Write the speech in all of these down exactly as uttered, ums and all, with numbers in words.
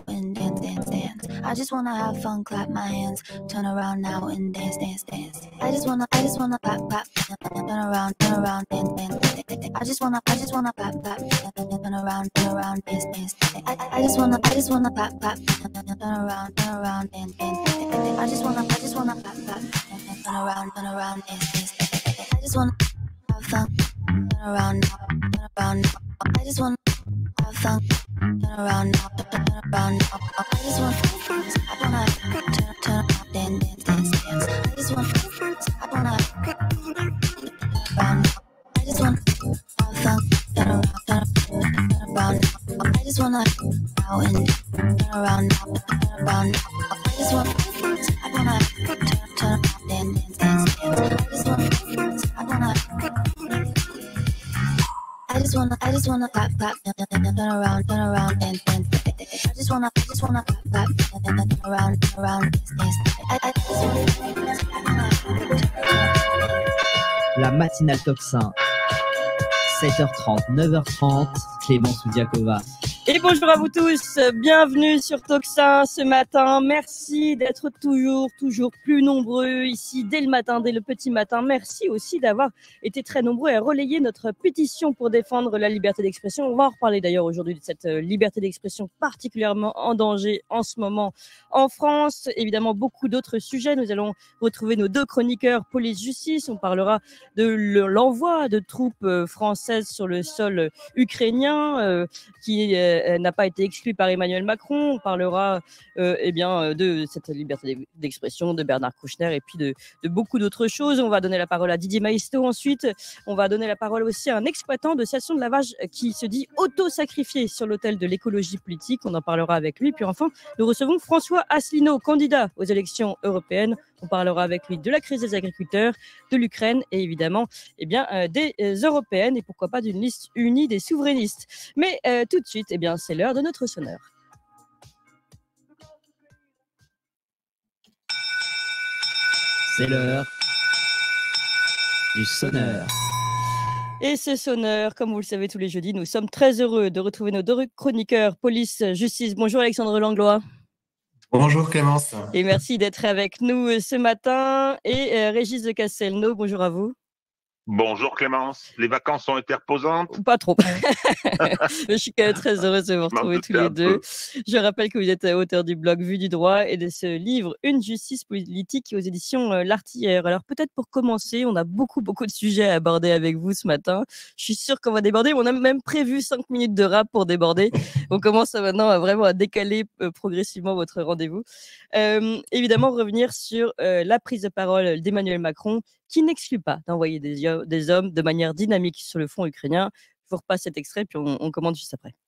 and dance, dance, dance. I just wanna have fun, clap my hands, turn around now and dance, dance, dance. I just wanna, I just wanna pop, pop, turn around, turn around, dance, dance, dance. I just wanna, I just wanna pop, pop, turn around, turn around, dance, dance. I, I, I just wanna, I just wanna pop, pop, turn around, turn around, dance, dance. I just wanna, I just wanna pop, pop, turn around, turn around, dance, dance. I just wanna have fun, turn around, turn around. I just wanna have fun, turn around, turn around. I just wanna, I wanna turn, turn around, dance, dance, dance, dance. I just wanna, I wanna turn around. I just wanna have fun, turn around, turn around, turn around. I just wanna now and turn around, turn around. I just wanna, I wanna turn, turn around, dance, dance, dance. I just wanna, I wanna. I just wanna, I just wanna pop, pop, turn around, turn around, dance, dance. I just wanna, I just wanna pop, pop, turn around, turn around, dance, dance. I, I just wanna, La matinale Tocsin, sept heures trente, neuf heures trente, Clémence Oudiakova. Et bonjour à vous tous, bienvenue sur Tocsin ce matin. Merci d'être toujours, toujours plus nombreux ici dès le matin, dès le petit matin. Merci aussi d'avoir été très nombreux à relayer notre pétition pour défendre la liberté d'expression. On va en reparler d'ailleurs aujourd'hui de cette liberté d'expression particulièrement en danger en ce moment en France. Évidemment, beaucoup d'autres sujets. Nous allons retrouver nos deux chroniqueurs police-justice. On parlera de l'envoi de troupes françaises sur le sol ukrainien euh, qui est n'a pas été exclu par Emmanuel Macron. On parlera euh, eh bien, de cette liberté d'expression de Bernard Kouchner et puis de, de beaucoup d'autres choses. On va donner la parole à Didier Maistre ensuite. On va donner la parole aussi à un exploitant de station de lavage qui se dit auto-sacrifié sur l'autel de l'écologie politique. On en parlera avec lui. Puis enfin, nous recevons François Asselineau, candidat aux élections européennes. On parlera avec lui de la crise des agriculteurs, de l'Ukraine et évidemment eh bien, euh, des euh, européennes et pourquoi pas d'une liste unie des souverainistes. Mais euh, tout de suite, eh bien, c'est l'heure de notre sonneur. C'est l'heure du sonneur. Et ce sonneur, comme vous le savez tous les jeudis, nous sommes très heureux de retrouver nos deux chroniqueurs police-justice. Bonjour Alexandre Langlois. Bonjour Clémence. Et merci d'être avec nous ce matin. Et euh, Régis de Castelnau, bonjour à vous. Bonjour Clémence, les vacances ont été reposantes? Pas trop. Je suis quand même très heureuse de vous retrouver tous les deux. Je rappelle que vous êtes auteur du blog Vue du droit et de ce livre Une justice politique aux éditions L'Artilleur. Alors peut-être pour commencer, on a beaucoup beaucoup de sujets à aborder avec vous ce matin. Je suis sûre qu'on va déborder. On a même prévu cinq minutes de rap pour déborder. On commence maintenant à vraiment à décaler euh, progressivement votre rendez-vous. Euh, évidemment, revenir sur euh, la prise de parole d'Emmanuel Macron qui n'exclut pas d'envoyer des, des hommes de manière dynamique sur le front ukrainien. Je vous repasse cet extrait, puis on, on commente juste après.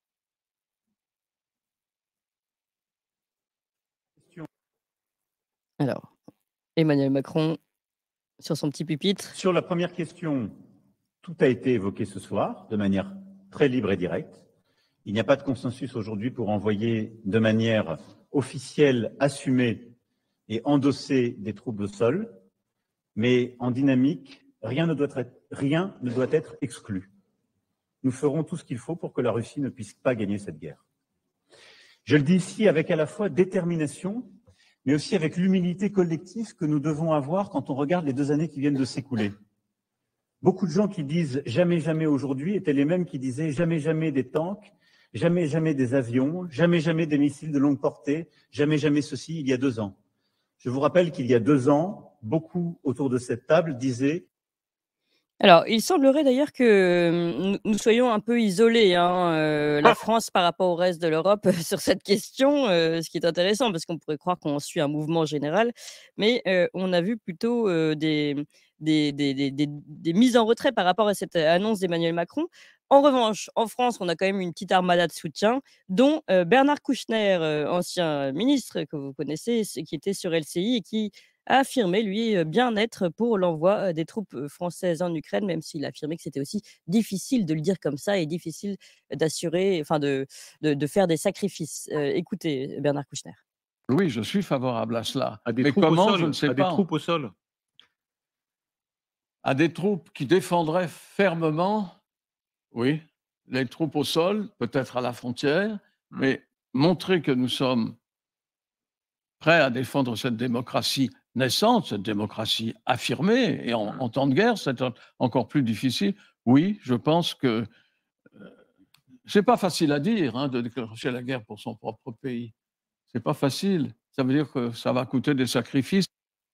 Alors, Emmanuel Macron, sur son petit pupitre. Sur la première question, tout a été évoqué ce soir, de manière très libre et directe. Il n'y a pas de consensus aujourd'hui pour envoyer de manière officielle, assumée et endossée des troupes au sol. Mais en dynamique, rien ne doit être, rien ne doit être exclu. Nous ferons tout ce qu'il faut pour que la Russie ne puisse pas gagner cette guerre. Je le dis ici avec à la fois détermination, mais aussi avec l'humilité collective que nous devons avoir quand on regarde les deux années qui viennent de s'écouler. Beaucoup de gens qui disent « jamais, jamais aujourd'hui » étaient les mêmes qui disaient « jamais, jamais des tanks », « jamais, jamais des avions »,« jamais, jamais des missiles de longue portée »,« jamais, jamais ceci » il y a deux ans. Je vous rappelle qu'il y a deux ans, beaucoup autour de cette table disaient... Alors, il semblerait d'ailleurs que nous soyons un peu isolés, hein, euh, la France par rapport au reste de l'Europe sur cette question, euh, ce qui est intéressant parce qu'on pourrait croire qu'on suit un mouvement général, mais euh, on a vu plutôt euh, des, des, des, des, des, des mises en retrait par rapport à cette annonce d'Emmanuel Macron. En revanche, en France, on a quand même une petite armada de soutien, dont euh, Bernard Kouchner, euh, ancien ministre que vous connaissez, qui était sur L C I et qui a affirmé, lui, bien être pour l'envoi des troupes françaises en Ukraine, même s'il a affirmé que c'était aussi difficile de le dire comme ça et difficile d'assurer, enfin de, de, de faire des sacrifices. Euh, écoutez, Bernard Kouchner. Oui, je suis favorable à cela. À des Mais troupes comment, au sol, je ne sais à pas. des troupes au sol. À des troupes qui défendraient fermement, oui, les troupes au sol, peut-être à la frontière, mais montrer que nous sommes prêts à défendre cette démocratie naissante, cette démocratie affirmée, et en, en temps de guerre, c'est encore plus difficile. Oui, je pense que euh, c'est pas facile à dire, hein, de déclencher la guerre pour son propre pays. C'est pas facile. Ça veut dire que ça va coûter des sacrifices.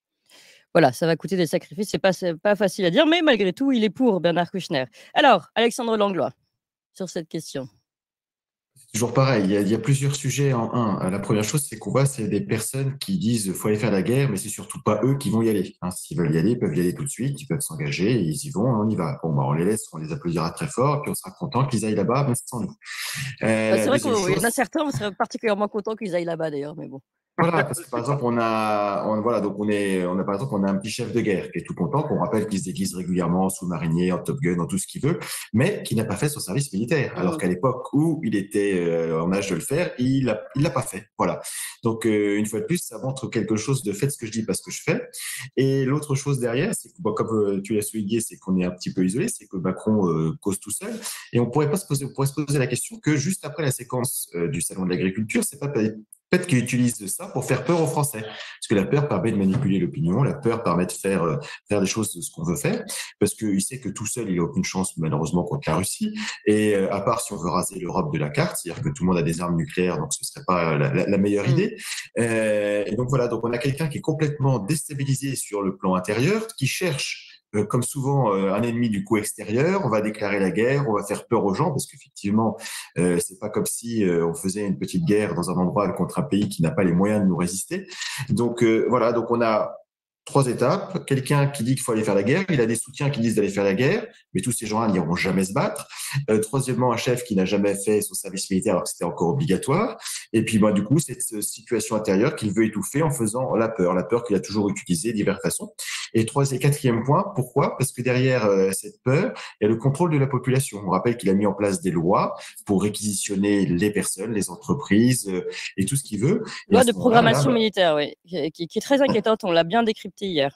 Voilà, ça va coûter des sacrifices, c'est pas, c'est pas facile à dire, mais malgré tout, il est pour Bernard Kouchner. Alors, Alexandre Langlois, sur cette question. Toujours pareil, il y, a, il y a plusieurs sujets en un. La première chose, c'est qu'on voit, c'est des personnes qui disent qu'il faut aller faire la guerre, mais c'est surtout pas eux qui vont y aller. Hein, s'ils veulent y aller, ils peuvent y aller tout de suite, ils peuvent s'engager, ils y vont, on y va. Bon, bah, on les laisse, on les applaudira très fort, puis on sera content qu'ils aillent là-bas, mais sans nous. Euh, bah, c'est vrai qu'il y en a certains, on serait particulièrement contents qu'ils aillent là-bas d'ailleurs, mais bon. Voilà, parce que par exemple, on a, on, voilà, donc on est, on a par exemple, on a un petit chef de guerre qui est tout content, qu'on rappelle qu'il se déguise régulièrement en sous-marinier, en Top Gun, en tout ce qu'il veut, mais qui n'a pas fait son service militaire. Alors mmh. qu'à l'époque où il était euh, en âge de le faire, il l'a, il l'a pas fait. Voilà. Donc euh, une fois de plus, ça montre quelque chose de fait ce que je dis, pas ce que je fais. Et l'autre chose derrière, c'est que, bon, comme euh, tu l'as souligné, c'est qu'on est un petit peu isolé, c'est que Macron euh, cause tout seul, et on pourrait pas se poser, on pourrait se poser la question que juste après la séquence euh, du salon de l'agriculture, c'est pas Peut-être qu'il utilise ça pour faire peur aux Français. Parce que la peur permet de manipuler l'opinion, la peur permet de faire, euh, faire des choses de ce qu'on veut faire, parce qu'il sait que tout seul, il n'a aucune chance, malheureusement, contre la Russie. Et euh, à part si on veut raser l'Europe de la carte, c'est-à-dire que tout le monde a des armes nucléaires, donc ce ne serait pas la, la, la meilleure mmh. idée. Euh, et donc voilà, donc on a quelqu'un qui est complètement déstabilisé sur le plan intérieur, qui cherche Euh, comme souvent, euh, un ennemi du coup extérieur, on va déclarer la guerre, on va faire peur aux gens, parce qu'effectivement, euh, c'est pas comme si euh, on faisait une petite guerre dans un endroit contre un pays qui n'a pas les moyens de nous résister. Donc euh, voilà, donc on a trois étapes. Quelqu'un qui dit qu'il faut aller faire la guerre, il a des soutiens qui disent d'aller faire la guerre, mais tous ces gens-là n'iront jamais se battre. Euh, troisièmement, un chef qui n'a jamais fait son service militaire alors que c'était encore obligatoire. Et puis, bah, du coup, cette situation intérieure qu'il veut étouffer en faisant la peur, la peur qu'il a toujours utilisée de diverses façons. Et troisième et quatrième point, pourquoi ? Parce que derrière euh, cette peur, il y a le contrôle de la population. On rappelle qu'il a mis en place des lois pour réquisitionner les personnes, les entreprises euh, et tout ce qu'il veut. Loi de programmation là, bah, militaire, oui, qui, qui est très inquiétante. On l'a bien décrypté hier.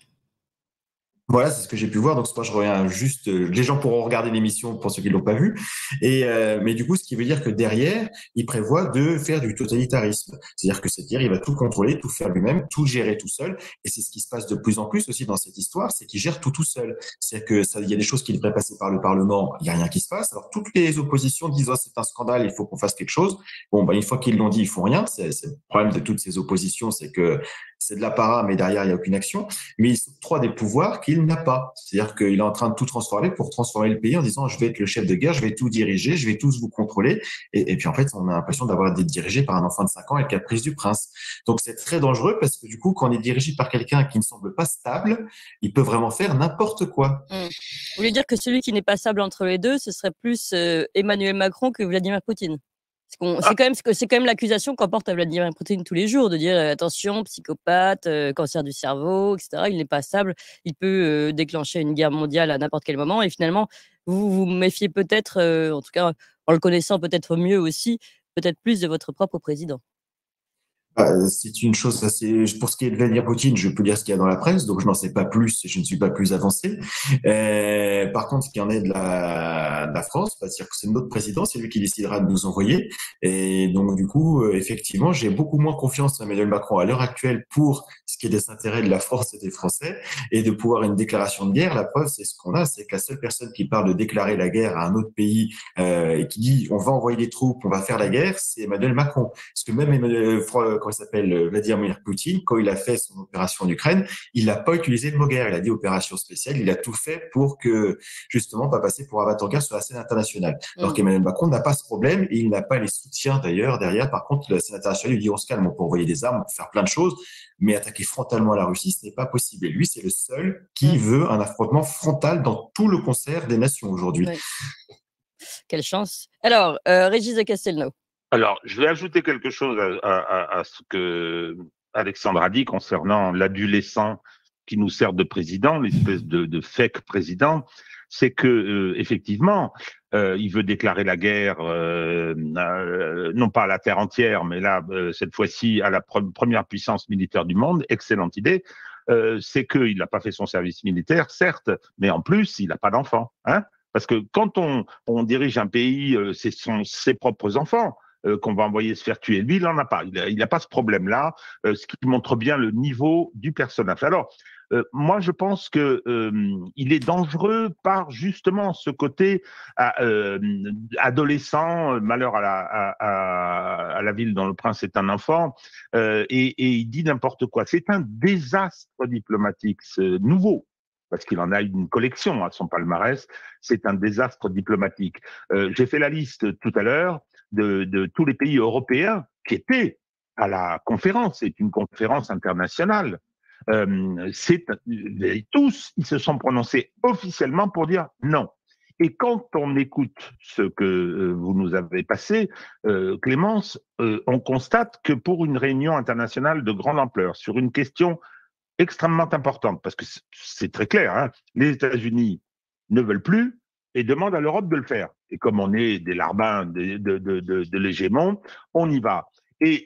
Voilà, c'est ce que j'ai pu voir. Donc, c'est pas, je reviens juste, euh, les gens pourront regarder l'émission pour ceux qui l'ont pas vu. Et, euh, mais du coup, ce qui veut dire que derrière, il prévoit de faire du totalitarisme. C'est-à-dire que c'est-à-dire, il va tout contrôler, tout faire lui-même, tout gérer tout seul. Et c'est ce qui se passe de plus en plus aussi dans cette histoire, c'est qu'il gère tout tout seul. C'est que ça, il y a des choses qui devraient passer par le Parlement, il y a rien qui se passe. Alors, toutes les oppositions disent, oh, c'est un scandale, il faut qu'on fasse quelque chose. Bon, bah, une fois qu'ils l'ont dit, ils font rien. C'est, c'est le problème de toutes ces oppositions, c'est que c'est de l'apparat, mais derrière, il n'y a aucune action. Mais il s'octroie des pouvoirs qu'il n'a pas. C'est-à-dire qu'il est en train de tout transformer pour transformer le pays en disant, je vais être le chef de guerre, je vais tout diriger, je vais tous vous contrôler. Et, et puis, en fait, on a l'impression d'avoir été dirigé par un enfant de cinq ans avec la caprice du prince. Donc, c'est très dangereux parce que du coup, quand on est dirigé par quelqu'un qui ne semble pas stable, il peut vraiment faire n'importe quoi. Mmh. Vous voulez dire que celui qui n'est pas stable entre les deux, ce serait plus euh, Emmanuel Macron que Vladimir Poutine? C'est, ah. quand même, c'est quand même l'accusation qu'on porte à Vladimir Poutine tous les jours, de dire euh, attention, psychopathe, euh, cancer du cerveau, et cetera. Il n'est pas stable, il peut euh, déclencher une guerre mondiale à n'importe quel moment. Et finalement, vous vous méfiez peut-être, euh, en tout cas en le connaissant peut-être mieux aussi, peut-être plus de votre propre président. Euh, c'est une chose assez. Pour ce qui est de Vladimir Poutine, je peux dire ce qu'il y a dans la presse, donc je n'en sais pas plus, je ne suis pas plus avancé. Euh, par contre, ce qui en est de la, de la France, bah, c'est-à-dire que c'est notre président, c'est lui qui décidera de nous envoyer. Et donc, du coup, euh, effectivement, j'ai beaucoup moins confiance en Emmanuel Macron à l'heure actuelle pour ce qui est des intérêts de la France et des Français, et de pouvoir une déclaration de guerre. La preuve, c'est ce qu'on a, c'est que la seule personne qui parle de déclarer la guerre à un autre pays euh, et qui dit on va envoyer des troupes, on va faire la guerre, c'est Emmanuel Macron. Parce que même Emmanuel quand il s'appelle Vladimir Poutine, quand il a fait son opération en Ukraine, il n'a pas utilisé le mot guerre, il a dit opération spéciale, il a tout fait pour que, justement, pas passer pour un battant-guerre sur la scène internationale. Mmh. Alors qu'Emmanuel Macron n'a pas ce problème et il n'a pas les soutiens d'ailleurs derrière. Par contre, la scène internationale lui dit on se calme, on peut envoyer des armes, on peut faire plein de choses, mais attaquer frontalement la Russie, ce n'est pas possible. Et lui, c'est le seul qui mmh. veut un affrontement frontal dans tout le concert des nations aujourd'hui. Oui. Quelle chance. Alors, euh, Régis de Castelnau. Alors, je vais ajouter quelque chose à, à, à ce que Alexandre a dit concernant l'adolescent qui nous sert de président, l'espèce de, de fake président. C'est que euh, effectivement, euh, il veut déclarer la guerre, euh, euh, non pas à la terre entière, mais là, euh, cette fois-ci, à la pre- première puissance militaire du monde. Excellente idée. Euh, c'est qu'il n'a pas fait son service militaire, certes, mais en plus, il n'a pas d'enfants. Hein, parce que quand on, on dirige un pays, euh, c'est son, ses propres enfants. euh, qu'on va envoyer se faire tuer. Lui, il n'en a pas. Il n'a pas ce problème-là, euh, ce qui montre bien le niveau du personnage. Alors, euh, moi, je pense que euh, il est dangereux par justement ce côté euh, adolescent, malheur à la, à, à, à la ville dont le prince est un enfant, euh, et, et il dit n'importe quoi. C'est un désastre diplomatique, ce nouveau. Parce qu'il en a une collection à son palmarès, c'est un désastre diplomatique. Euh, j'ai fait la liste tout à l'heure de, de tous les pays européens qui étaient à la conférence. C'est une conférence internationale. Euh, c'est, tous, ils se sont prononcés officiellement pour dire non. Et quand on écoute ce que euh, vous nous avez passé, euh, Clémence, euh, on constate que pour une réunion internationale de grande ampleur, sur une question extrêmement importante, parce que c'est très clair, hein, les États-Unis ne veulent plus et demandent à l'Europe de le faire. Et comme on est des larbins de, de, de, de, de l'hégémon, on y va. Et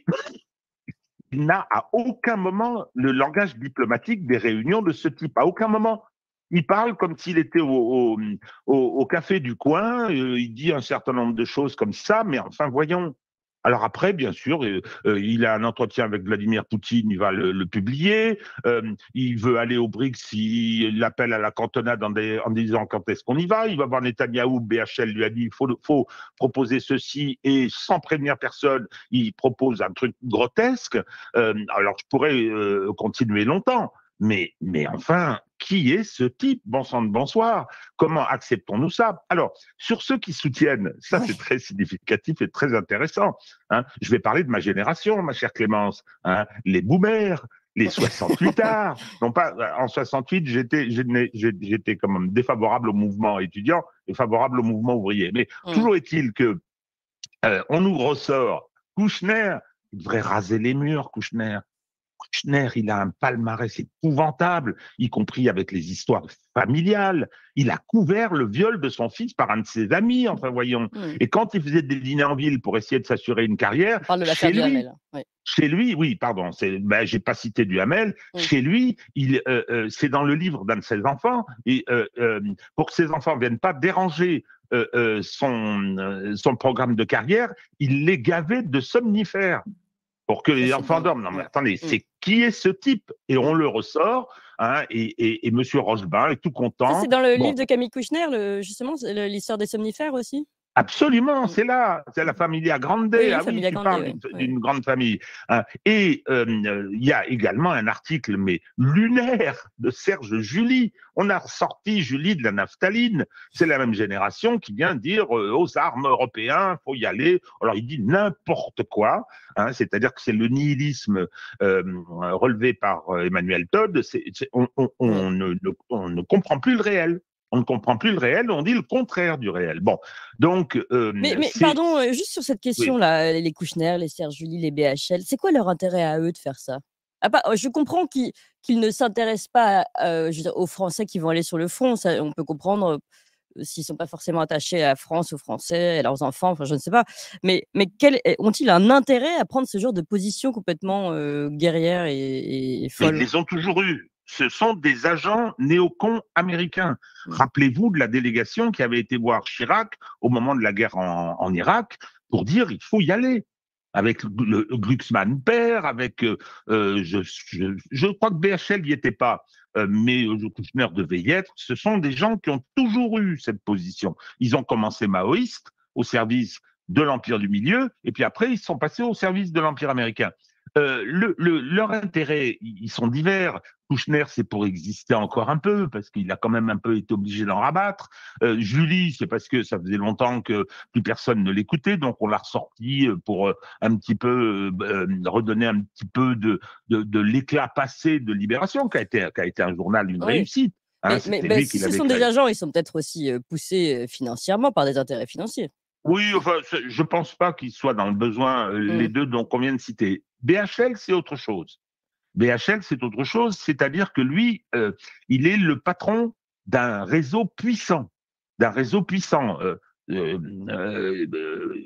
il n'a à aucun moment le langage diplomatique des réunions de ce type. À aucun moment. Il parle comme s'il était au, au, au, au café du coin, euh, il dit un certain nombre de choses comme ça, mais enfin, voyons. Alors après, bien sûr, euh, euh, il a un entretien avec Vladimir Poutine, il va le, le publier. Euh, il veut aller au B R I C S, il appelle à la cantonade en, des, en disant quand est-ce qu'on y va. Il va voir Netanyahou, B H L lui a dit il faut, faut proposer ceci, et sans prévenir personne, il propose un truc grotesque. Euh, alors je pourrais euh, continuer longtemps, mais, mais enfin, qui est ce type? Bon sang de bonsoir. Comment acceptons-nous ça? Alors, sur ceux qui soutiennent, ça c'est très significatif et très intéressant. Hein. Je vais parler de ma génération, ma chère Clémence. Hein. Les boomers, les soixante-huitards. Non pas, en soixante-huit, j'étais, j'étais quand même défavorable au mouvement étudiant et favorable au mouvement ouvrier. Mais mmh. toujours est-il que euh, on nous ressort Kouchner, il devrait raser les murs, Kouchner. Kouchner, il a un palmarès épouvantable, y compris avec les histoires familiales. Il a couvert le viol de son fils par un de ses amis, enfin voyons. Mmh. Et quand il faisait des dîners en ville pour essayer de s'assurer une carrière, on parle de chez lui, Hamel, oui. Chez lui, oui, pardon, ben, j'ai pas cité du Hamel. Mmh. Chez lui, il, euh, euh, c'est dans le livre d'un de ses enfants. Et euh, euh, pour que ses enfants viennent pas déranger euh, euh, son euh, son programme de carrière, il les gavait de somnifères. Pour que les enfants dorment. Non, mais attendez, c'est qui est ce type? Et on le ressort, hein, et, et, et Monsieur Rochebin est tout content. C'est dans le bon. livre de Camille Kouchner, le, justement, l'histoire des somnifères aussi? Absolument, c'est là, c'est la Familia Grande. Oui, ah Familia oui, tu Grande, parles oui. d'une oui. grande famille. Hein. Et il euh, y a également un article, mais lunaire, de Serge Julie. On a ressorti Julie de la naphtaline. C'est la même génération qui vient dire euh, aux armes européens, faut y aller. Alors il dit n'importe quoi, hein, c'est-à-dire que c'est le nihilisme euh, relevé par euh, Emmanuel Todd. C'est, c'est, on, on, on, ne, on ne comprend plus le réel. On ne comprend plus le réel, on dit le contraire du réel. Bon, donc. Euh, mais mais pardon, euh, juste sur cette question-là, oui. les Kouchner, les Serge Julie, les B H L, c'est quoi leur intérêt à eux de faire ça? Ah, pas, je comprends qu'ils qu'ils ne s'intéressent pas euh, je veux dire, aux Français qui vont aller sur le front. Ça, on peut comprendre euh, s'ils ne sont pas forcément attachés à la France, aux Français, à leurs enfants, enfin, je ne sais pas. Mais, mais quel, ont-ils un intérêt à prendre ce genre de position complètement euh, guerrière et, et folle? Ils les ont toujours eu. Ce sont des agents néocons américains. Mmh. Rappelez-vous de la délégation qui avait été voir Chirac au moment de la guerre en, en Irak pour dire il faut y aller. Avec le, le Glucksmann père, avec, euh, je, je, je crois que B H L n'y était pas, euh, mais euh, Kouchner devait y être. Ce sont des gens qui ont toujours eu cette position. Ils ont commencé maoïstes au service de l'Empire du Milieu, et puis après, ils sont passés au service de l'Empire américain. Euh, le, le, leur intérêt, ils sont divers. Kouchner, c'est pour exister encore un peu, parce qu'il a quand même un peu été obligé d'en rabattre. Euh, Julie, c'est parce que ça faisait longtemps que plus personne ne l'écoutait, donc on l'a ressorti pour un petit peu euh, redonner un petit peu de, de, de l'éclat passé de Libération, qui a été, qui a été un journal d'une oui. réussite. Hein, mais mais bah, si ce sont créé. des agents, ils sont peut-être aussi euh, poussés financièrement par des intérêts financiers. Oui, enfin, je ne pense pas qu'ils soient dans le besoin, euh, mmh. les deux dont on vient de citer. B H L, c'est autre chose. B H L, c'est autre chose, c'est-à-dire que lui, euh, il est le patron d'un réseau puissant, d'un réseau puissant, euh, euh, euh, euh,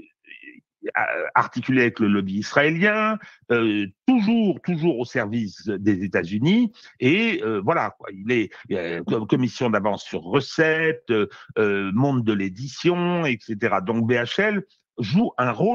articulé avec le lobby israélien, euh, toujours, toujours au service des États-Unis, et euh, voilà, quoi, il est euh, commission d'avance sur recettes, euh, monde de l'édition, et cetera. Donc B H L joue un rôle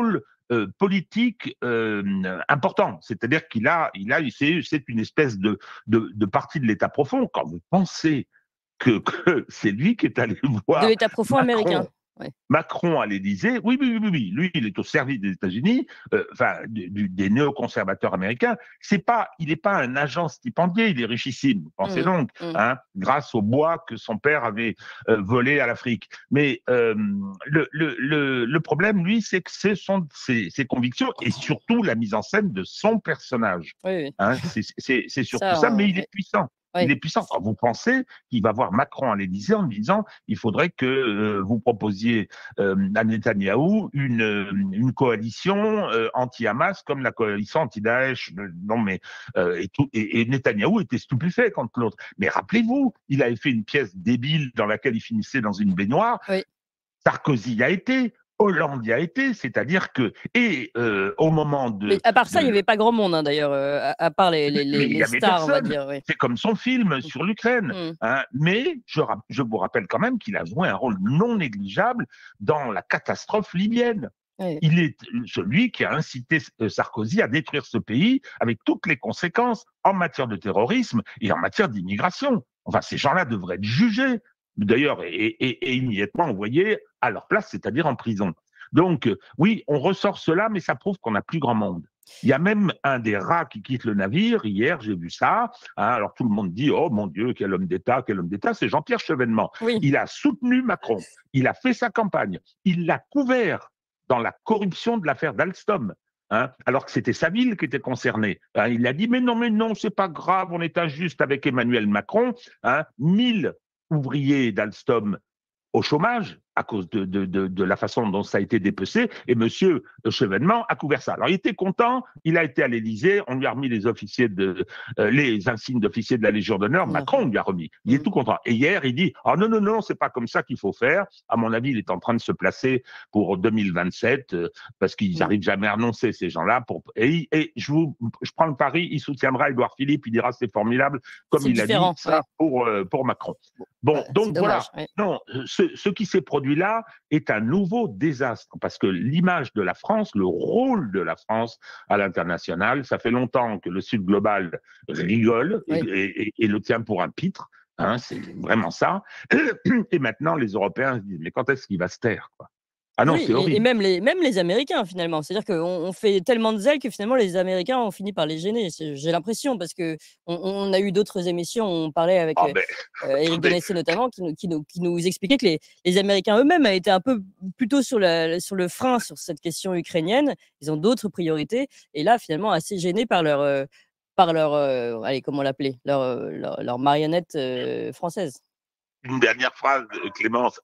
euh, politique euh, important. C'est-à-dire qu'il a, il a, c'est, c'est une espèce de, de, de partie de l'État profond. Quand vous pensez que, que c'est lui qui est allé De voir l'État profond Macron, américain. Ouais. Macron à l'Élysée, oui, oui, oui, oui, lui, il est au service des États-Unis, euh, enfin, du, du- des néoconservateurs américains. C'est pas, il n'est pas un agent stipendié, il est richissime. Pensez Mmh, donc, mmh. hein, grâce au bois que son père avait euh, volé à l'Afrique. Mais euh, le, le, le, le problème, lui, c'est que ce sont ses, ses convictions et surtout la mise en scène de son personnage. Oui, oui. Hein, c'est c'est- c'est surtout Ça, ça, mais on- il oui. est puissant. Oui. Il est puissant. Enfin, vous pensez qu'il va voir Macron à l'Élysée en disant il faudrait que euh, vous proposiez euh, à Netanyahou une, euh, une coalition euh, anti-Hamas comme la coalition anti-Daesh. Euh, Non, mais euh, et, tout, et, et Netanyahou était stupéfait contre l'autre. Mais rappelez-vous, il avait fait une pièce débile dans laquelle il finissait dans une baignoire. Oui. Sarkozy y a été. Hollande y a été, c'est-à-dire que et euh, au moment de, Mais à part ça, il de n'y avait pas grand monde, hein, d'ailleurs, euh, à, à part les, les, mais les, il y les avait stars, on va personne. dire. Oui. C'est comme son film sur l'Ukraine. Mmh. Hein. Mais je, ra- je vous rappelle quand même qu'il a joué un rôle non négligeable dans la catastrophe libyenne. Oui. Il est celui qui a incité euh, Sarkozy à détruire ce pays avec toutes les conséquences en matière de terrorisme et en matière d'immigration. Enfin, ces gens-là devraient être jugés, d'ailleurs, et, et, et immédiatement envoyés à leur place, c'est-à-dire en prison. Donc, euh, oui, on ressort cela, mais ça prouve qu'on n'a plus grand monde. Il y a même un des rats qui quitte le navire. Hier, j'ai vu ça. Hein, alors tout le monde dit, oh mon Dieu, quel homme d'État, quel homme d'État. C'est Jean-Pierre Chevènement. Oui. Il a soutenu Macron. Il a fait sa campagne. Il l'a couvert dans la corruption de l'affaire d'Alstom. Hein, alors que c'était sa ville qui était concernée. Hein, il a dit, mais non, mais non, c'est pas grave, on est injuste avec Emmanuel Macron. Hein, mille ouvriers d'Alstom au chômage à cause de, de, de, de la façon dont ça a été dépecé, et Monsieur Chevènement a couvert ça. Alors il était content, il a été à l'Élysée, on lui a remis les officiers de euh, les insignes d'officier de la Légion d'honneur, Macron lui a remis. Il est tout content. Et hier, il dit « Ah non, non, non, c'est pas comme ça qu'il faut faire. » À mon avis, il est en train de se placer pour deux mille vingt-sept, euh, parce qu'ils n'arrivent jamais à annoncer ces gens-là. Pour... Et, et je, vous, je prends le pari, il soutiendra Édouard Philippe, il dira c'est formidable, comme C'est il a dit différent, ça ouais. pour, euh, pour Macron. Bon, Ouais, c'est donc voilà. dommage, ouais. Non, ce, ce qui s'est produit là est un nouveau désastre parce que l'image de la France, le rôle de la France à l'international, ça fait longtemps que le Sud global rigole et, Oui. et- et- et le tient pour un pitre. Hein, c'est vraiment ça. Et maintenant, les Européens se disent mais quand est-ce qu'il va se taire, quoi? Ah non, Oui, c'est et, et horrible. même les, même les Américains, finalement. C'est-à-dire qu'on on fait tellement de zèle que finalement, les Américains ont fini par les gêner. C'est- J'ai l'impression, parce que on, on a eu d'autres émissions, on parlait avec Ah euh, ben, euh, Éric attendez. Donessé notamment, qui nous, qui nous, qui nous expliquait que les, les Américains eux-mêmes étaient un peu plutôt sur, la, sur le frein sur cette question ukrainienne. Ils ont d'autres priorités. Et là, finalement, assez gênés par leur, euh, par leur euh, allez, comment l'appeler, leur, euh, leur, leur marionnette euh, française. Une dernière phrase, euh, Clémence,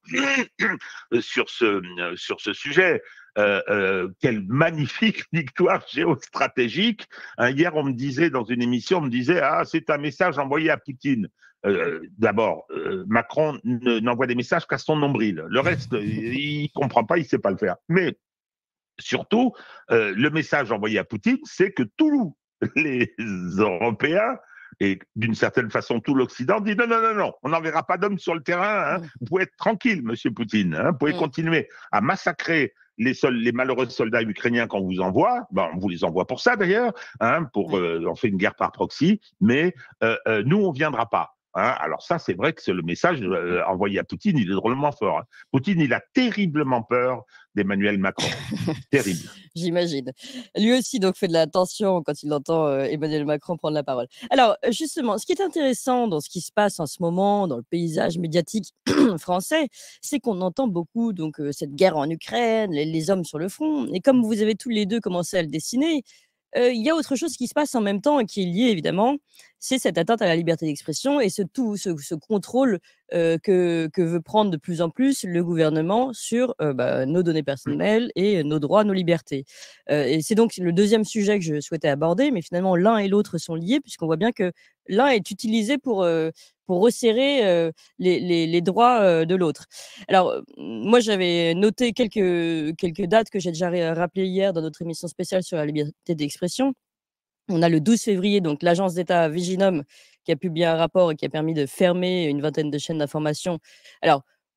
sur ce, euh, sur ce sujet. Euh, euh, quelle magnifique victoire géostratégique. Hein, hier, on me disait dans une émission, on me disait ah c'est un message envoyé à Poutine. Euh, D'abord, euh, Macron ne- n'envoie des messages qu'à son nombril. Le reste, il comprend pas, il sait pas le faire. Mais surtout, euh, le message envoyé à Poutine, c'est que tous les Européens et d'une certaine façon tout l'Occident dit non, non, non, non, on n'enverra pas d'hommes sur le terrain. Hein. Mm. Vous pouvez être tranquille, Monsieur Poutine. Hein. Vous pouvez Mm. continuer à massacrer les, sol- les malheureux soldats ukrainiens qu'on vous envoie. Bon, on vous les envoie pour ça d'ailleurs. Hein, pour, Ouais. euh, on fait une guerre par proxy, mais euh, euh, nous, on viendra pas. Hein. Alors ça, c'est vrai que c'est le message euh, envoyé à Poutine, il est drôlement fort. Hein. Poutine, il a terriblement peur d'Emmanuel Macron. Terrible. J'imagine. Lui aussi, donc, fait de la tension quand il entend euh, Emmanuel Macron prendre la parole. Alors, euh, justement, ce qui est intéressant dans ce qui se passe en ce moment, dans le paysage médiatique français, c'est qu'on entend beaucoup donc euh, cette guerre en Ukraine, les, les hommes sur le front. Et comme vous avez tous les deux commencé à le dessiner, euh, il y a autre chose qui se passe en même temps et qui est lié évidemment, c'est cette atteinte à la liberté d'expression et ce tout, ce, ce contrôle euh, que, que veut prendre de plus en plus le gouvernement sur euh, bah, nos données personnelles et nos droits, nos libertés. Euh, et c'est donc le deuxième sujet que je souhaitais aborder, mais finalement l'un et l'autre sont liés puisqu'on voit bien que l'un est utilisé pour, euh, pour resserrer euh, les, les, les droits euh, de l'autre. Alors, euh, moi, j'avais noté quelques, quelques dates que j'ai déjà ra- rappelées hier dans notre émission spéciale sur la liberté d'expression. On a le douze février, donc l'agence d'État Viginum qui a publié un rapport et qui a permis de fermer une vingtaine de chaînes d'information. Alors,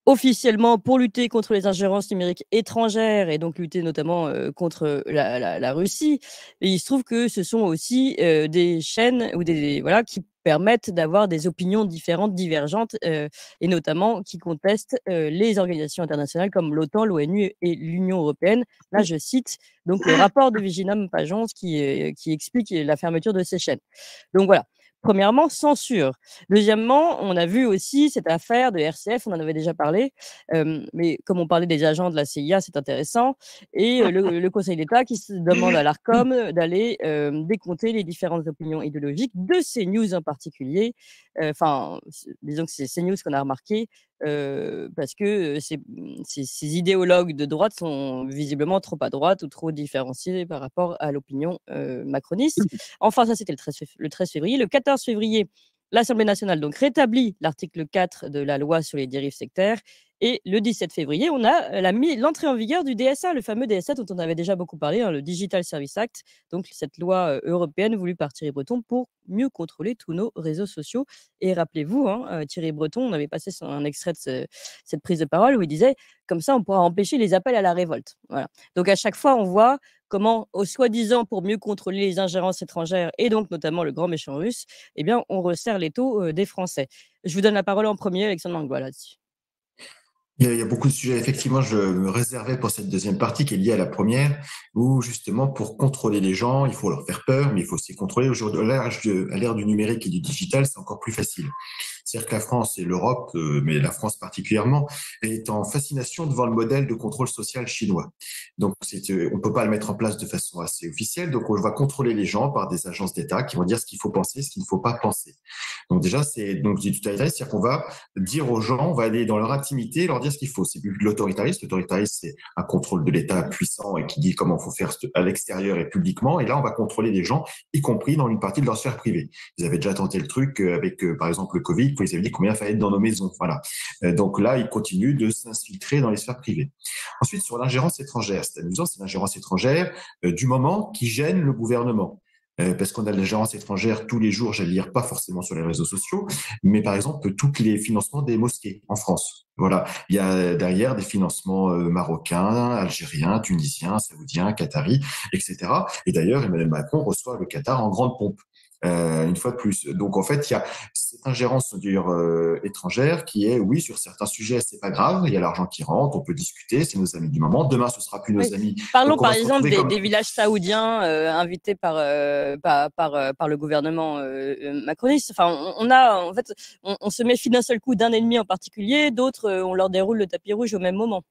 officiellement pour lutter contre les ingérences numériques étrangères et donc lutter notamment euh, contre la, la, la Russie. Et il se trouve que ce sont aussi euh, des chaînes ou des voilà qui permettent d'avoir des opinions différentes, divergentes, euh, et notamment qui contestent euh, les organisations internationales comme l'OTAN, l'ONU et l'Union européenne. Là, je cite donc le rapport de Viginum Page onze qui, euh, qui explique la fermeture de ces chaînes. Donc voilà. Premièrement, censure. Deuxièmement, on a vu aussi cette affaire de R C F, on en avait déjà parlé, euh, mais comme on parlait des agents de la C I A, c'est intéressant, et euh, le, le Conseil d'État qui se demande à l'ARCOM d'aller euh, décompter les différentes opinions idéologiques de CNews en particulier. Enfin, euh, disons que c'est CNews qu'on a remarqué, euh, parce que ces, ces, ces idéologues de droite sont visiblement trop à droite ou trop différenciés par rapport à l'opinion euh, macroniste. Enfin, ça c'était le treize, le treize février. Le quatorze février, l'Assemblée nationale donc rétablit l'article quatre de la loi sur les dérives sectaires. Et le dix-sept février, on a l'entrée en vigueur du D S A, le fameux D S A dont on avait déjà beaucoup parlé, hein, le Digital Service Act, donc cette loi européenne voulue par Thierry Breton pour mieux contrôler tous nos réseaux sociaux. Et rappelez-vous, hein, Thierry Breton, on avait passé un extrait de ce, cette prise de parole où il disait « comme ça, on pourra empêcher les appels à la révolte ». Voilà. Donc à chaque fois, on voit comment, au soi-disant pour mieux contrôler les ingérences étrangères et donc notamment le grand méchant russe, eh bien, on resserre l'étau euh, des Français. Je vous donne la parole en premier, Alexandre Langlois, là-dessus. Il y, a, il y a beaucoup de sujets. Effectivement, je me réservais pour cette deuxième partie qui est liée à la première, où justement, pour contrôler les gens, il faut leur faire peur, mais il faut aussi contrôler. Aujourd'hui, à l'ère du numérique et du digital, c'est encore plus facile. C'est-à-dire que la France et l'Europe, euh, mais la France particulièrement, est en fascination devant le modèle de contrôle social chinois. Donc, c'est, euh, on ne peut pas le mettre en place de façon assez officielle. Donc, on va contrôler les gens par des agences d'État qui vont dire ce qu'il faut penser, ce qu'il ne faut pas penser. Donc, déjà, c'est donc du totalitarisme, c'est-à-dire qu'on va dire aux gens, on va aller dans leur intimité, leur dire ce qu'il faut. C'est plus de l'autoritarisme. L'autoritarisme, c'est un contrôle de l'État puissant et qui dit comment il faut faire à l'extérieur et publiquement. Et là, on va contrôler les gens, y compris dans une partie de leur sphère privée. Ils avaient déjà tenté le truc avec, euh, par exemple, le Covid, ils avaient dit combien il fallait être dans nos maisons. Voilà. Euh, donc là, ils continuent de s'infiltrer dans les sphères privées. Ensuite, sur l'ingérence étrangère, c'est amusant, c'est l'ingérence étrangère euh, du moment qui gêne le gouvernement. Euh, parce qu'on a de l'ingérence étrangère tous les jours, j'allais dire pas forcément sur les réseaux sociaux, mais par exemple, tous les financements des mosquées en France. Voilà. Il y a derrière des financements euh, marocains, algériens, tunisiens, saoudiens, qataris, et cetera. Et d'ailleurs, Emmanuel Macron reçoit le Qatar en grande pompe. Euh, une fois de plus. Donc en fait, il y a cette ingérence dire, euh, étrangère qui est, oui, sur certains sujets, c'est pas grave, il y a l'argent qui rentre, on peut discuter, c'est nos amis du moment. Demain, ce sera plus nos oui. amis. Parlons par exemple des, comme... des villages saoudiens euh, invités par, euh, par, par, euh, par le gouvernement euh, macroniste. Enfin, on, on a, en fait, on, on se méfie d'un seul coup d'un ennemi en particulier, d'autres, euh, on leur déroule le tapis rouge au même moment.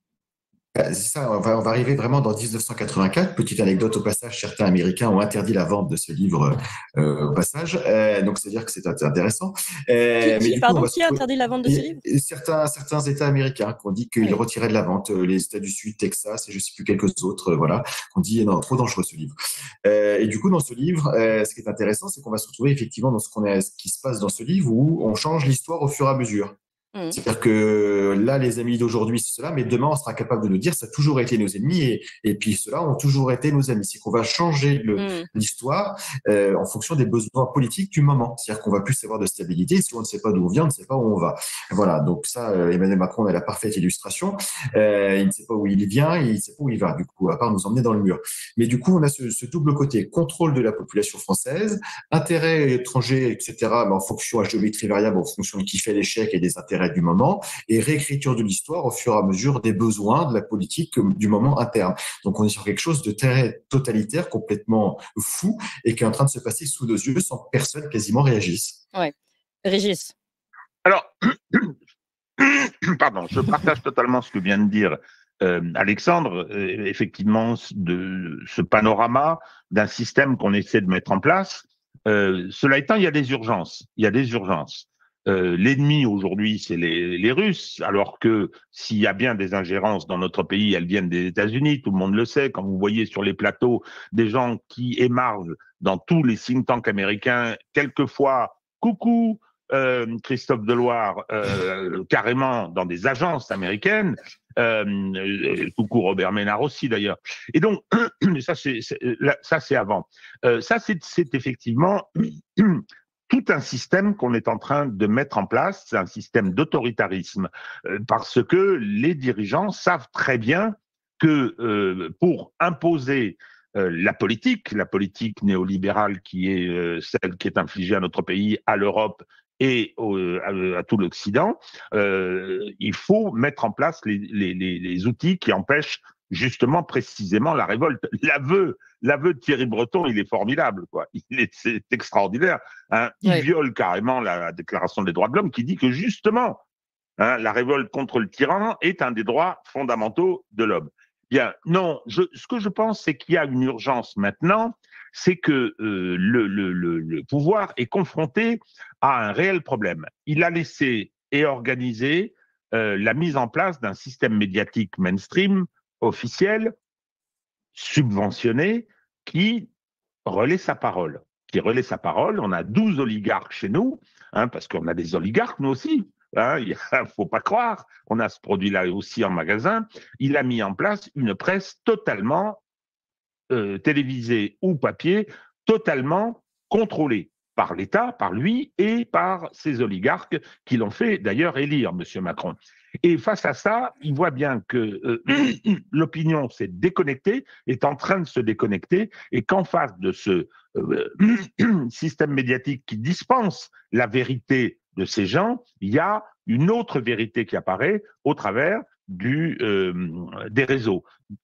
C'est ça, on va, on va arriver vraiment dans dix-neuf cent quatre-vingt-quatre. Petite anecdote au passage, certains Américains ont interdit la vente de ce livre euh, au passage. Euh, donc, c'est-à-dire que c'est qui, intéressant. Euh, qui, mais pardon, coup, qui a interdit la vente de ce livre? Certains, certains États américains qui ont dit qu'ils oui. retiraient de la vente. Les États du Sud, Texas et je ne sais plus quelques autres, euh, voilà, qui ont dit non, trop dangereux ce livre. Euh, et du coup, dans ce livre, euh, ce qui est intéressant, c'est qu'on va se retrouver effectivement dans ce, qu'on est, ce qui se passe dans ce livre où on change l'histoire au fur et à mesure. C'est-à-dire que là, les amis d'aujourd'hui, c'est cela, mais demain, on sera capable de nous dire ça a toujours été nos ennemis et, et puis ceux-là ont toujours été nos amis. C'est qu'on va changer le, mmh. l'histoire euh, en fonction des besoins politiques du moment. C'est-à-dire qu'on va plus savoir de stabilité. Si on ne sait pas d'où on vient, on ne sait pas où on va. Voilà. Donc ça, euh, Emmanuel Macron a la parfaite illustration. Euh, il ne sait pas où il vient, il ne sait pas où il va. Du coup, à part nous emmener dans le mur. Mais du coup, on a ce, ce double côté contrôle de la population française, intérêts étrangers, et cetera. Mais en fonction à géométrie variable, en fonction de qui fait l'échec et des intérêts du moment, et réécriture de l'histoire au fur et à mesure des besoins de la politique du moment interne. Donc on est sur quelque chose de très totalitaire, complètement fou, et qui est en train de se passer sous nos yeux sans que personne quasiment réagisse. Ouais. Régis. Alors, pardon, je partage totalement ce que vient de dire euh, Alexandre, euh, effectivement, de ce panorama d'un système qu'on essaie de mettre en place. Euh, cela étant, il y a des urgences. Il y a des urgences. Euh, l'ennemi aujourd'hui, c'est les, les Russes, alors que s'il y a bien des ingérences dans notre pays, elles viennent des États-Unis, tout le monde le sait. Quand vous voyez sur les plateaux des gens qui émargent dans tous les think tanks américains, quelquefois, coucou euh, Christophe Deloire, euh, carrément dans des agences américaines, euh, coucou Robert Ménard aussi d'ailleurs. Et donc, ça c'est, ça c'est avant. Euh, ça c'est, c'est effectivement tout un système qu'on est en train de mettre en place, c'est un système d'autoritarisme, euh, parce que les dirigeants savent très bien que euh, pour imposer euh, la politique, la politique néolibérale qui est euh, celle qui est infligée à notre pays, à l'Europe et au, à, à tout l'Occident, euh, il faut mettre en place les, les, les, les outils qui empêchent justement précisément la révolte. L'aveu, l'aveu de Thierry Breton, il est formidable, quoi. Il est, c'est extraordinaire. Hein. Il Ouais. viole carrément la Déclaration des droits de l'homme qui dit que justement, hein, la révolte contre le tyran est un des droits fondamentaux de l'homme. Bien, non, je, ce que je pense, c'est qu'il y a une urgence maintenant, c'est que euh, le, le, le, le pouvoir est confronté à un réel problème. Il a laissé et organisé euh, la mise en place d'un système médiatique mainstream officiel, subventionné, qui relaie sa parole. Qui relaie sa parole. On a douze oligarques chez nous, hein, parce qu'on a des oligarques, nous aussi. Hein, il ne faut pas croire. On a ce produit-là aussi en magasin. Il a mis en place une presse totalement euh, télévisée ou papier, totalement contrôlée par l'État, par lui et par ses oligarques qui l'ont fait d'ailleurs élire, M. Macron. Et face à ça, il voit bien que euh, l'opinion s'est déconnectée, est en train de se déconnecter, et qu'en face de ce euh, système médiatique qui dispense la vérité de ces gens, il y a une autre vérité qui apparaît au travers du, euh, des réseaux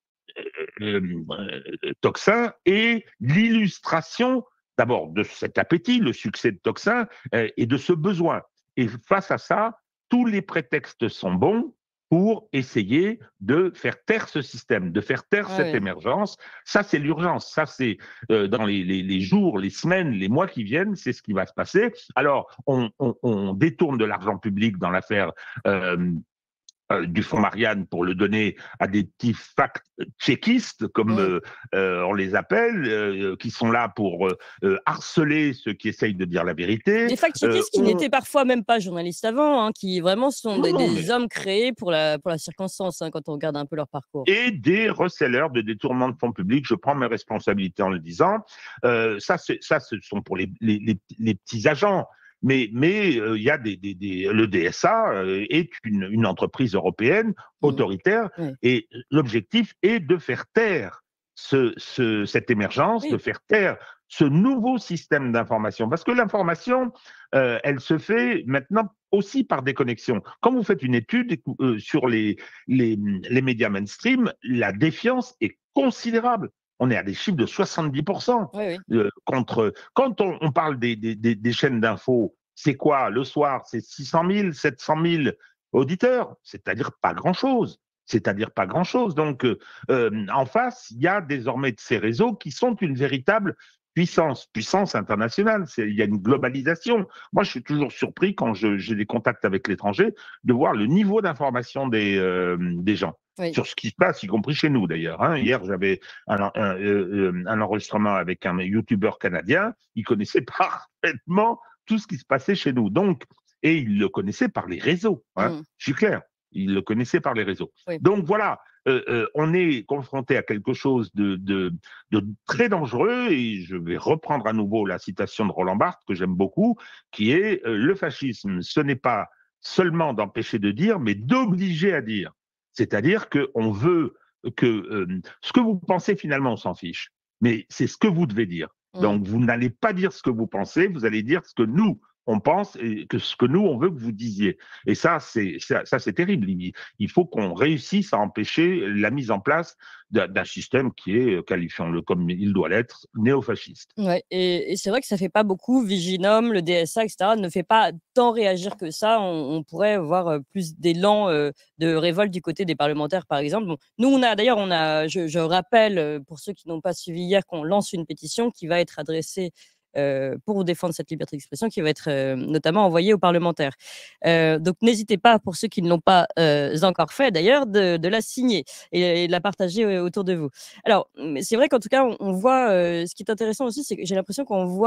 euh, euh, Tocsin et l'illustration d'abord de cet appétit, le succès de Tocsin euh, et de ce besoin. Et face à ça, tous les prétextes sont bons pour essayer de faire taire ce système, de faire taire Ah cette ouais. émergence. Ça, c'est l'urgence. Ça, c'est euh, dans les, les, les jours, les semaines, les mois qui viennent, c'est ce qui va se passer. Alors, on, on, on détourne de l'argent public dans l'affaire euh, euh, du fonds Marianne pour le donner à des petits fact-checkistes, comme Mmh. euh, euh, on les appelle, euh, qui sont là pour euh, euh, harceler ceux qui essayent de dire la vérité. Des fact-checkistes qui on- n'étaient parfois même pas journalistes avant, hein, qui vraiment sont Non, des, non, des mais- hommes créés pour la, pour la circonstance, hein, quand on regarde un peu leur parcours. et des resellers de détournement de fonds publics. Je prends mes responsabilités en le disant. Euh, ça, c'est- ça, ce sont pour les, les, les, les petits agents. Mais mais euh, il y a des, des, des le D S A euh, est une, une entreprise européenne autoritaire Oui. et l'objectif est de faire taire ce, ce, cette émergence, Oui. de faire taire ce nouveau système d'information. Parce que l'information, euh, elle se fait maintenant aussi par déconnexion. Quand vous faites une étude euh, sur les, les, les médias mainstream, la défiance est considérable. On est à des chiffres de soixante-dix pour cent. Oui, oui. Euh, contre, quand on, on parle des, des, des, des chaînes d'infos, c'est quoi le soir? C'est six cent mille, sept cent mille auditeurs, c'est-à-dire pas grand-chose. C'est-à-dire pas grand-chose. Donc, euh, euh, en face, il y a désormais de ces réseaux qui sont une véritable puissance, puissance internationale. C'est, il y a une globalisation. Moi, je suis toujours surpris quand je, j'ai des contacts avec l'étranger de voir le niveau d'information des, euh, des gens. Oui. Sur ce qui se passe, y compris chez nous d'ailleurs. Hein. Hier, j'avais un, un, euh, un enregistrement avec un youtubeur canadien. Il connaissait parfaitement tout ce qui se passait chez nous. Donc, et il le connaissait par les réseaux. Hein. Mm. Je suis clair. Il le connaissait par les réseaux. Oui. Donc voilà, euh, euh, on est confronté à quelque chose de, de, de très dangereux, et je vais reprendre à nouveau la citation de Roland Barthes que j'aime beaucoup, qui est euh, le fascisme, ce n'est pas seulement d'empêcher de dire, mais d'obliger à dire. C'est-à-dire qu'on veut que euh, ce que vous pensez, finalement, on s'en fiche. Mais c'est ce que vous devez dire. Mm. Donc, vous n'allez pas dire ce que vous pensez, vous allez dire ce que nous, on pense, et que ce que nous, on veut que vous disiez. Et ça, c'est, ça, ça, c'est terrible. Il, il faut qu'on réussisse à empêcher la mise en place d'un, d'un système qui est, qualifions-le comme il doit l'être, néofasciste. Ouais, et, et c'est vrai que ça fait pas beaucoup. Viginum, le D S A, et cetera, ne fait pas tant réagir que ça. On, on pourrait voir euh, plus d'élan euh, de révolte du côté des parlementaires, par exemple. Bon, nous, on a d'ailleurs, on a, je, je rappelle euh, pour ceux qui n'ont pas suivi hier, qu'on lance une pétition qui va être adressée euh, pour défendre cette liberté d'expression, qui va être euh, notamment envoyée aux parlementaires. Euh, donc, n'hésitez pas, pour ceux qui ne l'ont pas euh, encore fait, d'ailleurs, de, de la signer et, et de la partager euh, autour de vous. Alors, c'est vrai qu'en tout cas, on, on voit, euh, ce qui est intéressant aussi, c'est que j'ai l'impression qu'on voit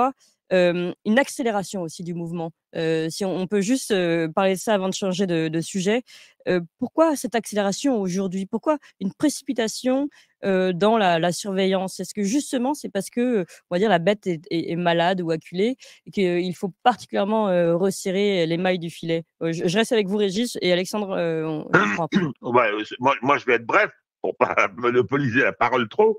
euh, une accélération aussi du mouvement. Euh, si on, on peut juste euh, parler de ça avant de changer de, de sujet, euh, pourquoi cette accélération aujourd'hui? Pourquoi une précipitation euh, dans la, la surveillance? Est-ce que justement c'est parce que, on va dire, la bête est, est- est malade ou acculée et qu'il faut particulièrement euh, resserrer les mailles du filet? Euh, je, je reste avec vous, Régis, et Alexandre, euh, on, je prends après. Ouais, euh, moi, moi, je vais être bref pour pas monopoliser la parole trop.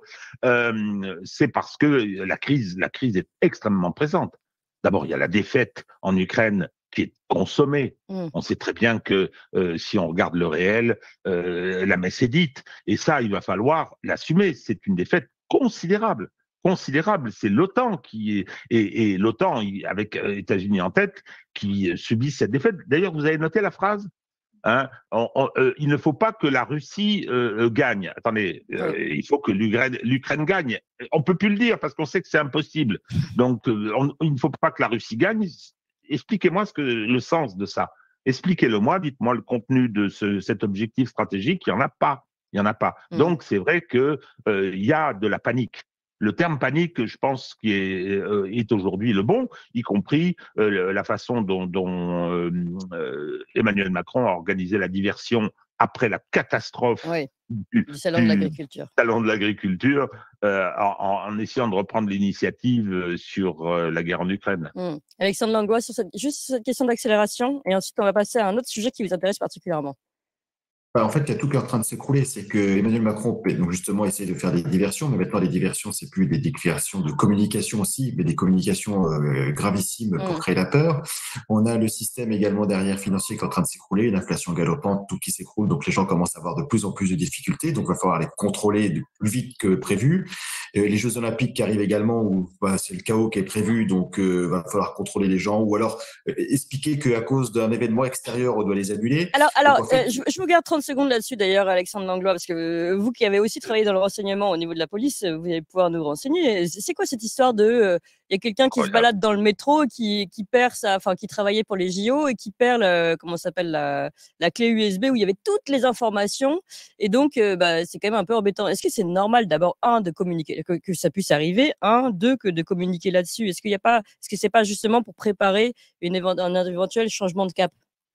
Euh, c'est parce que la crise, la crise est extrêmement présente. D'abord, il y a la défaite en Ukraine qui est consommée. Mm. On sait très bien que euh, si on regarde le réel, euh, la messe est dite. Et ça, il va falloir l'assumer. C'est une défaite considérable. Considérable. C'est l'OTAN qui est, et, et l'OTAN, il- avec euh, les États-Unis en tête, qui euh, subit cette défaite. D'ailleurs, vous avez noté la phrase? Hein, on- on- euh, il ne faut pas que la Russie euh, euh, gagne. Attendez, euh, Oui. il faut que l'Ukraine l'Ukraine gagne. On peut plus le dire parce qu'on sait que c'est impossible. Donc, euh, on- il ne faut pas que la Russie gagne. Expliquez-moi ce que le sens de ça. Expliquez-le-moi. Dites-moi le contenu de ce, cet objectif stratégique. Il y en a pas. Il y en a pas. Mm. Donc, c'est vrai que euh, il y a de la panique. Le terme panique, je pense, qui est, euh, est aujourd'hui le bon, y compris euh, la façon dont, dont euh, euh, Emmanuel Macron a organisé la diversion après la catastrophe Oui, du, du salon de du l'agriculture. salon de l'agriculture, euh, en, en essayant de reprendre l'initiative euh, sur euh, la guerre en Ukraine. Mm. Alexandre Langlois, sur cette, juste sur cette question d'accélération, et ensuite on va passer à un autre sujet qui vous intéresse particulièrement. Bah, en fait, il y a tout qui est en train de s'écrouler. C'est que Emmanuel Macron peut donc justement essayer de faire des diversions, mais maintenant les diversions, c'est plus des diversions de communication aussi, mais des communications euh, gravissimes pour Mm. créer la peur. On a le système également derrière financier qui est en train de s'écrouler, l'inflation galopante, tout qui s'écroule. Donc les gens commencent à avoir de plus en plus de difficultés. Donc il va falloir les contrôler de plus vite que prévu. Euh, les Jeux Olympiques qui arrivent également, où bah, c'est le chaos qui est prévu, donc euh, va falloir contrôler les gens, ou alors euh, expliquer qu'à cause d'un événement extérieur, on doit les annuler. Alors, alors Donc, en fait, euh, je, je vous garde trente secondes là-dessus d'ailleurs, Alexandre Langlois, parce que euh, vous qui avez aussi travaillé dans le renseignement au niveau de la police, euh, vous allez pouvoir nous renseigner. C'est c'est quoi cette histoire de, euh, il y a quelqu'un qui se Incroyable. balade dans le métro, qui, qui perd sa, enfin, qui travaillait pour les J O et qui perd, le, comment ça s'appelle, la, la clé U S B où il y avait toutes les informations. Et donc, euh, bah, c'est quand même un peu embêtant. Est-ce que c'est normal d'abord, un, de communiquer, que, que ça puisse arriver, un, deux, que de communiquer là-dessus? Est-ce qu'il y a pas, est-ce que c'est pas justement pour préparer une évent- un éventuel changement de cap?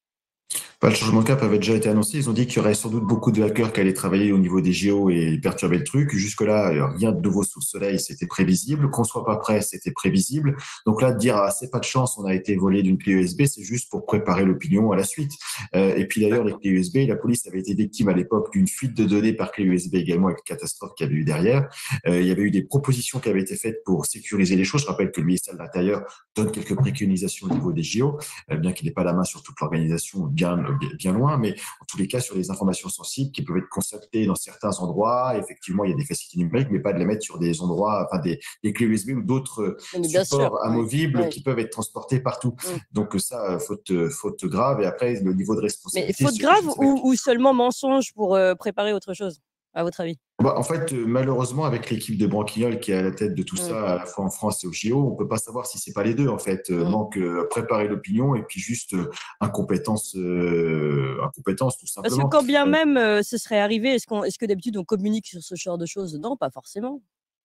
Bah, le changement de cap avait déjà été annoncé. Ils ont dit qu'il y aurait sans doute beaucoup de hackers qui allaient travailler au niveau des J O et perturber le truc. Jusque-là, euh, rien de nouveau sous le soleil, c'était prévisible. Qu'on soit pas prêt, c'était prévisible. Donc là, de dire, ah, c'est pas de chance, on a été volé d'une clé U S B, c'est juste pour préparer l'opinion à la suite. Euh, et puis d'ailleurs, les clés U S B, la police avait été victime à l'époque d'une fuite de données par clé U S B également, avec une catastrophe qu'il y avait eu derrière. Euh, il y avait eu des propositions qui avaient été faites pour sécuriser les choses. Je rappelle que le ministère de l'Intérieur donne quelques préconisations au niveau des J O, euh, bien qu'il n'ait pas la main sur toute l'organisation, bien bien loin, mais en tous les cas, sur les informations sensibles qui peuvent être constatées dans certains endroits, effectivement, il y a des facilités numériques, mais pas de les mettre sur des endroits, enfin des, des clés U S B ou d'autres Mais bien sûr, supports oui. amovibles Oui. qui peuvent être transportés partout. Mm. Donc ça, faute, faute grave. Et après, le niveau de Mais responsabilité. faute c'est- grave je sais pas ou, qui- ou seulement mensonge pour euh, préparer autre chose, à votre avis? Bah, en fait, euh, malheureusement, avec l'équipe de Branquignol qui est à la tête de tout Mm. ça, à la fois en France et au J O, on peut pas savoir si c'est pas les deux, en fait. Euh, Mm. manque euh, préparer l'opinion et puis juste euh, incompétence, euh, incompétence, tout Parce que simplement. quand bien Euh, même euh, ce serait arrivé, est-ce qu'on, est-ce que d'habitude on communique sur ce genre de choses? Non, pas forcément.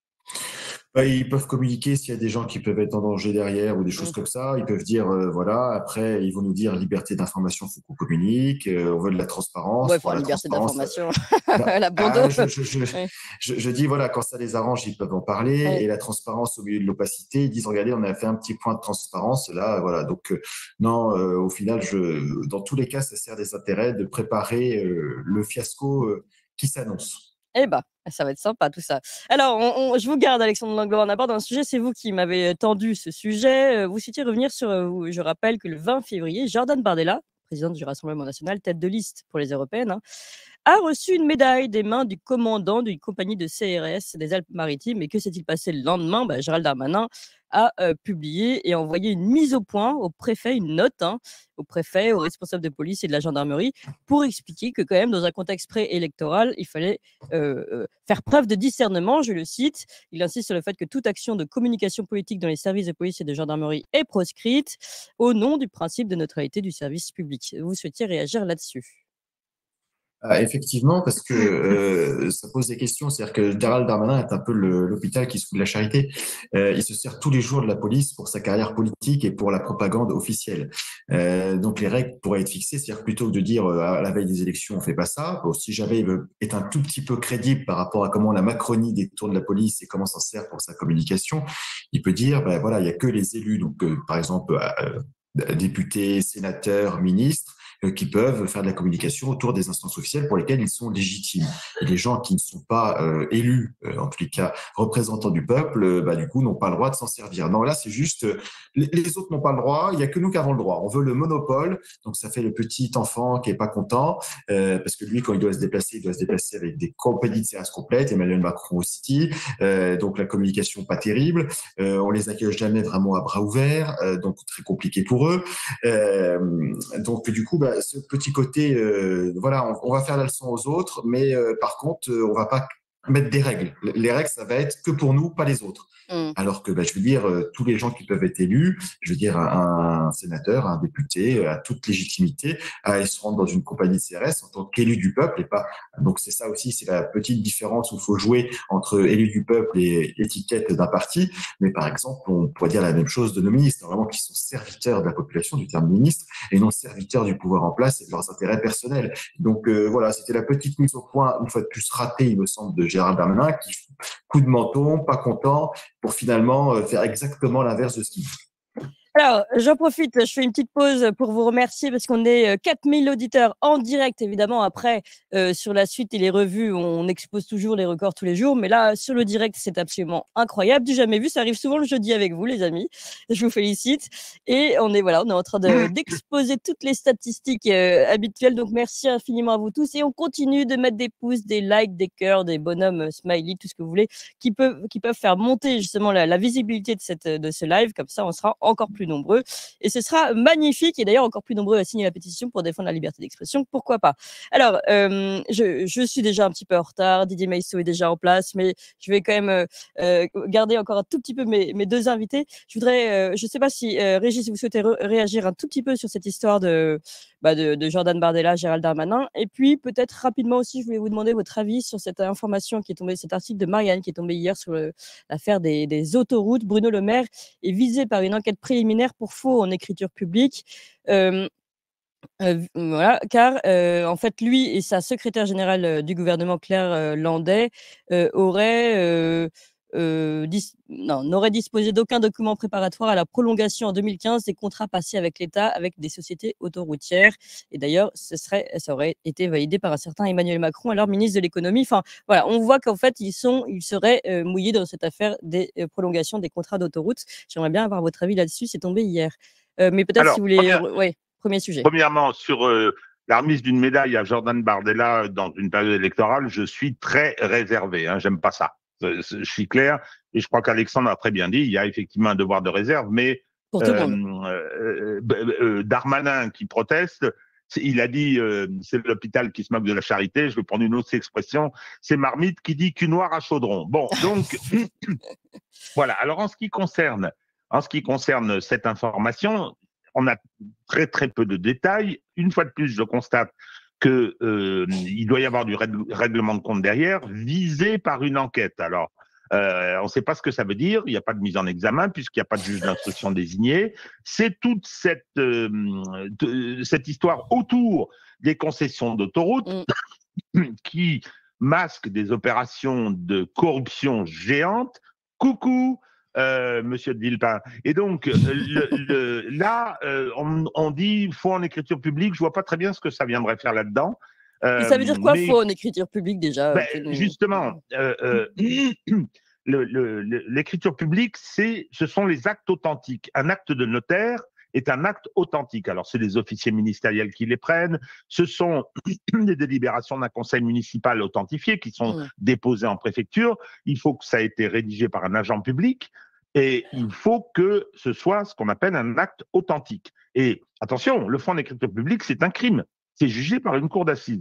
Bah, ils peuvent communiquer s'il y a des gens qui peuvent être en danger derrière ou des choses Mm. comme ça. Ils peuvent dire, euh, voilà, après, ils vont nous dire liberté d'information, faut qu'on communique, euh, on veut de la transparence. Ouais, Pour enfin, la liberté transparence, d'information. bah, La bandeau. ah, je, je, je, Ouais. je, je dis, voilà, quand ça les arrange, ils peuvent en parler. Ouais. Et la transparence au milieu de l'opacité, ils disent, regardez, on a fait un petit point de transparence. Là, voilà. Donc, euh, non, euh, au final, je, dans tous les cas, ça sert des intérêts de préparer euh, le fiasco euh, qui s'annonce. Eh ben, ça va être sympa tout ça. Alors, on- on- je vous garde, Alexandre Langlois. On aborde un sujet, c'est vous qui m'avez tendu ce sujet. Euh, Vous souhaitiez revenir sur, euh, vous- je rappelle que le vingt février, Jordan Bardella, président du Rassemblement national, tête de liste pour les européennes, hein, a reçu une médaille des mains du commandant d'une compagnie de C R S des Alpes-Maritimes. Et que s'est-il passé le lendemain? Bah, Gérald Darmanin a euh, publié et envoyé une mise au point au préfet, une note hein, au préfet, aux responsables de police et de la gendarmerie pour expliquer que quand même, dans un contexte préélectoral, il fallait euh, euh, faire preuve de discernement, je le cite. Il insiste sur le fait que toute action de communication politique dans les services de police et de gendarmerie est proscrite au nom du principe de neutralité du service public. Vous souhaitiez réagir là-dessus? Ah, effectivement, parce que euh, ça pose des questions. C'est-à-dire que Gérald Darmanin est un peu le- l'hôpital qui se fout de la charité. Euh, il se sert tous les jours de la police pour sa carrière politique et pour la propagande officielle. Euh, donc les règles pourraient être fixées. C'est-à-dire plutôt que de dire euh, à la veille des élections on fait pas ça. Bon, si jamais il veut, est un tout petit peu crédible par rapport à comment la Macronie détourne la police et comment s'en sert pour sa communication, il peut dire ben voilà, il y a que les élus. Donc euh, par exemple euh, députés, sénateurs, ministres euh, qui peuvent faire de la communication autour des instances officielles pour lesquelles ils sont légitimes. Et les gens qui ne sont pas euh, élus, euh, en tous les cas représentants du peuple, euh, bah, du coup, n'ont pas le droit de s'en servir. Non, là, c'est juste, euh, les, les autres n'ont pas le droit, il n'y a que nous qui avons le droit. On veut le monopole, donc ça fait le petit enfant qui est pas content, euh, parce que lui, quand il doit se déplacer, il doit se déplacer avec des compagnies de service complètes, Emmanuel Macron aussi, euh, donc la communication pas terrible, euh, on les accueille jamais vraiment à bras ouverts, euh, donc très compliqué pour eux. Euh, donc du coup, bah, ce petit côté, euh, voilà, on, on va faire la leçon aux autres, mais euh, par contre, euh, on va pas mettre des règles. Les règles, ça va être que pour nous, pas les autres. Mm. Alors que, bah, je veux dire, euh, tous les gens qui peuvent être élus, je veux dire, un, un sénateur, un député, euh, a toute légitimité à aller se rendre dans une compagnie de C R S en tant qu'élu du peuple et pas. Donc c'est ça aussi, c'est la petite différence où il faut jouer entre élu du peuple et étiquette d'un parti. Mais par exemple, on pourrait dire la même chose de nos ministres, vraiment qui sont serviteurs de la population, du terme ministre, et non serviteurs du pouvoir en place et de leurs intérêts personnels. Donc euh, voilà, c'était la petite mise au point, une fois de plus ratée, il me semble, de Gérald Darmanin, qui coup de menton, pas content, pour finalement euh, faire exactement l'inverse de ce qu'il dit. Alors, j'en profite, je fais une petite pause pour vous remercier parce qu'on est euh, quatre mille auditeurs en direct, évidemment. Après, euh, sur la suite et les revues, on expose toujours les records tous les jours. Mais là, sur le direct, c'est absolument incroyable. Du jamais vu, ça arrive souvent le jeudi avec vous, les amis. Je vous félicite. Et on est, voilà, on est en train de, d'exposer toutes les statistiques euh, habituelles. Donc, merci infiniment à vous tous. Et on continue de mettre des pouces, des likes, des cœurs, des bonhommes euh, smiley, tout ce que vous voulez, qui peuvent, qui peuvent faire monter justement la, la visibilité de, cette, de ce live. Comme ça, on sera encore plus nombreux et ce sera magnifique et d'ailleurs encore plus nombreux à signer la pétition pour défendre la liberté d'expression, pourquoi pas. Alors euh, je, je suis déjà un petit peu en retard, Didier Maïsso est déjà en place, mais je vais quand même euh, euh, garder encore un tout petit peu mes, mes deux invités. Je voudrais, euh, je sais pas si euh, Régis, vous souhaitez re- réagir un tout petit peu sur cette histoire de, bah, de, de Jordan Bardella, Gérald Darmanin, et puis peut-être rapidement aussi, je voulais vous demander votre avis sur cette information qui est tombée, cet article de Marianne qui est tombé hier sur le, l'affaire des, des autoroutes. Bruno Le Maire est visé par une enquête préliminaire pour faux en écriture publique. Euh, euh, voilà, car euh, en fait, lui et sa secrétaire générale euh, du gouvernement, Claire euh, Landais, euh, auraient euh, euh, dis- non, n'auraient disposé d'aucun document préparatoire à la prolongation en deux mille quinze des contrats passés avec l'État avec des sociétés autoroutières. Et d'ailleurs, ce serait, ça aurait été validé par un certain Emmanuel Macron, alors ministre de l'économie. Enfin, voilà, on voit qu'en fait, ils sont, ils seraient euh, mouillés dans cette affaire des euh, prolongations des contrats d'autoroute. J'aimerais bien avoir votre avis là-dessus. C'est tombé hier, euh, mais peut-être si Alors, vous voulez, première- euh, ouais, premier sujet. Premièrement, sur euh, la remise d'une médaille à Jordan Bardella dans une période électorale, je suis très réservé. Hein, j'aime pas ça. Je, je suis clair et je crois qu'Alexandre a très bien dit. Il y a effectivement un devoir de réserve, mais Pour tout le euh, monde. euh, euh, euh, Darmanin qui proteste, c'est- il a dit euh, c'est l'hôpital qui se moque de la charité. Je vais prendre une autre expression. C'est Marmite qui dit cul noir à chaudron. Bon, donc voilà. Alors en ce qui concerne, en ce qui concerne cette information, on a très très peu de détails. Une fois de plus, je constate que euh, il doit y avoir du règle- règlement de compte derrière, visé par une enquête. Alors, euh, on ne sait pas ce que ça veut dire. Il n'y a pas de mise en examen puisqu'il n'y a pas de juge d'instruction désigné. C'est toute cette euh, de- cette histoire autour des concessions d'autoroute qui masque des opérations de corruption géantes. Coucou, euh, Monsieur de Villepin. Et donc, le, le, là, euh, on, on dit faux en écriture publique. Je vois pas très bien ce que ça viendrait faire là-dedans. Et ça veut dire quoi, mais, faux en écriture publique déjà ben, que nous- justement, euh, euh, le- le- le- l'écriture publique, c'est, ce sont les actes authentiques. Un acte de notaire est un acte authentique. Alors, c'est les officiers ministériels qui les prennent. Ce sont des délibérations d'un conseil municipal authentifié qui sont Mm. déposées en préfecture. Il faut que ça ait été rédigé par un agent public et il faut que ce soit ce qu'on appelle un acte authentique. Et attention, le faux en écriture publique, c'est un crime. C'est jugé par une cour d'assises.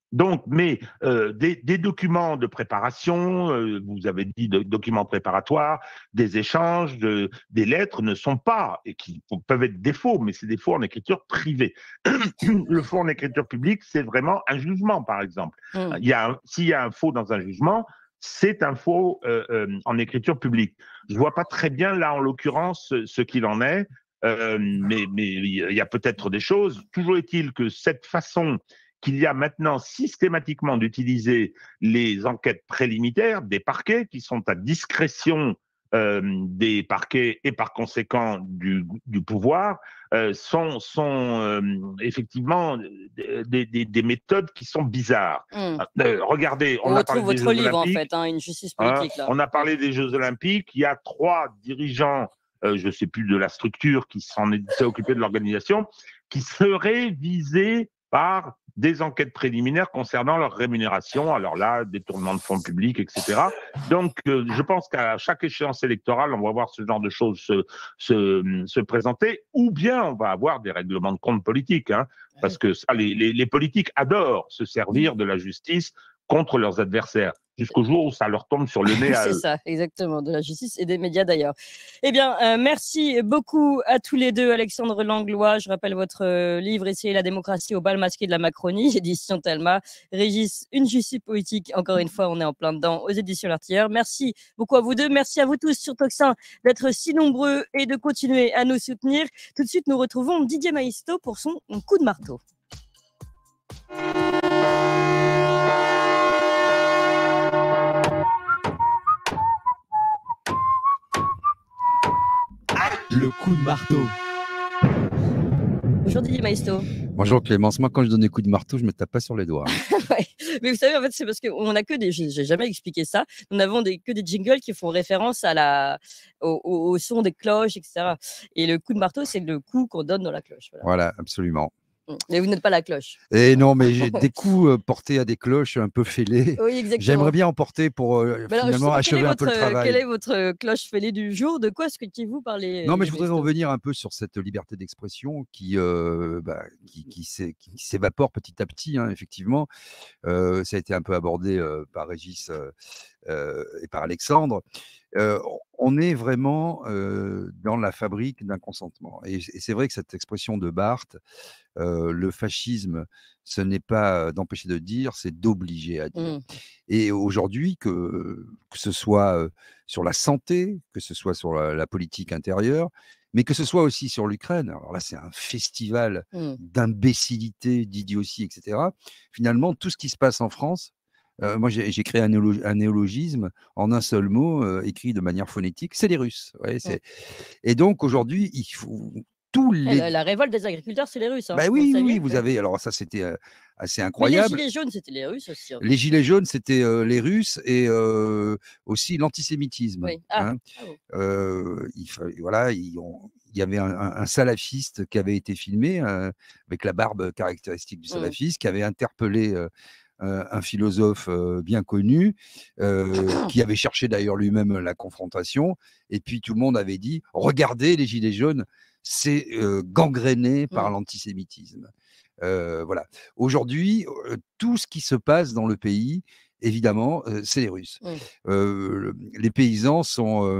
Donc, mais euh, des, des documents de préparation, euh, vous avez dit de, documents préparatoires, des échanges, de, des lettres ne sont pas, et qui peuvent être des faux, mais c'est des faux en écriture privée. Le faux en écriture publique, c'est vraiment un jugement, par exemple. Mm. Il y a un- s'il y a un faux dans un jugement, c'est un faux euh, euh, en écriture publique. Je vois pas très bien là, en l'occurrence, ce, ce qu'il en est, euh, mais, mais il y a peut-être des choses. Toujours est-il que cette façon qu'il y a maintenant systématiquement d'utiliser les enquêtes préliminaires des parquets qui sont à discrétion euh, des parquets et par conséquent du, du pouvoir, euh, sont, sont euh, effectivement des, des, des méthodes qui sont bizarres. Mm. Euh, regardez, on, On a parlé retrouve des votre Jeux livre, en Olympiques. fait, hein, une justice Hein, politique. Là. on a parlé des Jeux Olympiques. Il y a trois dirigeants, euh, je ne sais plus de la structure qui s'en est s'est occupé de l'organisation, qui seraient visés par des enquêtes préliminaires concernant leur rémunération. Alors là, détournement de fonds publics, et cetera. Donc, euh, je pense qu'à chaque échéance électorale, on va voir ce genre de choses se, se, se présenter, ou bien on va avoir des règlements de compte politiques, hein, parce que ça, les, les, les politiques adorent se servir de la justice contre leurs adversaires, jusqu'au jour où ça leur tombe sur le nez à C'est eux. ça, exactement, de la justice et des médias d'ailleurs. Eh bien, euh, merci beaucoup à tous les deux, Alexandre Langlois. Je rappelle votre euh, livre « Essayer la démocratie au bal masqué de la Macronie », édition Telma. Régis, une justice politique, encore une fois, on est en plein dedans, aux éditions L'Artilleur. Merci beaucoup à vous deux. Merci à vous tous sur Tocsin d'être si nombreux et de continuer à nous soutenir. Tout de suite, nous retrouvons Didier Maisto pour son coup de marteau. Le coup de marteau. Bonjour Didier Maisto. Bonjour Clémence, moi quand je donne des coups de marteau, je me tape pas sur les doigts. Ouais. Mais vous savez, en fait, c'est parce qu'on n'a que des. J'ai j'ai jamais expliqué ça. Nous n'avons des, que des jingles qui font référence à la, au, au, au son des cloches, et cetera. Et le coup de marteau, c'est le coup qu'on donne dans la cloche. Voilà. Voilà, absolument. Mais vous n'êtes pas la cloche. Et non, mais j'ai des coups euh, portés à des cloches un peu fêlées. Oui, exactement. J'aimerais bien en porter pour euh, Mais alors, finalement achever votre, un peu le travail. Quelle est votre cloche fêlée du jour? De quoi est-ce que vous parlez? Non, mais je voudrais revenir un peu sur cette liberté d'expression qui, euh, bah, qui, qui s'évapore petit à petit, hein, effectivement. Euh, ça a été un peu abordé euh, par Régis euh, euh, et par Alexandre. Euh, on est vraiment euh, dans la fabrique d'un consentement. Et, et c'est vrai que cette expression de Barthes, euh, le fascisme, ce n'est pas d'empêcher de dire, c'est d'obliger à dire. Mmh. Et aujourd'hui, que, que ce soit euh, sur la santé, que ce soit sur la, la politique intérieure, mais que ce soit aussi sur l'Ukraine, alors là, c'est un festival mmh. d'imbécilité, d'idiotie, et cetera. Finalement, tout ce qui se passe en France, Euh, moi, j'ai créé un, néolog un néologisme en un seul mot, euh, écrit de manière phonétique, c'est les Russes. Ouais, ouais. Et donc, aujourd'hui, il faut tous les… La, la révolte des agriculteurs, c'est les Russes. Hein, bah oui, oui, oui, vous avez… Alors ça, c'était euh, assez incroyable. Mais les gilets jaunes, c'était les Russes aussi. Hein. Les gilets jaunes, c'était euh, les Russes et euh, aussi l'antisémitisme. Oui. Ah. Hein. Ah bon. euh, il, voilà, il, on, il y avait un, un, un salafiste qui avait été filmé euh, avec la barbe caractéristique du salafiste, mmh. qui avait interpellé… Euh, Euh, un philosophe euh, bien connu, euh, qui avait cherché d'ailleurs lui-même la confrontation, et puis tout le monde avait dit « Regardez, les gilets jaunes, c'est euh, gangréné par mmh. l'antisémitisme. Euh, » Voilà. Aujourd'hui, euh, tout ce qui se passe dans le pays, évidemment, euh, c'est les Russes. Mmh. Euh, les paysans sont euh,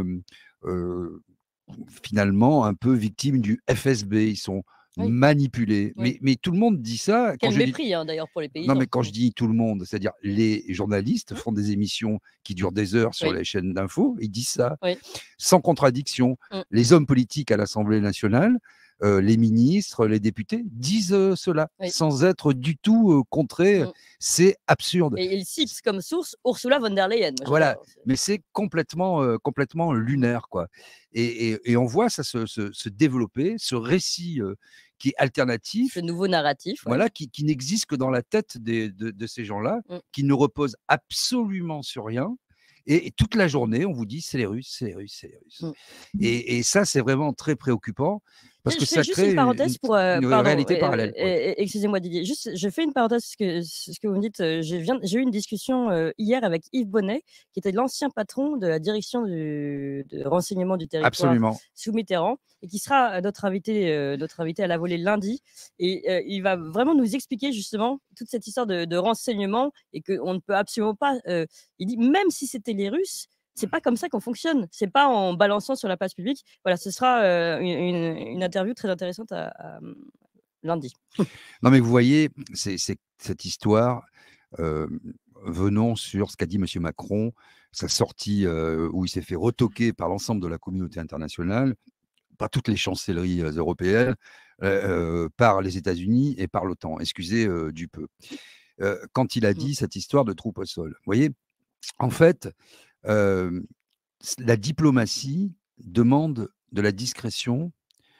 euh, finalement un peu victimes du F S B, ils sont oui. manipulés. Oui. Mais, mais tout le monde dit ça. Quel quand mépris, dis... hein, d'ailleurs, pour les paysans. Non, mais quand je dis tout le monde, c'est-à-dire les journalistes oui. font des émissions qui durent des heures sur oui. les chaînes d'infos, ils disent ça, oui. sans contradiction. Oui. Les hommes politiques à l'Assemblée nationale, euh, les ministres, les députés disent euh, cela, oui. sans être du tout euh, contrés. Oui. C'est absurde. Et ils citent comme source Ursula von der Leyen. Voilà, mais c'est complètement, euh, complètement lunaire, quoi. Et, et, et on voit ça se, se, se développer, ce récit euh, qui est alternatif. Ce nouveau narratif. Voilà, ouais. qui, qui n'existe que dans la tête des, de, de ces gens-là, mm. qui ne repose absolument sur rien. Et, et toute la journée, on vous dit c'est les Russes, c'est les Russes, c'est les Russes. Mm. Et, et ça, c'est vraiment très préoccupant Parce Je que fais ça juste crée une parenthèse une, pour, euh, une pardon, réalité euh, parallèle. euh, Ouais. euh, excusez-moi Didier, juste, je fais une parenthèse parce que ce que vous me dites, euh, j'ai viens- j'ai eu une discussion euh, hier avec Yves Bonnet, qui était l'ancien patron de la direction du, de renseignement du territoire Absolument. sous Mitterrand, et qui sera euh, notre invité, euh, notre invité à la volée lundi. Et euh, il va vraiment nous expliquer justement toute cette histoire de, de renseignement, et qu'on ne peut absolument pas. euh, il dit, même si c'était les Russes, c'est pas comme ça qu'on fonctionne. C'est pas en balançant sur la place publique. Voilà, ce sera euh, une, une- une interview très intéressante à, à, euh, lundi. Non, mais vous voyez, c'est c'est- cette histoire. euh, Venons sur ce qu'a dit Monsieur Macron, sa sortie euh, où il s'est fait retoquer par l'ensemble de la communauté internationale, par toutes les chancelleries euh, européennes, euh, euh, par les États-Unis et par l'OTAN. Excusez euh, du peu. Euh, quand il a dit cette histoire de troupes au sol. Vous voyez, en fait, euh, la diplomatie demande de la discrétion,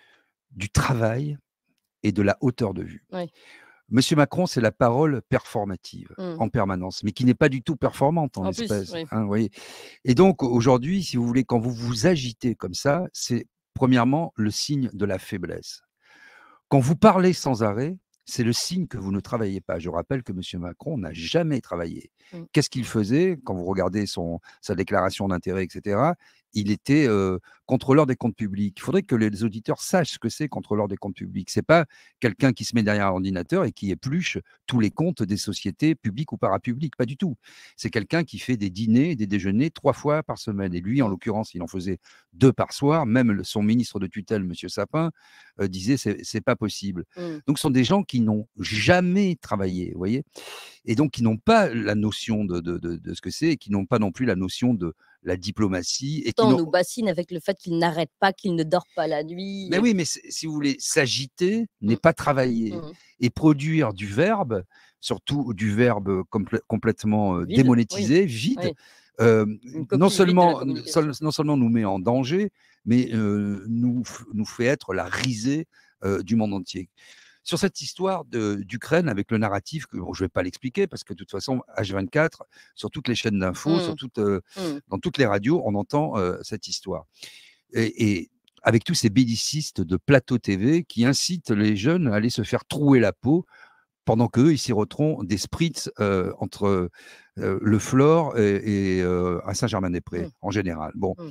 du travail et de la hauteur de vue. Oui. Monsieur Macron, c'est la parole performative Mm. en permanence, mais qui n'est pas du tout performante en, En plus, espèce. oui. Hein, vous voyez. Et donc, aujourd'hui, si vous voulez, quand vous vous agitez comme ça, c'est premièrement le signe de la faiblesse. Quand vous parlez sans arrêt, c'est le signe que vous ne travaillez pas. Je rappelle que M. Macron n'a jamais travaillé. Mm. Qu'est-ce qu'il faisait quand vous regardez son, sa déclaration d'intérêt, et cetera? Il était euh, contrôleur des comptes publics. Il faudrait que les auditeurs sachent ce que c'est contrôleur des comptes publics. C'est pas quelqu'un qui se met derrière un ordinateur et qui épluche tous les comptes des sociétés publiques ou parapubliques. Pas du tout. C'est quelqu'un qui fait des dîners et des déjeuners trois fois par semaine. Et lui, en l'occurrence, il en faisait deux par soir. Même le- son ministre de tutelle, M. Sapin, euh, disait c'est c'est pas possible. Mm. Donc, ce sont des gens qui n'ont jamais travaillé, vous voyez, et donc qui n'ont pas la notion de, de, de, de ce que c'est, et qui n'ont pas non plus la notion de la diplomatie. Et qui Pourtant, on n'ont- nous bassine avec le fait qu'il n'arrête pas, qu'il ne dort pas la nuit. Mais oui, mais c'est- si vous voulez, s'agiter n'est pas travailler. Mm. Et produire du verbe, surtout du verbe complè- complètement euh, Vide, démonétisé, vide, oui. euh, Une coquille non, vide de la seulement, communication. sol- non seulement nous met en danger, mais euh, nous, f- nous fait être la risée euh, du monde entier. Sur cette histoire de- d'Ukraine, avec le narratif, que bon, je ne vais pas l'expliquer, parce que de toute façon, H vingt-quatre, sur toutes les chaînes d'infos, Mm. sur toutes, euh, Mm. dans toutes les radios, on entend euh, cette histoire. Et, et avec tous ces bellicistes de plateau T V qui incitent les jeunes à aller se faire trouer la peau, pendant qu'eux, ils siroteront des spritz euh, entre euh, le Flore et, et, euh, à Saint-Germain-des-Prés, Mm. en général. Bon. Mm.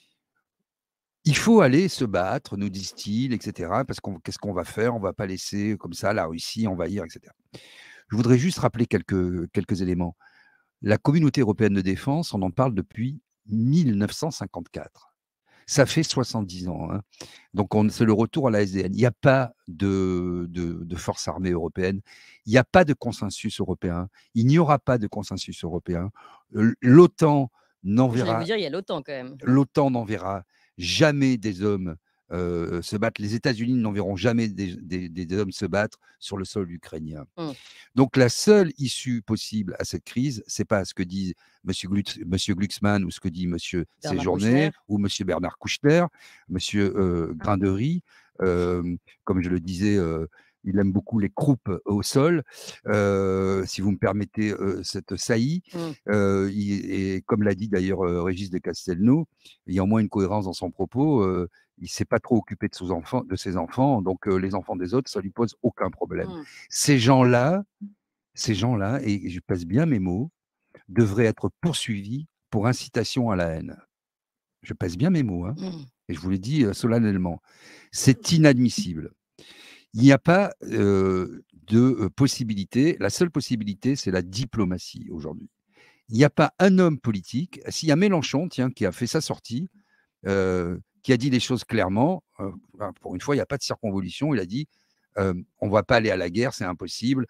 Il faut aller se battre, nous disent-ils, et cetera. Parce qu'on qu'est-ce qu'on va faire? On ne va pas laisser comme ça la Russie envahir, et cetera. Je voudrais juste rappeler quelques, quelques éléments. La communauté européenne de défense, on en parle depuis mille neuf cent cinquante-quatre. Ça fait soixante-dix ans. Hein. Donc, on- c'est le retour à la S D N. Il n'y a pas de, de, de force armée européenne. Il n'y a pas de consensus européen. Il n'y aura pas de consensus européen. Euh, L'OTAN J'allais n'enverra vous dire, il y a l'OTAN quand même. l'OTAN n'enverra jamais des hommes euh, se battre. Les États-Unis n'enverront jamais des, des- des hommes se battre sur le sol ukrainien. Mm. Donc la seule issue possible à cette crise, c'est pas ce que dit M. Glutz, Monsieur Glucksmann ou ce que dit M. Bernard Séjourné Kouchner. ou M. Bernard Kouchner, M. Euh, Grindery, euh, comme je le disais. Euh, il aime beaucoup les croupes au sol, euh, si vous me permettez euh, cette saillie. Mm. Euh, il- et comme l'a dit d'ailleurs euh, Régis de Castelnau, il y a au moins une cohérence dans son propos. Euh, il ne s'est pas trop occupé de ses enfants, de ses enfants, donc euh, les enfants des autres, ça lui pose aucun problème. Mm. Ces gens-là, ces gens-là, et je passe bien mes mots, devraient être poursuivis pour incitation à la haine. Je passe bien mes mots, hein, Mm. et je vous le dis euh, solennellement. C'est inadmissible. Il n'y a pas euh, de euh, possibilité. La seule possibilité, c'est la diplomatie aujourd'hui. Il n'y a pas un homme politique. S'il y a Mélenchon, tiens, qui a fait sa sortie, euh, qui a dit les choses clairement, euh, pour une fois, il n'y a pas de circonvolution. Il a dit euh, on ne va pas aller à la guerre, c'est impossible.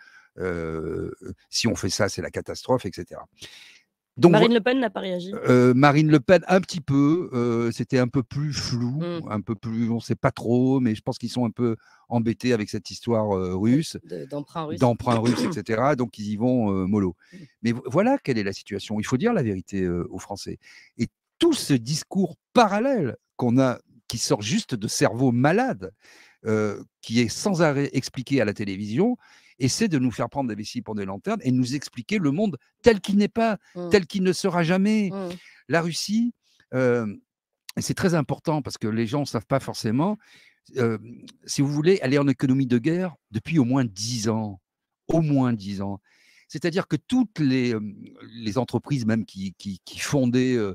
Euh, si on fait ça, c'est la catastrophe, et cetera. Donc, Marine Le Pen n'a pas réagi. euh, Marine Le Pen, un petit peu, euh, c'était un peu plus flou, Mm. un peu plus, on ne sait pas trop, mais je pense qu'ils sont un peu embêtés avec cette histoire euh, russe, De- D'emprunt russe. d'emprunt russe, et cetera. Donc ils y vont euh, mollo. Mm. Mais vo- voilà quelle est la situation. Il faut dire la vérité euh, aux Français. Et tout ce discours parallèle qu'on a, qui sort juste de cerveaux malades, euh, qui est sans arrêt expliqué à la télévision, essaie de nous faire prendre des vessies pour des lanternes et nous expliquer le monde tel qu'il n'est pas, Mm. tel qu'il ne sera jamais. Mm. La Russie, euh, et c'est très important parce que les gens ne savent pas forcément, euh, si vous voulez, elle est en économie de guerre depuis au moins dix ans. Au moins dix ans. C'est-à-dire que toutes les, euh, les entreprises même qui, qui, qui fondaient euh,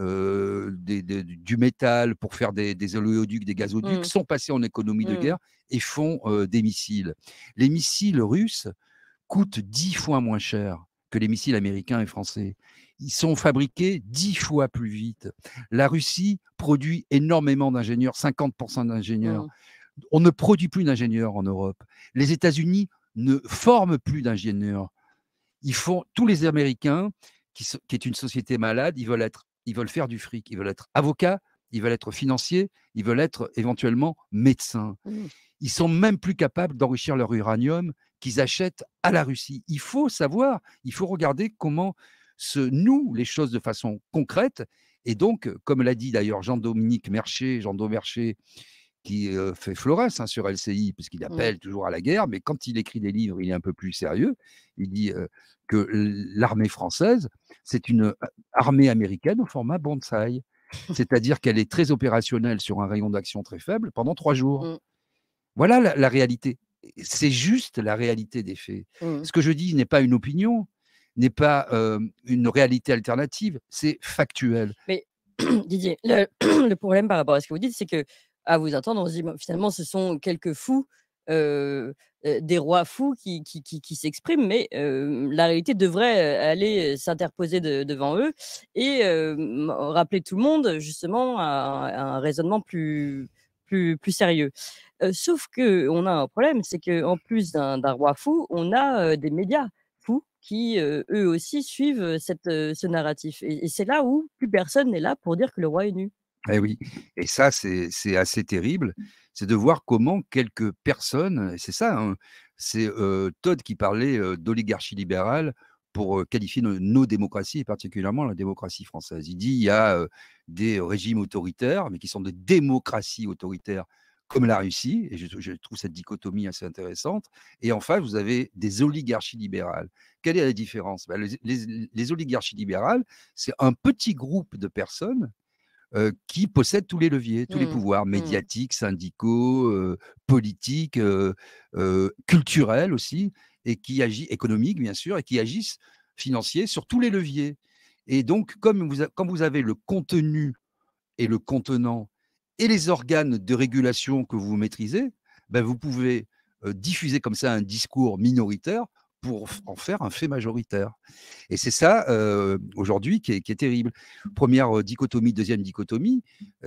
euh, des, des- du métal pour faire des, des oléoducs, des gazoducs, Mm. sont passées en économie de Mm. guerre et font euh, des missiles. Les missiles russes coûtent dix fois moins cher que les missiles américains et français. Ils sont fabriqués dix fois plus vite. La Russie produit énormément d'ingénieurs, cinquante pour cent d'ingénieurs. Mm. On ne produit plus d'ingénieurs en Europe. Les États-Unis ne forment plus d'ingénieurs. Ils font tous les Américains, qui, so- qui est une société malade, ils veulent être, ils veulent faire du fric, ils veulent être avocats, ils veulent être financiers, ils veulent être éventuellement médecins. Mm. Ils sont même plus capables d'enrichir leur uranium qu'ils achètent à la Russie. Il faut savoir, il faut regarder comment se nouent les choses de façon concrète. Et donc, comme l'a dit d'ailleurs Jean-Dominique Mercier, Jean Mercier, qui euh, fait Florès hein, sur L C I, puisqu'il Mm. appelle toujours à la guerre, mais quand il écrit des livres, il est un peu plus sérieux. Il dit euh, que l'armée française, c'est une euh, armée américaine au format bonsaï. C'est-à-dire qu'elle est très opérationnelle sur un rayon d'action très faible pendant trois jours. Mm. Voilà la, la réalité. C'est juste la réalité des faits. Mm. Ce que je dis n'est pas une opinion, n'est pas euh, une réalité alternative, c'est factuel. Mais Didier, le, le problème par rapport à ce que vous dites, c'est que à vous entendre, on se dit bon, finalement, ce sont quelques fous, euh, euh, des rois fous qui, qui, qui, qui s'expriment, mais euh, la réalité devrait euh, aller euh, s'interposer de- devant eux et euh, m- rappeler tout le monde justement à, un à un raisonnement plus, plus, plus sérieux. Euh, sauf que on a un problème, c'est que en plus d'un d'un roi fou, on a euh, des médias fous qui, euh, eux aussi, suivent euh, cette, euh, ce narratif. Et, et c'est là où plus personne n'est là pour dire que le roi est nu. Eh oui, et ça, c'est c'est assez terrible. C'est de voir comment quelques personnes, et c'est ça, hein, c'est euh, Todd qui parlait euh, d'oligarchie libérale pour euh, qualifier nos, nos démocraties, et particulièrement la démocratie française. Il dit il y a euh, des régimes autoritaires, mais qui sont des démocraties autoritaires, comme la Russie, et je, je trouve cette dichotomie assez intéressante. Et enfin, vous avez des oligarchies libérales. Quelle est la différence? Ben, les, les- les oligarchies libérales, c'est un petit groupe de personnes euh, qui possèdent tous les leviers, tous les Mm, pouvoirs mm, médiatiques, syndicaux, euh, politiques, euh, euh, culturels aussi, et qui agissent, économiques bien sûr, et qui agissent financiers sur tous les leviers. Et donc, comme vous, a- quand vous avez le contenu et le contenant et les organes de régulation que vous maîtrisez, ben vous pouvez euh, diffuser comme ça un discours minoritaire pour f- en faire un fait majoritaire. Et c'est ça, euh, aujourd'hui, qui est, qui est terrible. Première euh, dichotomie, deuxième dichotomie,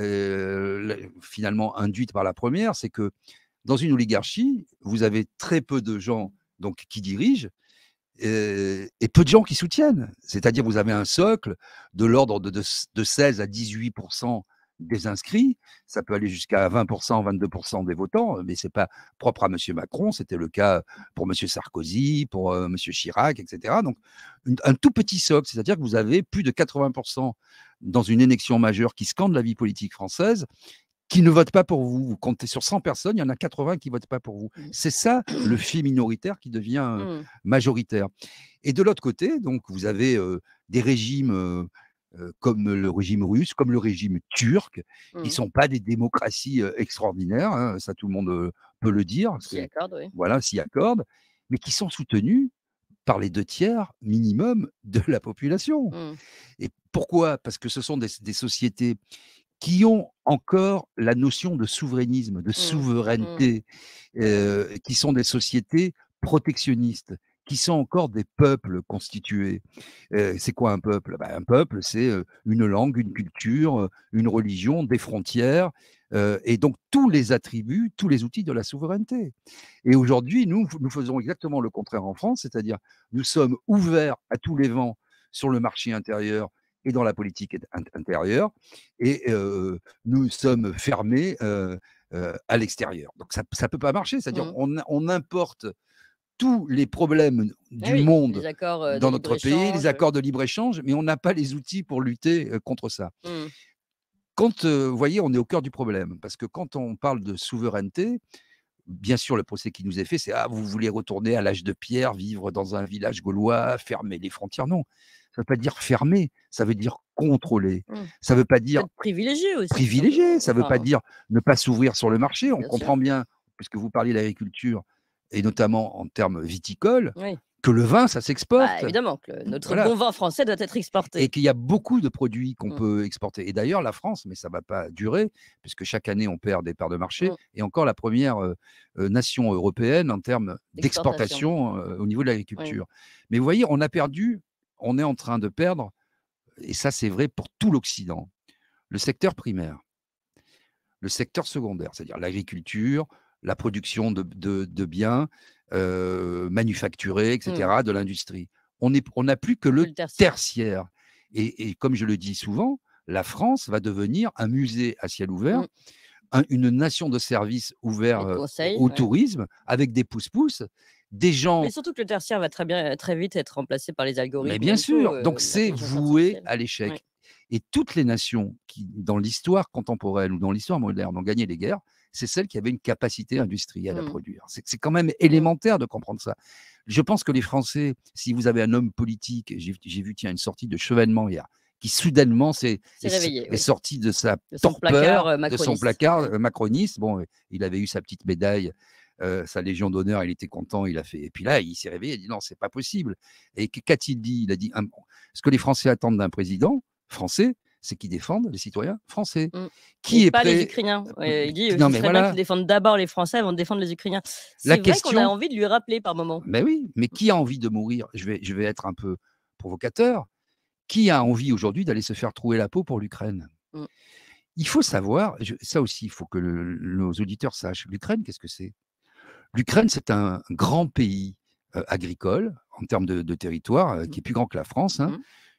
euh, la- finalement induite par la première, c'est que dans une oligarchie, vous avez très peu de gens donc, qui dirigent euh, et peu de gens qui soutiennent. C'est-à-dire, vous avez un socle de l'ordre de, de, de seize à dix-huit pour cent des inscrits. Ça peut aller jusqu'à vingt pour cent, vingt-deux pour cent des votants, mais ce n'est pas propre à M. Macron. C'était le cas pour M. Sarkozy, pour euh, M. Chirac, et cetera. Donc, une- un tout petit socle, c'est-à-dire que vous avez plus de quatre-vingts pour cent dans une élection majeure qui scande la vie politique française, qui ne votent pas pour vous. Vous comptez sur cent personnes, il y en a quatre-vingts qui ne votent pas pour vous. mm, C'est ça le fait minoritaire qui devient euh, mm, majoritaire. Et de l'autre côté, donc, vous avez euh, des régimes euh, euh, comme le régime russe, comme le régime turc, qui ne mm. sont pas des démocraties euh, extraordinaires, hein, ça tout le monde euh, peut le dire, S'y c'est- accorde, oui. voilà, s'y accorde, mais qui sont soutenus par les deux tiers minimum de la population. Mm, Et pourquoi? Parce que ce sont des, des sociétés qui ont encore la notion de souverainisme, de mm, mm. souveraineté, euh, qui sont des sociétés protectionnistes, qui sont encore des peuples constitués. Euh, c'est quoi un peuple? Ben, un peuple, c'est euh, une langue, une culture, euh, une religion, des frontières, euh, et donc tous les attributs, tous les outils de la souveraineté. Et aujourd'hui, nous, nous faisons exactement le contraire en France, c'est-à-dire nous sommes ouverts à tous les vents sur le marché intérieur et dans la politique int- intérieure, et euh, nous sommes fermés euh, euh, à l'extérieur. Donc ça ne peut pas marcher, c'est-à-dire mm. on, on importe tous les problèmes Ah du oui, les monde accords euh, de dans notre pays, les libre-échange. accords de libre-échange, mais on n'a pas les outils pour lutter euh, contre ça. Mm, Quand, euh, vous voyez, on est au cœur du problème, parce que quand on parle de souveraineté, bien sûr, le procès qui nous est fait, c'est « Ah, vous voulez retourner à l'âge de pierre, vivre dans un village gaulois, fermer les frontières ». Non, ça ne veut pas dire fermer, ça veut dire contrôler. Mmh. Ça ne veut pas dire Peut-être privilégié aussi. privilégier, ça ne veut pas Enfin, dire ne pas s'ouvrir sur le marché. On bien comprend sûr. bien, puisque vous parliez d'agriculture, et notamment en termes viticoles, Oui. que le vin, ça Bah, s'exporte. évidemment, que le- notre Voilà. bon vin français doit être exporté. Et qu'il y a beaucoup de produits qu'on Mm. peut exporter. Et d'ailleurs, la France, mais ça ne va pas durer, puisque chaque année, on perd des parts de marché, Mm. et encore la première euh, euh, nation européenne en termes D'exportation. d'exportation euh, au niveau de l'agriculture. Mais vous voyez, on a perdu, on est en train de perdre, et ça c'est vrai pour tout l'Occident, le secteur primaire, le secteur secondaire, c'est-à-dire l'agriculture, la production de, de- de biens euh, manufacturés, et cetera, de l'industrie. On n'est- on n'a plus que le Plus le tertiaire. tertiaire. Et, et comme je le dis souvent, la France va devenir un musée à ciel ouvert, Mm. un- une nation de services ouverts Et de euh, conseils, au ouais. tourisme, avec des pousse-pousse, des gens. Mais surtout que le tertiaire va très bien, très vite être remplacé par les algorithmes. Mais bien et tout, sûr, euh, donc c'est l'intelligence voué artificielle. à l'échec. Ouais. Et toutes les nations qui, dans l'histoire contemporaine ou dans l'histoire moderne, ont gagné les guerres, c'est celles qui avaient une capacité industrielle à Mm. produire. C'est c'est quand même élémentaire de comprendre ça. Je pense que les Français, si vous avez un homme politique, j'ai j'ai vu tiens, une sortie de Chevènement hier, qui soudainement s'est S'est est, réveillé, est oui. sorti de sa De son torpeur, placard, euh, de son macroniste. placard Ouais. euh, macroniste. Bon, euh, il avait eu sa petite médaille, euh, sa Légion d'honneur, il était content, il a fait. Et puis là, il s'est réveillé, il a dit non, c'est pas possible. Et que- qu'a-t-il dit? Il a dit un- ce que les Français attendent d'un président français, c'est qu'il défende les citoyens français. Mm. Qui Et est pas les prêt? Ukrainiens. Ouais, il dit Non, ce mais serait bien voilà. qu'ils défendent d'abord les Français avant de défendre les Ukrainiens. C'est La vrai qu'on a question- envie de lui rappeler par moment. Mais oui, mais qui a envie de mourir? Je vais, je vais être un peu provocateur. Qui a envie aujourd'hui d'aller se faire trouer la peau pour l'Ukraine? Mm. Il faut savoir, je- ça aussi, il faut que le- nos auditeurs sachent, l'Ukraine, qu'est-ce que c'est? L'Ukraine, c'est un grand pays euh, agricole, en termes de, de territoire, euh, qui est plus grand que la France, hein,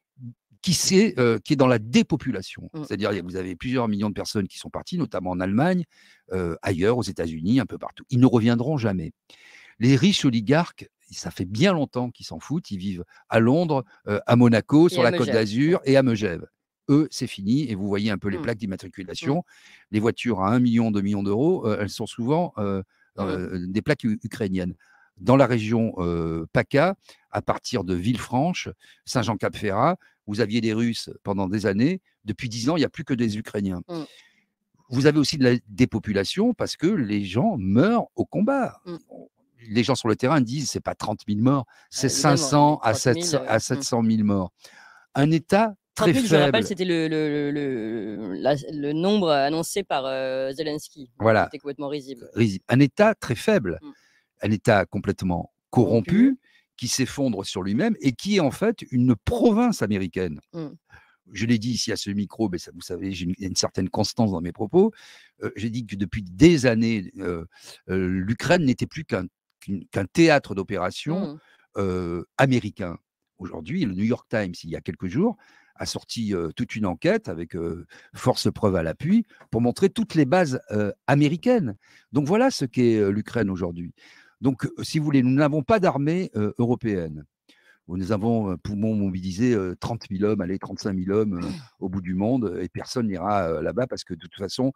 qui, s'est, euh, qui est dans la dépopulation. Mm. C'est-à-dire, il y a- vous avez plusieurs millions de personnes qui sont parties, notamment en Allemagne, euh, ailleurs, aux États-Unis, un peu partout. Ils ne reviendront jamais. Les riches oligarques, ça fait bien longtemps qu'ils s'en foutent. Ils vivent à Londres, euh, à Monaco, Et sur à la Côte Megève. d'Azur et à Megève. Eux, c'est fini. Et vous voyez un peu les Mm. plaques d'immatriculation. Les voitures à un million, deux millions d'euros, euh, elles sont souvent euh, euh, des plaques u- ukrainiennes. Dans la région euh, PACA, à partir de Villefranche, Saint-Jean-Cap-Ferrat, vous aviez des Russes pendant des années. Depuis dix ans, il n'y a plus que des Ukrainiens. Mm. Vous avez aussi de la dépopulation parce que les gens meurent au combat. Mm. Les gens sur le terrain disent c'est pas trente mille morts, c'est évidemment, cinq cents mais à trente mille, sept cents, euh, à mm. sept cent mille morts. Un État trente très mille, je rappelle, faible. c'était le, le, le, la- le nombre annoncé par euh, Zelensky. Voilà. C'était complètement risible. Risi- Un État très faible, Mm. un État complètement corrompu, Corrompu. qui s'effondre sur lui-même et qui est en fait une province américaine. Mm. Je l'ai dit ici à ce micro, mais ça, vous savez, j'ai une, une certaine constance dans mes propos. Euh, j'ai dit que depuis des années, euh, euh, l'Ukraine n'était plus qu'un qu'une- qu'un théâtre d'opération Mm. euh, américain. Aujourd'hui, le New York Times, il y a quelques jours, a sorti euh, toute une enquête avec euh, force preuve à l'appui pour montrer toutes les bases euh, américaines. Donc voilà ce qu'est euh, l'Ukraine aujourd'hui. Donc, euh, si vous voulez, nous n'avons pas d'armée euh, européenne. Nous avons euh, pouvons mobiliser euh, trente mille hommes, allez, trente-cinq mille hommes euh, au bout du monde, et personne n'ira euh, là-bas parce que de toute façon,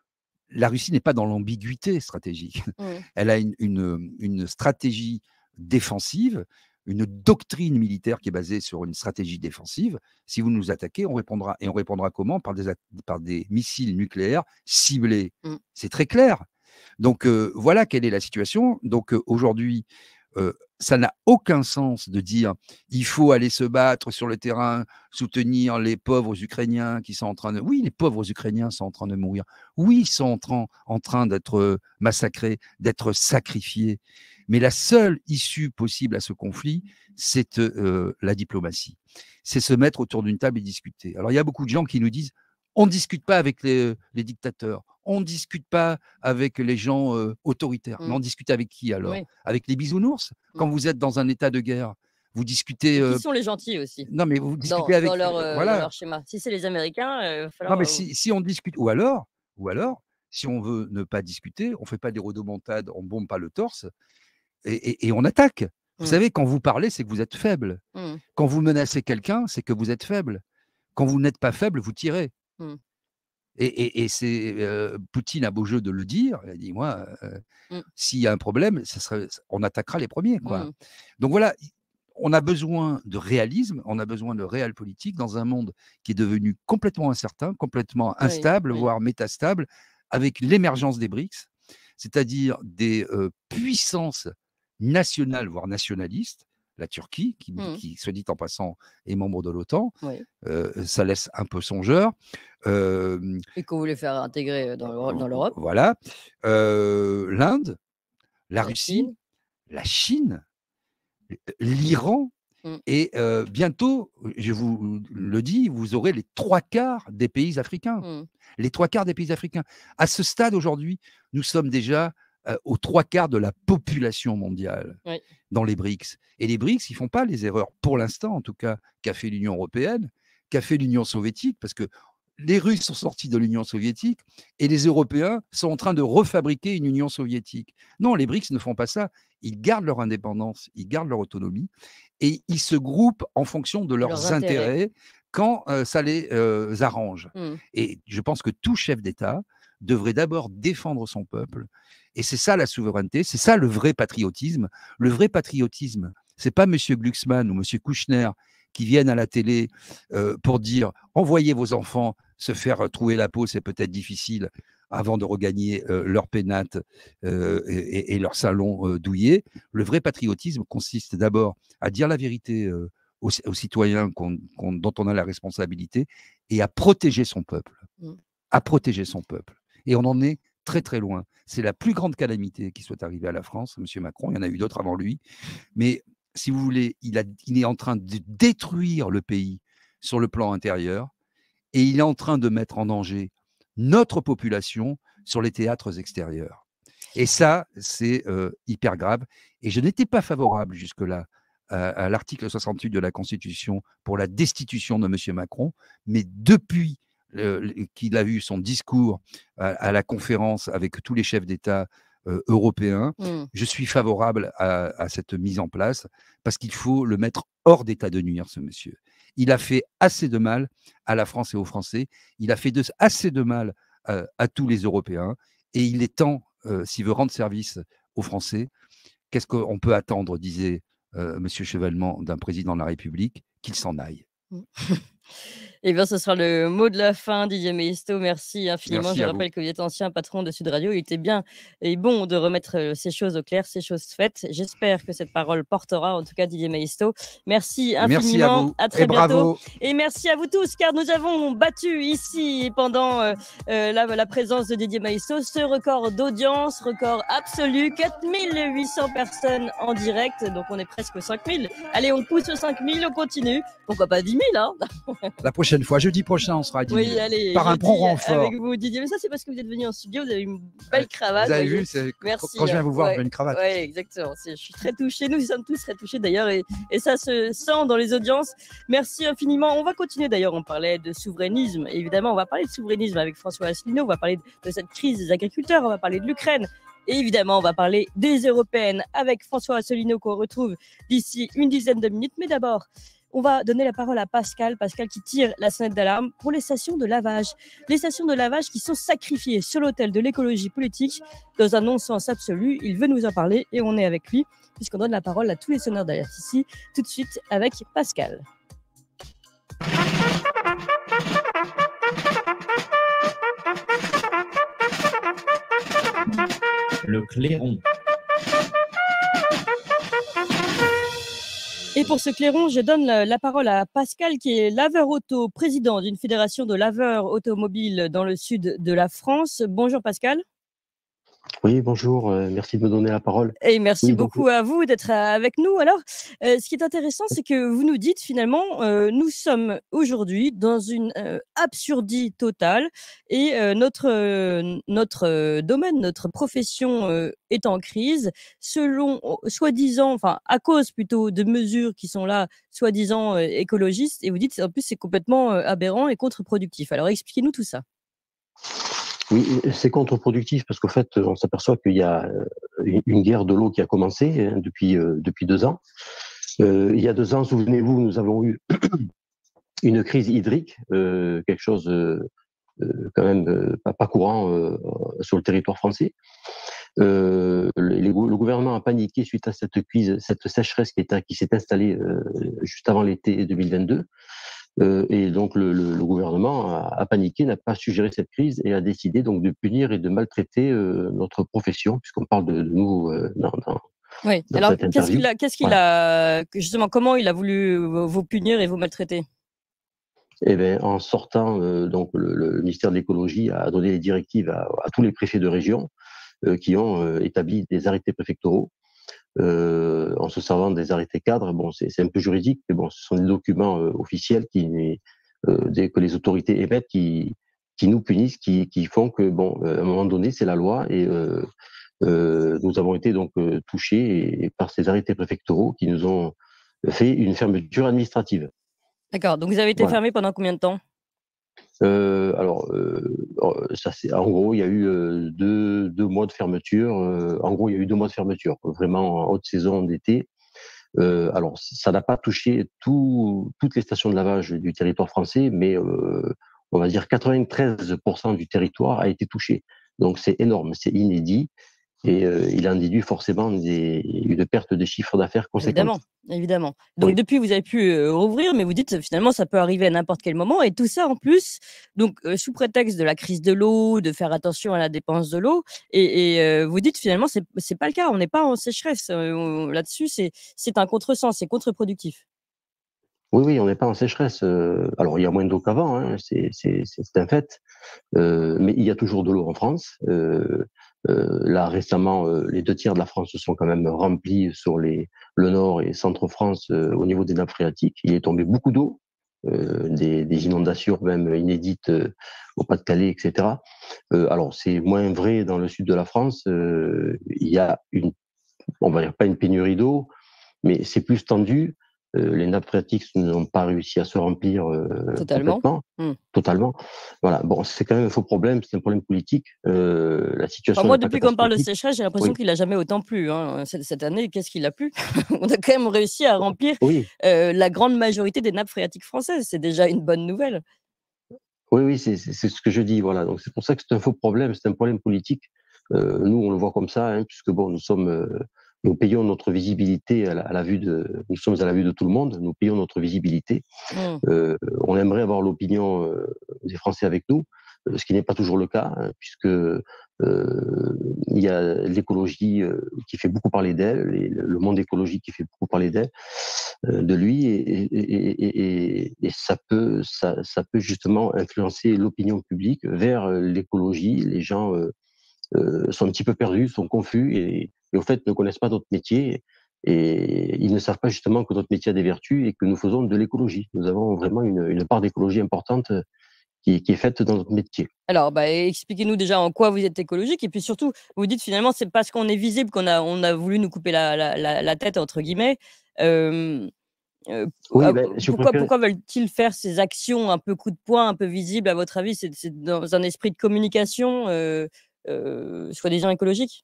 la Russie n'est pas dans l'ambiguïté stratégique. Mm. Elle a une, une, une stratégie défensive, une doctrine militaire qui est basée sur une stratégie défensive. Si vous nous attaquez, on répondra. Et on répondra comment? Par des, at- par des missiles nucléaires ciblés. Mm. C'est très clair. Donc euh, voilà quelle est la situation. Donc euh, aujourd'hui, euh, ça n'a aucun sens de dire il faut aller se battre sur le terrain, soutenir les pauvres Ukrainiens qui sont en train de... Oui, les pauvres Ukrainiens sont en train de mourir. Oui, ils sont en train, en train d'être euh, massacrés, d'être sacrifiés. Mais la seule issue possible à ce conflit, c'est euh, la diplomatie. C'est se mettre autour d'une table et discuter. Alors, il y a beaucoup de gens qui nous disent on ne discute pas avec les, les dictateurs, on ne discute pas avec les gens euh, autoritaires. Mm. Mais on discute avec qui alors? Oui. Avec les bisounours? Quand Mm. vous êtes dans un état de guerre, vous discutez. Et euh, Qui sont les gentils aussi Non, mais vous dans, discutez avec. dans leur, euh, voilà. dans leur schéma. Si c'est les Américains, il va falloir. Non, mais euh, si, si on discute, ou alors, ou alors, si on veut ne pas discuter, on ne fait pas des rodomontades, on ne bombe pas le torse et, et- et on attaque. Vous Mm. savez, quand vous parlez, c'est que vous êtes faible. mm, Quand vous menacez quelqu'un, c'est que vous êtes faible. Quand vous n'êtes pas faible, vous tirez. Mm. Et, et, et c'est euh, Poutine a beau jeu de le dire. Il a dit moi, euh, Mm. s'il y a un problème, ça serait, on attaquera les premiers, quoi. Mm. Donc voilà, on a besoin de réalisme, on a besoin de réel politique dans un monde qui est devenu complètement incertain, complètement Oui, instable, oui. voire métastable, avec l'émergence des BRICS, c'est-à-dire des euh, puissances nationales, voire nationalistes. La Turquie, qui, Mm. qui, soit dit en passant, est membre de l'OTAN, Oui. euh, ça laisse un peu songeur. Euh, Et qu'on voulait faire intégrer dans l'Europe. Dans l'Europe. Voilà. Euh, L'Inde, la, La Russie, Chine. la Chine, l'Iran. Mm. Et euh, bientôt, je vous le dis, vous aurez les trois quarts des pays africains. Mm. Les trois quarts des pays africains. À ce stade, aujourd'hui, nous sommes déjà euh, aux trois quarts de la population mondiale Oui. dans les BRICS. Et les BRICS, ils ne font pas les erreurs, pour l'instant en tout cas, qu'a fait l'Union européenne, qu'a fait l'Union soviétique, parce que les Russes sont sortis de l'Union soviétique et les Européens sont en train de refabriquer une Union soviétique. Non, les BRICS ne font pas ça. Ils gardent leur indépendance, ils gardent leur autonomie et ils se groupent en fonction de leurs, Leurs intérêts, intérêts. quand euh, ça les euh, arrange. Mm. Et je pense que tout chef d'État devrait d'abord défendre son peuple. Et c'est ça la souveraineté, c'est ça le vrai patriotisme. Le vrai patriotisme, c'est pas M. Glucksmann ou M. Kouchner qui viennent à la télé euh, pour dire « envoyez vos enfants se faire trouver la peau, c'est peut-être difficile » avant de regagner euh, leur pénate euh, et, et leur salon euh, douillet. Le vrai patriotisme consiste d'abord à dire la vérité euh, aux, aux citoyens qu'on, qu'on, dont on a la responsabilité et à protéger son peuple. Mm. À protéger son peuple. Et on en est très très loin. C'est la plus grande calamité qui soit arrivée à la France, M. Macron. Il y en a eu d'autres avant lui. Mais si vous voulez, il, a, il est en train de détruire le pays sur le plan intérieur et il est en train de mettre en danger notre population sur les théâtres extérieurs. Et ça, c'est euh, hyper grave. Et je n'étais pas favorable jusque-là à, à l'article soixante-huit de la Constitution pour la destitution de M. Macron, mais depuis euh, qu'il a eu son discours à, à la conférence avec tous les chefs d'État Euh, européen, Mm. je suis favorable à, à cette mise en place parce qu'il faut le mettre hors d'état de nuire, ce monsieur. Il a fait assez de mal à la France et aux Français, il a fait de, assez de mal euh, à tous les Européens et il est temps, euh, s'il veut rendre service aux Français, qu'est-ce qu'on peut attendre, disait euh, M. Chevènement, d'un président de la République, qu'il s'en aille. Mm. Eh bien, ce sera le mot de la fin, Didier Maisto. Merci infiniment. Merci Je à rappelle vous. que vous êtes ancien patron de Sud Radio. Il était bien et bon de remettre euh, ces choses au clair, ces choses faites. J'espère que cette parole portera, en tout cas, Didier Maisto. Merci infiniment. Merci à vous. À très et bientôt. bravo. Et merci à vous tous, car nous avons battu ici, pendant euh, euh, la, la présence de Didier Maisto, ce record d'audience, record absolu, quatre mille huit cents personnes en direct. Donc, on est presque cinq mille. Allez, on pousse aux cinq mille, on continue. Pourquoi pas dix mille, hein? La prochaine fois, jeudi prochain, on sera à dix mille. Oui, allez, par un jeudi, bon renfort. avec vous, Didier. Mais ça, c'est parce que vous êtes venu en studio, vous avez une belle cravate. Vous avez voyez. vu, c'est- Merci. quand je viens vous voir, ouais, je mets une cravate. Oui, exactement. C'est- Je suis très touchée. Nous sommes tous très touchés d'ailleurs, et, et ça se sent dans les audiences. Merci infiniment. On va continuer d'ailleurs. On parlait de souverainisme. Évidemment, on va parler de souverainisme avec François Asselineau. On va parler de cette crise des agriculteurs. On va parler de l'Ukraine. Et évidemment, on va parler des européennes avec François Asselineau qu'on retrouve d'ici une dizaine de minutes. Mais d'abord, on va donner la parole à Pascal, Pascal qui tire la sonnette d'alarme pour les stations de lavage. Les stations de lavage qui sont sacrifiées sur l'autel de l'écologie politique dans un non-sens absolu. Il veut nous en parler et on est avec lui puisqu'on donne la parole à tous les sonneurs derrière ici. Tout de suite avec Pascal. Le clairon. Et pour ce clairon, je donne la, la parole à Pascal, qui est laveur auto, président d'une fédération de laveurs automobiles dans le sud de la France. Bonjour Pascal. Oui, bonjour, euh, merci de me donner la parole. Et merci Oui, beaucoup bonjour. à vous d'être avec nous. Alors, euh, ce qui est intéressant, c'est que vous nous dites finalement, euh, nous sommes aujourd'hui dans une euh, absurdie totale et euh, notre, euh, notre euh, domaine, notre profession euh, est en crise, selon, euh, soi-disant, enfin, à cause plutôt de mesures qui sont là, soi-disant euh, écologistes. Et vous dites, en plus, c'est complètement euh, aberrant et contre-productif. Alors, expliquez-nous tout ça. Oui, c'est contre-productif parce qu'au fait, on s'aperçoit qu'il y a une guerre de l'eau qui a commencé hein, depuis, euh, depuis deux ans. Euh, il y a deux ans, souvenez-vous, nous avons eu une crise hydrique, euh, quelque chose euh, quand même euh, pas, pas courant euh, sur le territoire français. Euh, le, le gouvernement a paniqué suite à cette crise, cette sécheresse qui, est, qui s'est installée euh, juste avant l'été deux mille vingt-deux. Euh, et donc le, le, le gouvernement a, a paniqué, n'a pas su gérer cette crise et a décidé donc de punir et de maltraiter euh, notre profession, puisqu'on parle de, de nous euh, dans, dans, oui. dans Alors, cette interview. qu'est-ce qu'il a, qu'est-ce qu'il voilà. a, justement, comment il a voulu vous punir et vous maltraiter? Eh bien, en sortant, euh, donc le, le ministère de l'écologie a donné les directives à, à tous les préfets de région euh, qui ont euh, établi des arrêtés préfectoraux euh, en se servant des arrêtés cadres. Bon, c'est, c'est un peu juridique, mais bon, ce sont des documents euh, officiels qui, euh, dès que les autorités émettent, qui, qui nous punissent, qui, qui font que, bon, euh, à un moment donné, c'est la loi et euh, euh, nous avons été donc euh, touchés et, et par ces arrêtés préfectoraux qui nous ont fait une fermeture administrative. D'accord. Donc, vous avez été voilà. fermé pendant combien de temps? euh, Alors, euh, ça, c'est, en gros, il y a eu euh, deux, deux mois de fermeture. Euh, en gros, il y a eu deux mois de fermeture, vraiment en haute saison d'été. Euh, alors, ça n'a pas touché tout, toutes les stations de lavage du territoire français, mais euh, on va dire quatre-vingt-treize pour cent du territoire a été touché. Donc, c'est énorme, c'est inédit. Et euh, il en déduit forcément des, une perte de chiffre d'affaires conséquente. Évidemment, évidemment. Donc oui. Depuis, vous avez pu euh, rouvrir, mais vous dites finalement ça peut arriver à n'importe quel moment. Et tout ça en plus, donc euh, sous prétexte de la crise de l'eau, de faire attention à la dépense de l'eau. Et, et euh, vous dites finalement c'est c'est pas le cas. On n'est pas en sécheresse euh, là-dessus. C'est c'est un contresens, c'est contre-productif. Oui, oui, on n'est pas en sécheresse. Euh, alors il y a moins d'eau qu'avant, hein, c'est c'est c'est un fait. Euh, mais il y a toujours de l'eau en France. Euh, Euh, là, récemment, euh, les deux tiers de la France se sont quand même remplis sur les, le nord et centre-France euh, au niveau des nappes phréatiques. Il est tombé beaucoup d'eau, euh, des, des inondations même inédites euh, au Pas-de-Calais, et cetera. Euh, alors, c'est moins vrai dans le sud de la France. Euh, il y a une, on va dire pas une pénurie d'eau, mais c'est plus tendu. Euh, les nappes phréatiques n'ont pas réussi à se remplir euh, totalement. complètement, mmh. totalement. Voilà. Bon, c'est quand même un faux problème, c'est un problème politique. Euh, la situation. Enfin, moi, depuis qu'on parle de sécheresse, j'ai l'impression oui. qu'il n'a jamais autant plu. Hein. Cette, cette année, qu'est-ce qu'il a plu? On a quand même réussi à remplir oui. euh, la grande majorité des nappes phréatiques françaises. C'est déjà une bonne nouvelle. Oui, oui, c'est, c'est, c'est ce que je dis. Voilà. Donc c'est pour ça que c'est un faux problème, c'est un problème politique. Euh, nous, on le voit comme ça, hein, puisque bon, nous sommes. Euh, Nous payons notre visibilité à la, à la vue de, nous sommes à la vue de tout le monde. Nous payons notre visibilité. Mmh. Euh, on aimerait avoir l'opinion euh, des Français avec nous, euh, ce qui n'est pas toujours le cas, hein, puisque euh, il y a l'écologie euh, qui fait beaucoup parler d'elle, et le monde écologique qui fait beaucoup parler d'elle, euh, de lui, et, et, et, et, et ça peut, ça, ça peut justement influencer l'opinion publique vers l'écologie. Les gens euh, euh, sont un petit peu perdus, sont confus et et au fait ne connaissent pas notre métier et ils ne savent pas justement que notre métier a des vertus et que nous faisons de l'écologie. Nous avons vraiment une, une part d'écologie importante qui, qui est faite dans notre métier. Alors, bah, expliquez-nous déjà en quoi vous êtes écologique et puis surtout, vous dites finalement c'est parce qu'on est visible qu'on a, on a voulu nous couper la, la, la, la tête, entre guillemets. Euh, euh, oui, euh, ben, pourquoi, préfère... pourquoi veulent-ils faire ces actions un peu coup de poing, un peu visibles à votre avis? C'est, c'est dans un esprit de communication, euh, euh, soi-disant écologique?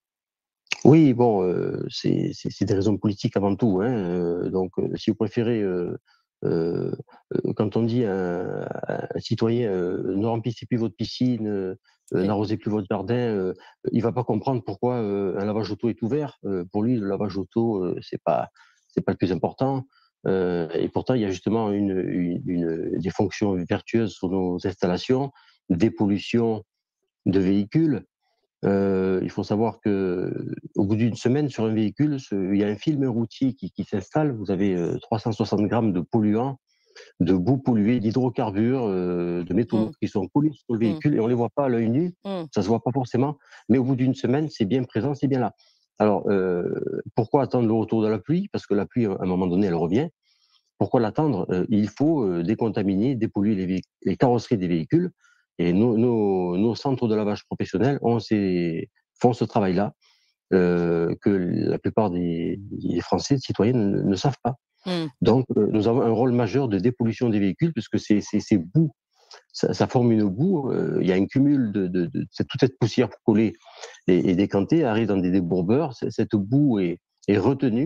Oui, bon, euh, c'est, c'est, c'est des raisons politiques avant tout. Hein, euh, donc, euh, si vous préférez, euh, euh, quand on dit à un, un citoyen euh, ne remplissez plus votre piscine, euh, oui. n'arrosez plus votre jardin, euh, il va pas comprendre pourquoi euh, un lavage auto est ouvert. Euh, pour lui, le lavage auto, euh, c'est pas, c'est pas le plus important. Euh, et pourtant, il y a justement une, une, une, des fonctions vertueuses sur nos installations, dépollution de véhicules. Euh, il faut savoir que au bout d'une semaine sur un véhicule, ce, il y a un film routier qui, qui s'installe. Vous avez euh, trois cent soixante grammes de polluants, de boue polluée, d'hydrocarbures, euh, de métaux mmh. qui sont collés sur le véhicule mmh. et on les voit pas à l'œil nu. Mmh. Ça se voit pas forcément, mais au bout d'une semaine, c'est bien présent, c'est bien là. Alors euh, pourquoi attendre le retour de la pluie? Parce que la pluie, à un moment donné, elle revient. Pourquoi l'attendre? euh, Il faut euh, décontaminer, dépolluer les, véhic- les carrosseries des véhicules. Et nos, nos, nos centres de lavage professionnels ont ces, font ce travail-là euh, que la plupart des, des Français, des citoyens, ne, ne savent pas. Mmh. Donc, euh, nous avons un rôle majeur de dépollution des véhicules puisque ces, ces, ces boues, ça, ça forme une boue. Euh, il y a un cumul de, de, de, de toute cette poussière collée et, et décantée arrive dans des débourbeurs. Cette boue est, est retenue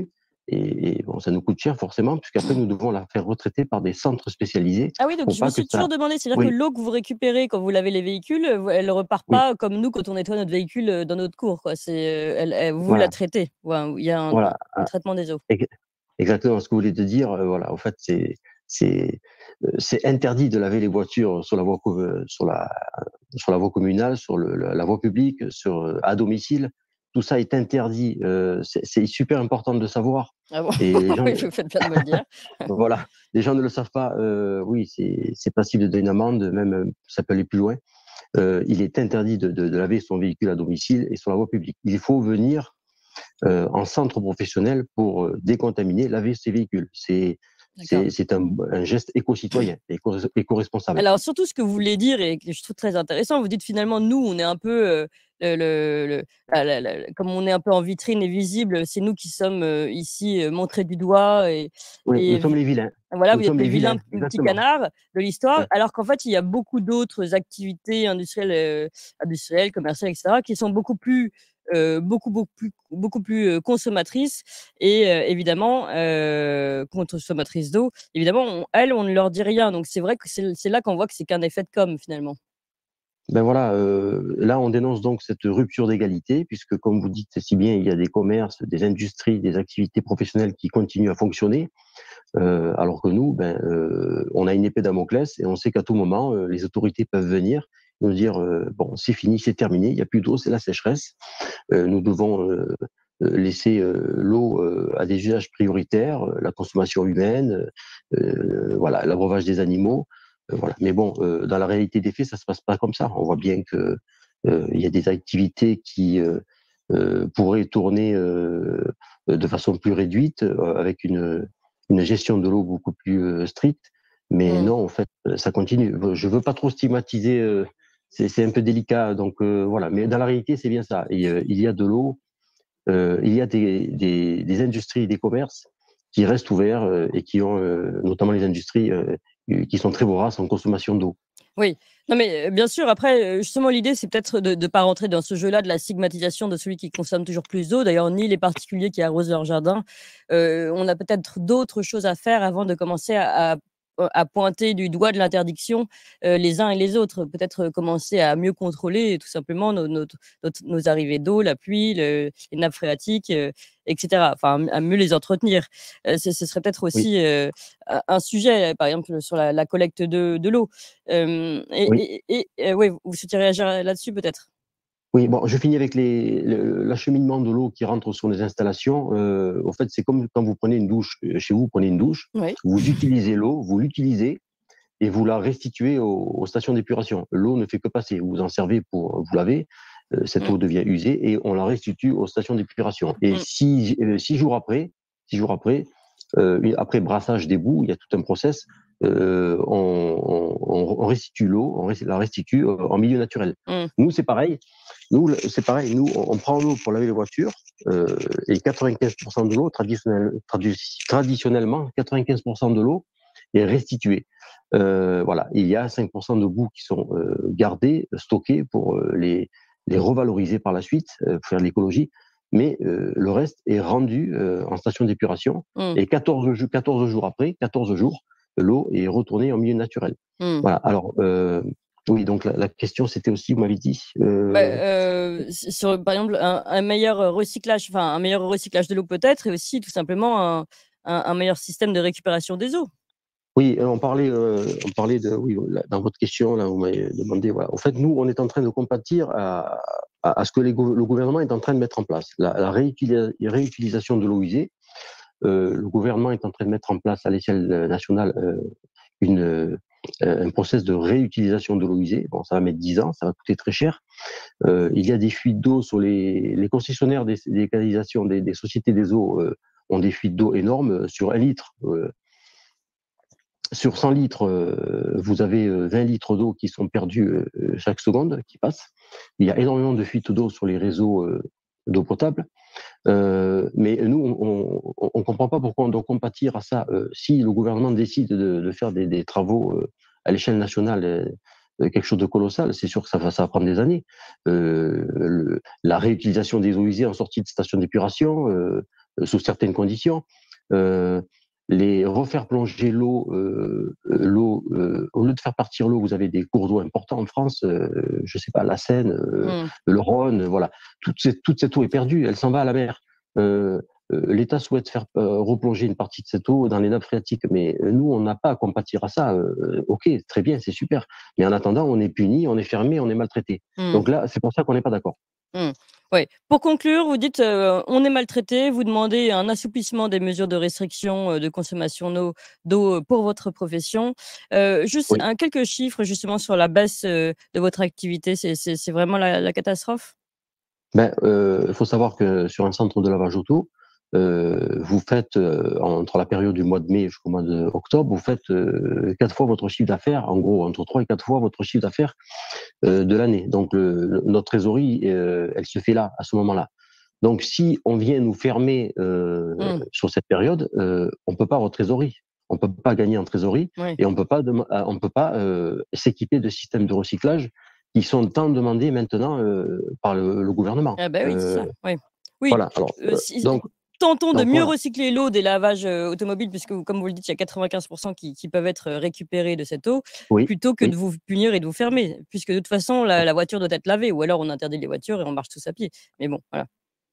Et, et bon, ça nous coûte cher forcément, puisqu'après nous devons la faire retraiter par des centres spécialisés. Ah oui, donc pour je pas me que suis toujours ça... demandé, c'est-à-dire Oui, que l'eau que vous récupérez quand vous lavez les véhicules, euh, elle ne repart oui, pas comme nous quand on nettoie notre véhicule euh, dans notre cour, quoi. C'est, euh, elle- elle- vous la voilà, traitez. Ouais, il y a un, un- voilà. un traitement des eaux. Ex- Exactement ce que vous voulez te dire. euh, voilà, en fait, c'est c'est euh, c'est interdit de laver les voitures sur la voie co- euh, sur la sur la voie communale, sur le, la, la voie publique, sur euh, à domicile. Tout ça est interdit. Euh, c'est c'est super important de savoir. Ah bon? Et les gens, Oui, vous faites bien de me le dire. voilà, les gens ne le savent pas. Euh, oui, c'est c'est passible d'une amende, même euh, ça peut aller plus loin. Euh, il est interdit de, de, de laver son véhicule à domicile et sur la voie publique. Il faut venir euh, en centre professionnel pour euh, décontaminer, laver ses véhicules. C'est D'accord. c'est c'est un, un geste éco-citoyen, éco- éco-responsable. Alors, surtout ce que vous voulez dire et que je trouve très intéressant, vous dites finalement, nous, on est un peu, euh, le, le- le- la- la- la- comme on est un peu en vitrine et visible, c'est nous qui sommes euh, ici euh, montrés du doigt et, Oui, nous et sommes les vilains. voilà, Nous vous êtes sommes les les vilains vilains, petits exactement. canards de l'histoire, Ouais. alors qu'en fait, il y a beaucoup d'autres activités industrielles, euh, industrielles, commerciales, et cetera, qui sont beaucoup plus, euh, beaucoup, beaucoup plus, beaucoup plus euh, consommatrices et euh, évidemment euh, consommatrices d'eau. Évidemment, on- elles, on ne leur dit rien. Donc, c'est vrai que c'est c'est là qu'on voit que c'est qu'un effet de com, finalement. Ben voilà, euh, là on dénonce donc cette rupture d'égalité, puisque comme vous dites si bien, il y a des commerces, des industries, des activités professionnelles qui continuent à fonctionner, euh, alors que nous, ben, euh, on a une épée Damoclès et on sait qu'à tout moment, euh, les autorités peuvent venir nous dire euh, bon, c'est fini, c'est terminé, il n'y a plus d'eau, c'est la sécheresse. Euh, nous devons euh, laisser euh, l'eau euh, à des usages prioritaires, euh, la consommation humaine, euh, voilà, l'abreuvage des animaux. Euh, voilà. Mais bon, euh, dans la réalité des faits, ça se passe pas comme ça. On voit bien que euh, il y a des activités qui euh, euh, pourraient tourner euh, de façon plus réduite, euh, avec une, une gestion de l'eau beaucoup plus euh, stricte. Mais Mm. non, en fait, ça continue. Je veux pas trop stigmatiser. Euh, c'est c'est un peu délicat, donc euh, voilà. Mais dans la réalité, c'est bien ça. Et, euh, il y a de l'eau, euh, il y a des, des, des industries, des commerces qui restent ouverts euh, et qui ont, euh, notamment les industries euh, qui sont très voraces en consommation d'eau. Oui, non mais euh, bien sûr, après, euh, justement, l'idée, c'est peut-être de ne pas rentrer dans ce jeu-là de la stigmatisation de celui qui consomme toujours plus d'eau. D'ailleurs, ni les particuliers qui arrosent leur jardin. Euh, on a peut-être d'autres choses à faire avant de commencer à, à, à pointer du doigt de l'interdiction euh, les uns et les autres. Peut-être commencer à mieux contrôler tout simplement nos, nos, nos, nos arrivées d'eau, la pluie, le, les nappes phréatiques, euh, et cetera. Enfin, à mieux les entretenir. Euh, ce, ce serait peut-être aussi Oui. euh, un sujet, par exemple, sur la, la collecte de, de l'eau. Euh, et, Oui. et, et, et ouais, vous souhaitez réagir là-dessus peut-être? Oui, bon, je finis avec les, le- l'acheminement de l'eau qui rentre sur les installations. Euh, en fait, c'est comme quand vous prenez une douche euh, chez vous, vous prenez une douche, Oui. vous utilisez l'eau, vous l'utilisez et vous la restituez aux, aux stations d'épuration. L'eau ne fait que passer. Vous en servez pour vous laver, euh, cette Mm. eau devient usée et on la restitue aux stations d'épuration. Et Mm. six, euh, six jours après, six jours après, euh, après brassage des boues, il y a tout un process. Euh, on, on, on restitue l'eau, on res- la restitue euh, en milieu naturel. Mm. Nous, c'est pareil. Nous, le- c'est pareil. Nous, on, on prend l'eau pour laver les voitures euh, et quatre-vingt-quinze pour cent de l'eau, traditionnel, tradi- traditionnellement, quatre-vingt-quinze pour cent de l'eau est restituée. Euh, voilà, il y a cinq pour cent de boues qui sont euh, gardées, stockées pour euh, les, les revaloriser par la suite, euh, pour faire de l'écologie. Mais euh, le reste est rendu euh, en station d'épuration. Mm. Et quatorze, jou- quatorze jours après, quatorze jours, l'eau est retournée en milieu naturel. Mm. Voilà. Alors, euh, oui, donc la, la question, c'était aussi, vous m'avez dit. Euh, Bah, euh, sur, par exemple, un, un meilleur recyclage, enfin un meilleur recyclage de l'eau peut-être, et aussi tout simplement un, un, un meilleur système de récupération des eaux. Oui, euh, on parlait, euh, on parlait de, oui, là, dans votre question, là, vous m'avez demandé, voilà. En fait, nous, on est en train de compatir à, à, à ce que les gou- le gouvernement est en train de mettre en place. La, la réutilis- réutilisation de l'eau usée, euh, le gouvernement est en train de mettre en place à l'échelle euh, nationale euh, une, euh, un process de réutilisation de l'eau usée. Bon, ça va mettre dix ans, ça va coûter très cher. Euh, il y a des fuites d'eau sur les, les concessionnaires des, des canalisations, des, des sociétés des eaux euh, ont des fuites d'eau énormes sur un litre. Euh, Sur cent litres, euh, vous avez euh, vingt litres d'eau qui sont perdus euh, chaque seconde qui passe. Il y a énormément de fuites d'eau sur les réseaux euh, d'eau potable. Euh, mais nous, on ne comprend pas pourquoi on doit compatir à ça. Euh, si le gouvernement décide de, de faire des, des travaux euh, à l'échelle nationale, euh, quelque chose de colossal, c'est sûr que ça va, ça va prendre des années. Euh, le, la réutilisation des eaux usées en sortie de station d'épuration, euh, sous certaines conditions. Euh, les refaire plonger l'eau, euh, l'eau euh, au lieu de faire partir l'eau, vous avez des cours d'eau importants en France, euh, je sais pas, la Seine, euh, Mm. le Rhône, voilà. Toute cette, toute cette eau est perdue, elle s'en va à la mer. Euh, euh, L'État souhaite faire euh, replonger une partie de cette eau dans les nappes phréatiques, mais euh, nous, on n'a pas à compatir à ça. Euh, ok, très bien, c'est super. Mais en attendant, on est puni, on est fermé, on est maltraité. Mm. Donc là, c'est pour ça qu'on n'est pas d'accord. Mm. Ouais. Pour conclure, vous dites euh, on est maltraité, vous demandez un assouplissement des mesures de restriction euh, de consommation d'eau d'eau pour votre profession. Euh, juste Oui. un, quelques chiffres justement sur la baisse euh, de votre activité, c'est c'est- c'est vraiment la, la catastrophe? Ben, euh, il faut savoir que sur un centre de lavage auto, euh, vous faites, euh, entre la période du mois de mai jusqu'au mois d'octobre, vous faites euh, quatre fois votre chiffre d'affaires, en gros, entre trois et quatre fois votre chiffre d'affaires euh, de l'année. Donc, le- notre trésorerie, euh, elle se fait là, à ce moment-là. Donc, si on vient nous fermer euh, Mm. sur cette période, euh, on peut pas avoir trésorerie. On peut pas gagner en trésorerie Oui. et on peut pas, dem- euh, on peut pas euh, s'équiper de systèmes de recyclage qui sont tant demandés maintenant euh, par le, le gouvernement. Ah bah oui, c'est Euh, ça. Oui. Oui. voilà. Alors, Euh, euh, si- donc, Tentons de donc mieux voilà. recycler l'eau des lavages euh, automobiles, puisque vous- comme vous le dites, il y a quatre-vingt-quinze pour cent qui, qui peuvent être euh, récupérés de cette eau, Oui, plutôt que oui. de vous punir et de vous fermer, puisque de toute façon, la, la voiture doit être lavée, ou alors on interdit les voitures et on marche tous à pied. Mais bon, voilà.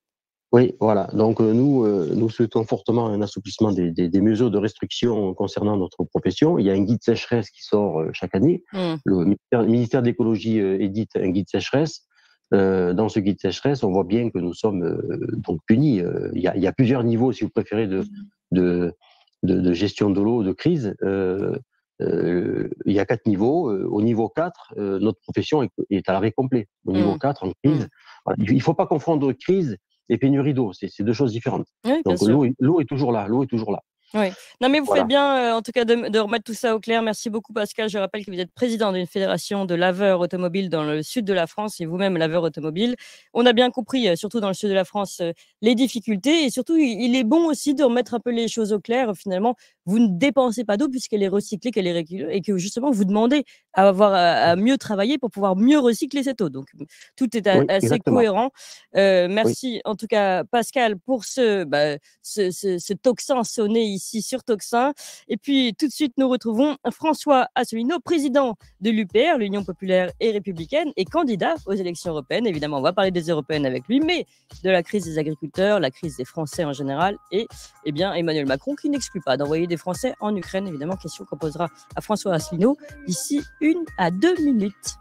Oui, voilà. Donc euh, nous, euh, nous souhaitons fortement un assouplissement des, des, des mesures de restriction concernant notre profession. Il y a un guide sécheresse qui sort euh, chaque année. Mm. Le ministère, le ministère de l'écologie euh, édite un guide sécheresse. Euh, dans ce guide sécheresse, on voit bien que nous sommes euh, donc punis. Euh, il, y a, il y a plusieurs niveaux, si vous préférez, de, de, de, de gestion de l'eau, de crise. Euh, euh, il y a quatre niveaux. Euh, au niveau quatre, euh, notre profession est, est à l'arrêt complet. Au niveau Mm. quatre, en crise, Mm. voilà. Il ne faut pas confondre crise et pénurie d'eau, c'est c'est deux choses différentes. Oui, bien Donc sûr. l'eau est, l'eau est toujours là, l'eau est toujours là. Oui. Non, mais vous Voilà. faites bien, euh, en tout cas, de, de remettre tout ça au clair. Merci beaucoup, Pascal. Je rappelle que vous êtes président d'une fédération de laveurs automobiles dans le sud de la France et vous-même laveur automobile. On a bien compris, euh, surtout dans le sud de la France, euh, les difficultés et surtout, il, il est bon aussi de remettre un peu les choses au clair. Finalement, vous ne dépensez pas d'eau puisqu'elle est recyclée, qu'elle est récupérée et que justement, vous demandez à avoir à, à mieux travailler pour pouvoir mieux recycler cette eau. Donc, tout est a- Oui, assez exactement. cohérent. Euh, Oui. merci en tout cas, Pascal, pour ce, bah, ce, ce, ce tocsin sonné ici sur Tocsin. Et puis, tout de suite, nous retrouvons François Asselineau, président de l'U P R, l'Union populaire et républicaine, et candidat aux élections européennes. Évidemment, on va parler des européennes avec lui, mais de la crise des agriculteurs, la crise des Français en général, et eh bien, Emmanuel Macron qui n'exclut pas d'envoyer des Français en Ukraine. Évidemment, question qu'on posera à François Asselineau d'ici une à deux minutes.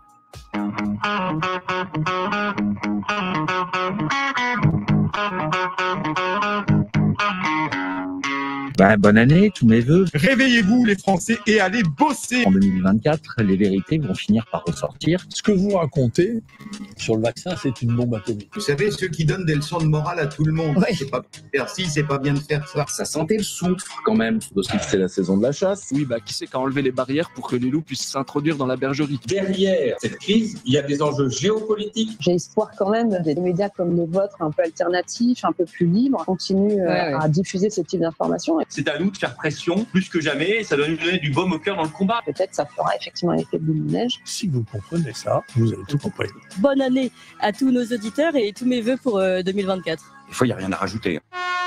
Ben, bonne année, tous mes voeux. Réveillez-vous les Français et allez bosser. En deux mille vingt-quatre, les vérités vont finir par ressortir. Ce que vous racontez sur le vaccin, c'est une bombe atomique. Vous savez, ceux qui donnent des leçons de morale à tout le monde, Oui. c'est pas bien de faire ci, c'est pas bien de faire ça. Ça sentait le soufre quand même. C'est la saison de la chasse. Oui, bah qui c'est qui a enlevé les barrières pour que les loups puissent s'introduire dans la bergerie? Derrière cette crise, il y a des enjeux géopolitiques. J'ai espoir quand même des médias comme les vôtres, un peu alternatifs, un peu plus libres, continuent euh, Ouais, ouais. à diffuser ce type d'informations. C'est à nous de faire pression plus que jamais. Ça doit nous donner du baume au cœur dans le combat. Peut-être ça fera effectivement un effet boule de neige. Si vous comprenez ça, vous avez tout compris. Bonne année à tous nos auditeurs et tous mes vœux pour euh, deux mille vingt-quatre. Des fois, il n'y a rien à rajouter.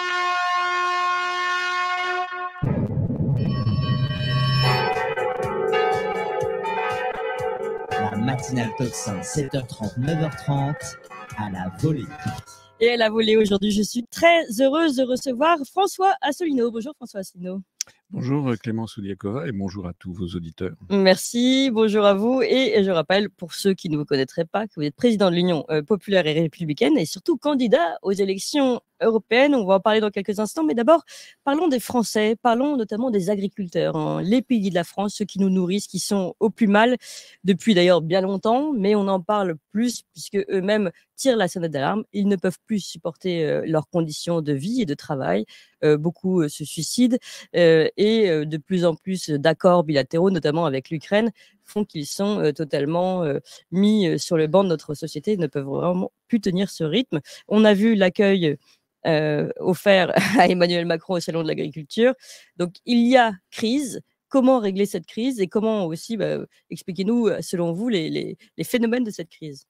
La matinale Tocsin, sept heures trente, neuf heures trente, à la volée. Et à la volée aujourd'hui, je suis très heureuse de recevoir François Asselineau. Bonjour François Asselineau. Bonjour Clémence Ouliakova et bonjour à tous vos auditeurs. Merci, bonjour à vous. Et je rappelle, pour ceux qui ne vous connaîtraient pas, que vous êtes président de l'Union euh, populaire et républicaine et surtout candidat aux élections européennes. On va en parler dans quelques instants. Mais d'abord, parlons des Français, parlons notamment des agriculteurs, hein, les pays de la France, ceux qui nous nourrissent, qui sont au plus mal depuis d'ailleurs bien longtemps. Mais on en parle plus puisque eux-mêmes tirent la sonnette d'alarme. Ils ne peuvent plus supporter euh, leurs conditions de vie et de travail. Euh, beaucoup euh, se suicident euh, et euh, de plus en plus d'accords bilatéraux, notamment avec l'Ukraine, font qu'ils sont euh, totalement euh, mis euh, sur le banc de notre société et ne peuvent vraiment plus tenir ce rythme. On a vu l'accueil euh, offert à Emmanuel Macron au Salon de l'Agriculture. Donc, il y a crise. Comment régler cette crise et comment aussi, bah, expliquez-nous, selon vous, les, les, les phénomènes de cette crise?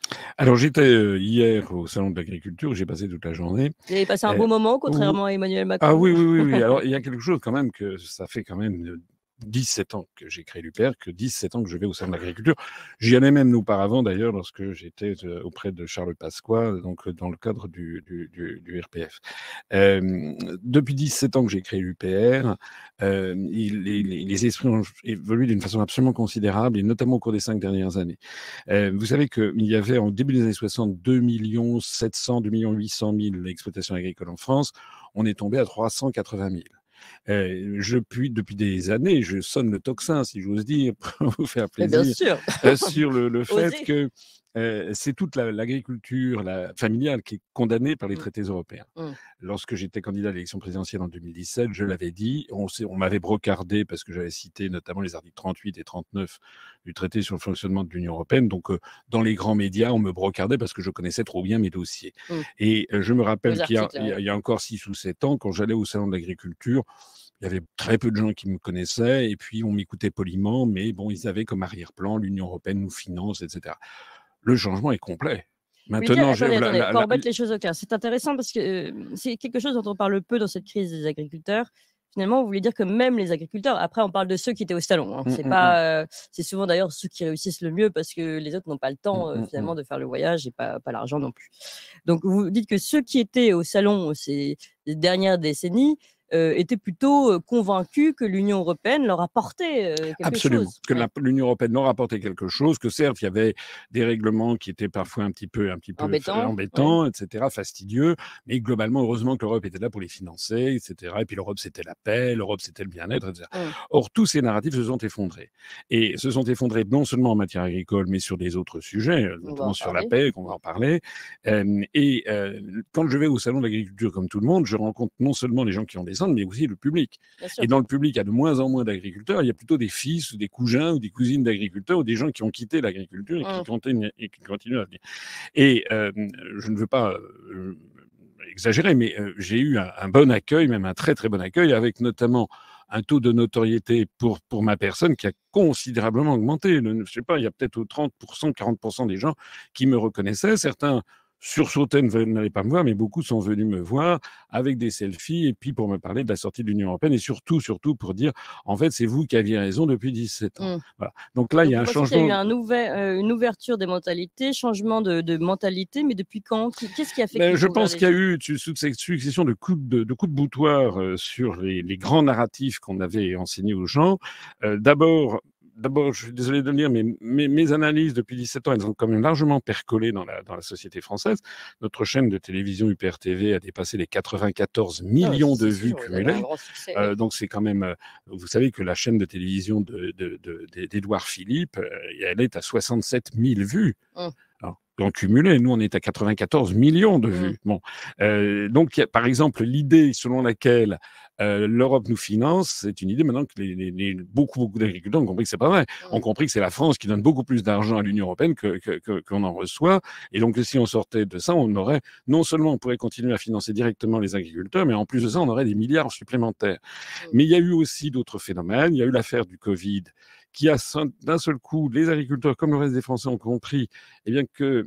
Alors, j'étais euh, hier au Salon de l'Agriculture, j'ai passé toute la journée. Vous avez passé un Euh, bon moment, où- contrairement à Emmanuel Macron. Ah oui, oui, oui, oui. Alors, il y a quelque chose quand même que ça fait quand même euh, dix-sept ans que j'ai créé l'U P R, que dix-sept ans que je vais au Salon de l'Agriculture. J'y allais même auparavant, d'ailleurs, lorsque j'étais euh, auprès de Charles Pasqua, donc euh, dans le cadre du, du, du, du R P F. Euh, depuis dix-sept ans que j'ai créé l'U P R, euh, il, les, les- les esprits ont évolué d'une façon absolument considérable, et notamment au cours des cinq dernières années. Euh, vous savez qu'il y avait en début des années soixante deux millions sept cents, deux millions huit cent mille exploitations agricoles en France. On est tombé à trois cent quatre-vingt mille. Euh, je puis depuis des années, je sonne le tocsin, si j'ose dire, pour vous faire Mais bien plaisir, sûr. euh, sur le, le fait Osez. que euh, c'est toute la- l'agriculture la, familiale qui est condamnée par les Mm. traités européens. Mm. Lorsque j'étais candidat à l'élection présidentielle en deux mille dix-sept, je l'avais dit, on, s'est- on m'avait brocardé parce que j'avais cité notamment les articles trente-huit et trente-neuf du traité sur le fonctionnement de l'Union européenne. Donc, euh, dans les grands médias, on me brocardait parce que je connaissais trop bien mes dossiers. Mm. Et euh, je me rappelle Vos qu'il y, a- articles, il y a- ouais. il y a encore six ou sept ans, quand j'allais au Salon de l'Agriculture, il y avait très peu de gens qui me connaissaient et puis on m'écoutait poliment, mais bon, ils avaient comme arrière-plan l'Union européenne nous finance, et cetera. Le changement est complet. Vous voulez dire, Maintenant, je- attendez, la- attendez, la- qu'on la- remettre les choses au clair. C'est intéressant parce que euh, c'est quelque chose dont on parle peu dans cette crise des agriculteurs. Finalement, vous voulez dire que même les agriculteurs, après on parle de ceux qui étaient au salon, hein. Mm, C'est mm, pas, euh, c'est souvent d'ailleurs ceux qui réussissent le mieux parce que les autres n'ont pas le temps euh, Mm, mm, finalement mm. de faire le voyage et pas, pas l'argent non plus. Donc vous dites que ceux qui étaient au salon ces dernières décennies euh, étaient plutôt euh, convaincus que l'Union européenne leur apportait euh, quelque Absolument. chose. Que la- l'Union européenne leur apportait quelque chose, que certes, il y avait des règlements qui étaient parfois un petit peu, un petit peu Embêtant, f- embêtants, et cetera, fastidieux, mais globalement, heureusement que l'Europe était là pour les financer, et cetera. Et puis l'Europe, c'était la paix, l'Europe, c'était le bien-être, et cetera. Mm. Or, tous ces narratifs se sont effondrés. Et se sont effondrés non seulement en matière agricole, mais sur des autres sujets, euh, On va en notamment sur la parler. paix, qu'on va en parler. Euh, et euh, quand je vais au Salon de l'Agriculture, comme tout le monde, je rencontre non seulement les gens qui en descendent, mais aussi le public. Bien sûr. Et dans le public, il y a de moins en moins d'agriculteurs. Il y a plutôt des fils ou des cousins ou des cousines d'agriculteurs ou des gens qui ont quitté l'agriculture et, qui Mm. continuent, et qui continuent à venir. Et euh, je ne veux pas euh, exagérer, mais euh, j'ai eu un, un bon accueil, même un très très bon accueil, avec notamment un taux de notoriété pour, pour ma personne qui a considérablement augmenté. Le- je sais pas, il y a peut-être trente pour cent, quarante pour cent des gens qui me reconnaissaient. Certains sursautaient, ne n'allaient pas me voir, mais beaucoup sont venus me voir avec des selfies et puis pour me parler de la sortie de l'Union européenne et surtout, surtout pour dire, en fait, c'est vous qui aviez raison depuis dix-sept ans. Mm. Voilà. Donc là, il y a un Donc, vous pensez qu'il y a eu changement. un ouver- euh, une ouverture des mentalités, changement de, de mentalité, mais depuis quand Qui- Qu'est-ce qui a fait Ben, qu'il je faut ouvrir pense les qu'il y a yeux eu tu- toute cette succession de coups de, de coups de boutoir euh, sur les, les grands narratifs qu'on avait enseignés aux gens. Euh, D'abord, d'abord, je suis désolé de le dire, mais mes, mes analyses depuis dix-sept ans, elles ont quand même largement percolé dans la, dans la société française. Notre chaîne de télévision U P R T V a dépassé les quatre-vingt-quatorze millions Ah, de c'est vues sûr, vous avez un cumulées. grand succès, Euh, oui. donc c'est quand même, euh, vous savez que la chaîne de télévision de, de, de, de- d'Édouard Philippe, euh, elle est à soixante-sept mille vues. Hum. Alors, en cumulé, nous, on est à quatre-vingt-quatorze millions de vues. Bon, Euh, donc, il y a, par exemple, l'idée selon laquelle euh, l'Europe nous finance, c'est une idée maintenant que les, les- les- beaucoup, beaucoup d'agriculteurs ont compris que c'est pas vrai. Ont compris que c'est la France qui donne beaucoup plus d'argent à l'Union européenne que, que, que- qu'on en reçoit. Et donc, si on sortait de ça, on aurait, non seulement on pourrait continuer à financer directement les agriculteurs, mais en plus de ça, on aurait des milliards supplémentaires. Mais il y a eu aussi d'autres phénomènes. Il y a eu l'affaire du Covid qui a d'un seul coup, les agriculteurs comme le reste des Français ont compris eh bien, que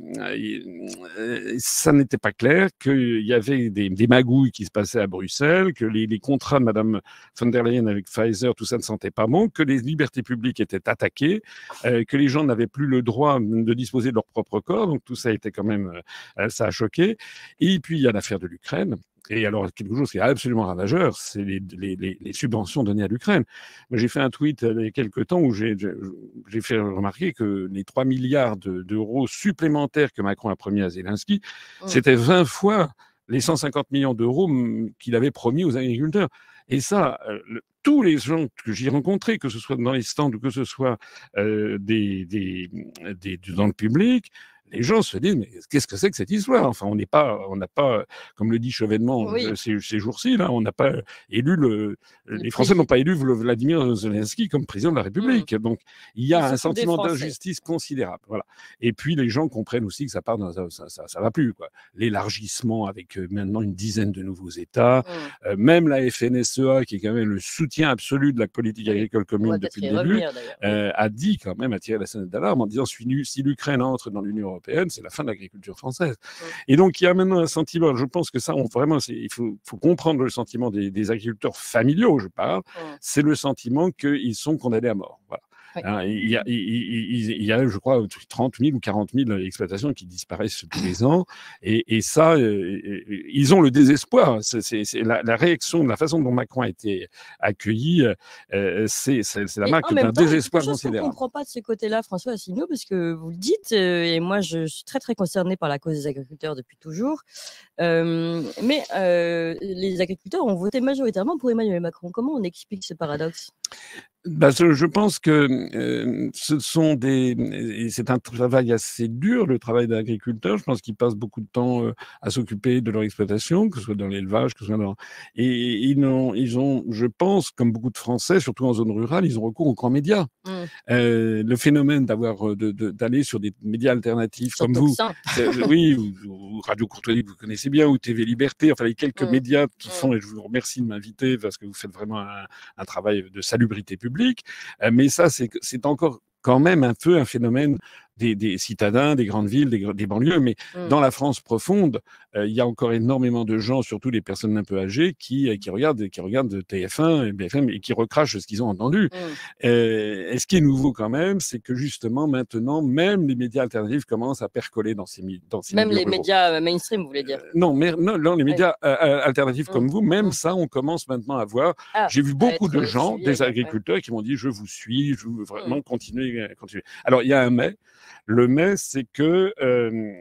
euh, ça n'était pas clair, qu'il y avait des, des magouilles qui se passaient à Bruxelles, que les, les contrats de Mme von der Leyen avec Pfizer, tout ça ne sentait pas bon, que les libertés publiques étaient attaquées, euh, que les gens n'avaient plus le droit de disposer de leur propre corps, donc tout ça a été quand même, euh, ça a choqué. Et puis il y a l'affaire de l'Ukraine. Et alors, quelque chose qui est absolument ravageur, c'est les, les, les, les subventions données à l'Ukraine. J'ai fait un tweet il y a quelques temps où j'ai fait remarquer que les trois milliards d'euros supplémentaires que Macron a promis à Zelensky, mmh. c'était vingt fois les cent cinquante millions d'euros qu'il avait promis aux agriculteurs. Et ça, euh, le, tous les gens que j'ai rencontrés, que ce soit dans les stands ou que ce soit euh, des, des, des, dans le public, les gens se disent, mais qu'est-ce que c'est que cette histoire? Enfin, on n'est pas, on n'a pas, comme le dit Chevènement oui. euh, ces, ces jours-ci, là, on n'a pas élu le, le les Français n'ont pas élu Vladimir Zelensky comme président de la République. Mmh. Donc, il y a un sentiment d'injustice considérable. Voilà. Et puis, les gens comprennent aussi que ça part dans, ça, ça, ça, ça va plus, quoi. L'élargissement avec euh, maintenant une dizaine de nouveaux États, mmh. euh, même la F N S E A, qui est quand même le soutien absolu de la politique agricole commune depuis le début, euh, a dit quand même, a tiré la sonnette d'alarme en disant, si l'Ukraine entre dans l'Union européenne, européenne, c'est la fin de l'agriculture française. Et donc, il y a maintenant un sentiment, je pense que ça, on, vraiment, il faut, faut comprendre le sentiment des, des agriculteurs familiaux, je parle, c'est le sentiment qu'ils sont condamnés à mort. Voilà. Oui. Hein, il, y a, il, il, il y a, je crois, trente mille ou quarante mille exploitations qui disparaissent tous les ans. Et, et ça, euh, ils ont le désespoir. C'est, c'est, c'est la, la réaction, la façon dont Macron a été accueilli, euh, c'est, c'est, c'est la marque d'un désespoir considérable. Je ne comprends pas de ce côté-là, François Asselineau, parce que vous le dites, euh, et moi, je suis très, très concernée par la cause des agriculteurs depuis toujours. Euh, mais euh, les agriculteurs ont voté majoritairement pour Emmanuel Macron. Comment on explique ce paradoxe ? Ben, je pense que euh, ce sont des, et c'est un travail assez dur, le travail d'agriculteur. Je pense qu'ils passent beaucoup de temps euh, à s'occuper de leur exploitation, que ce soit dans l'élevage, que ce soit dans, et ils ont, ils ont, je pense, comme beaucoup de Français, surtout en zone rurale, ils ont recours aux grands médias. Mmh. Euh, le phénomène d'avoir, de, de, d'aller sur des médias alternatifs comme vous, oui, ou, ou Radio Courtoisie que vous connaissez bien, ou T V Liberté, enfin les quelques mmh. médias qui mmh. font, et je vous remercie de m'inviter parce que vous faites vraiment un, un travail de salubrité publique. Mais ça, c'est, c'est encore quand même un peu un phénomène des, des citadins, des grandes villes, des, des banlieues. Mais mmh. dans la France profonde, euh, il y a encore énormément de gens, surtout les personnes un peu âgées, qui, qui, regardent, qui regardent T F un et B F M et qui recrachent ce qu'ils ont entendu. Mmh. Euh, et ce qui est nouveau quand même, c'est que justement, maintenant, même les médias alternatifs commencent à percoler dans ces, dans ces même milieux les ruraux. médias mainstream, vous voulez dire? Euh, non, mais non, non, les médias ouais. euh, alternatifs mmh. comme vous, même mmh. ça, on commence maintenant à voir. Ah, J'ai vu beaucoup de gens, suivi, des agriculteurs, ouais. qui m'ont dit « je vous suis, je veux vraiment mmh. continuer, continuer ». Alors, il y a un mais. Le mais, c'est que euh,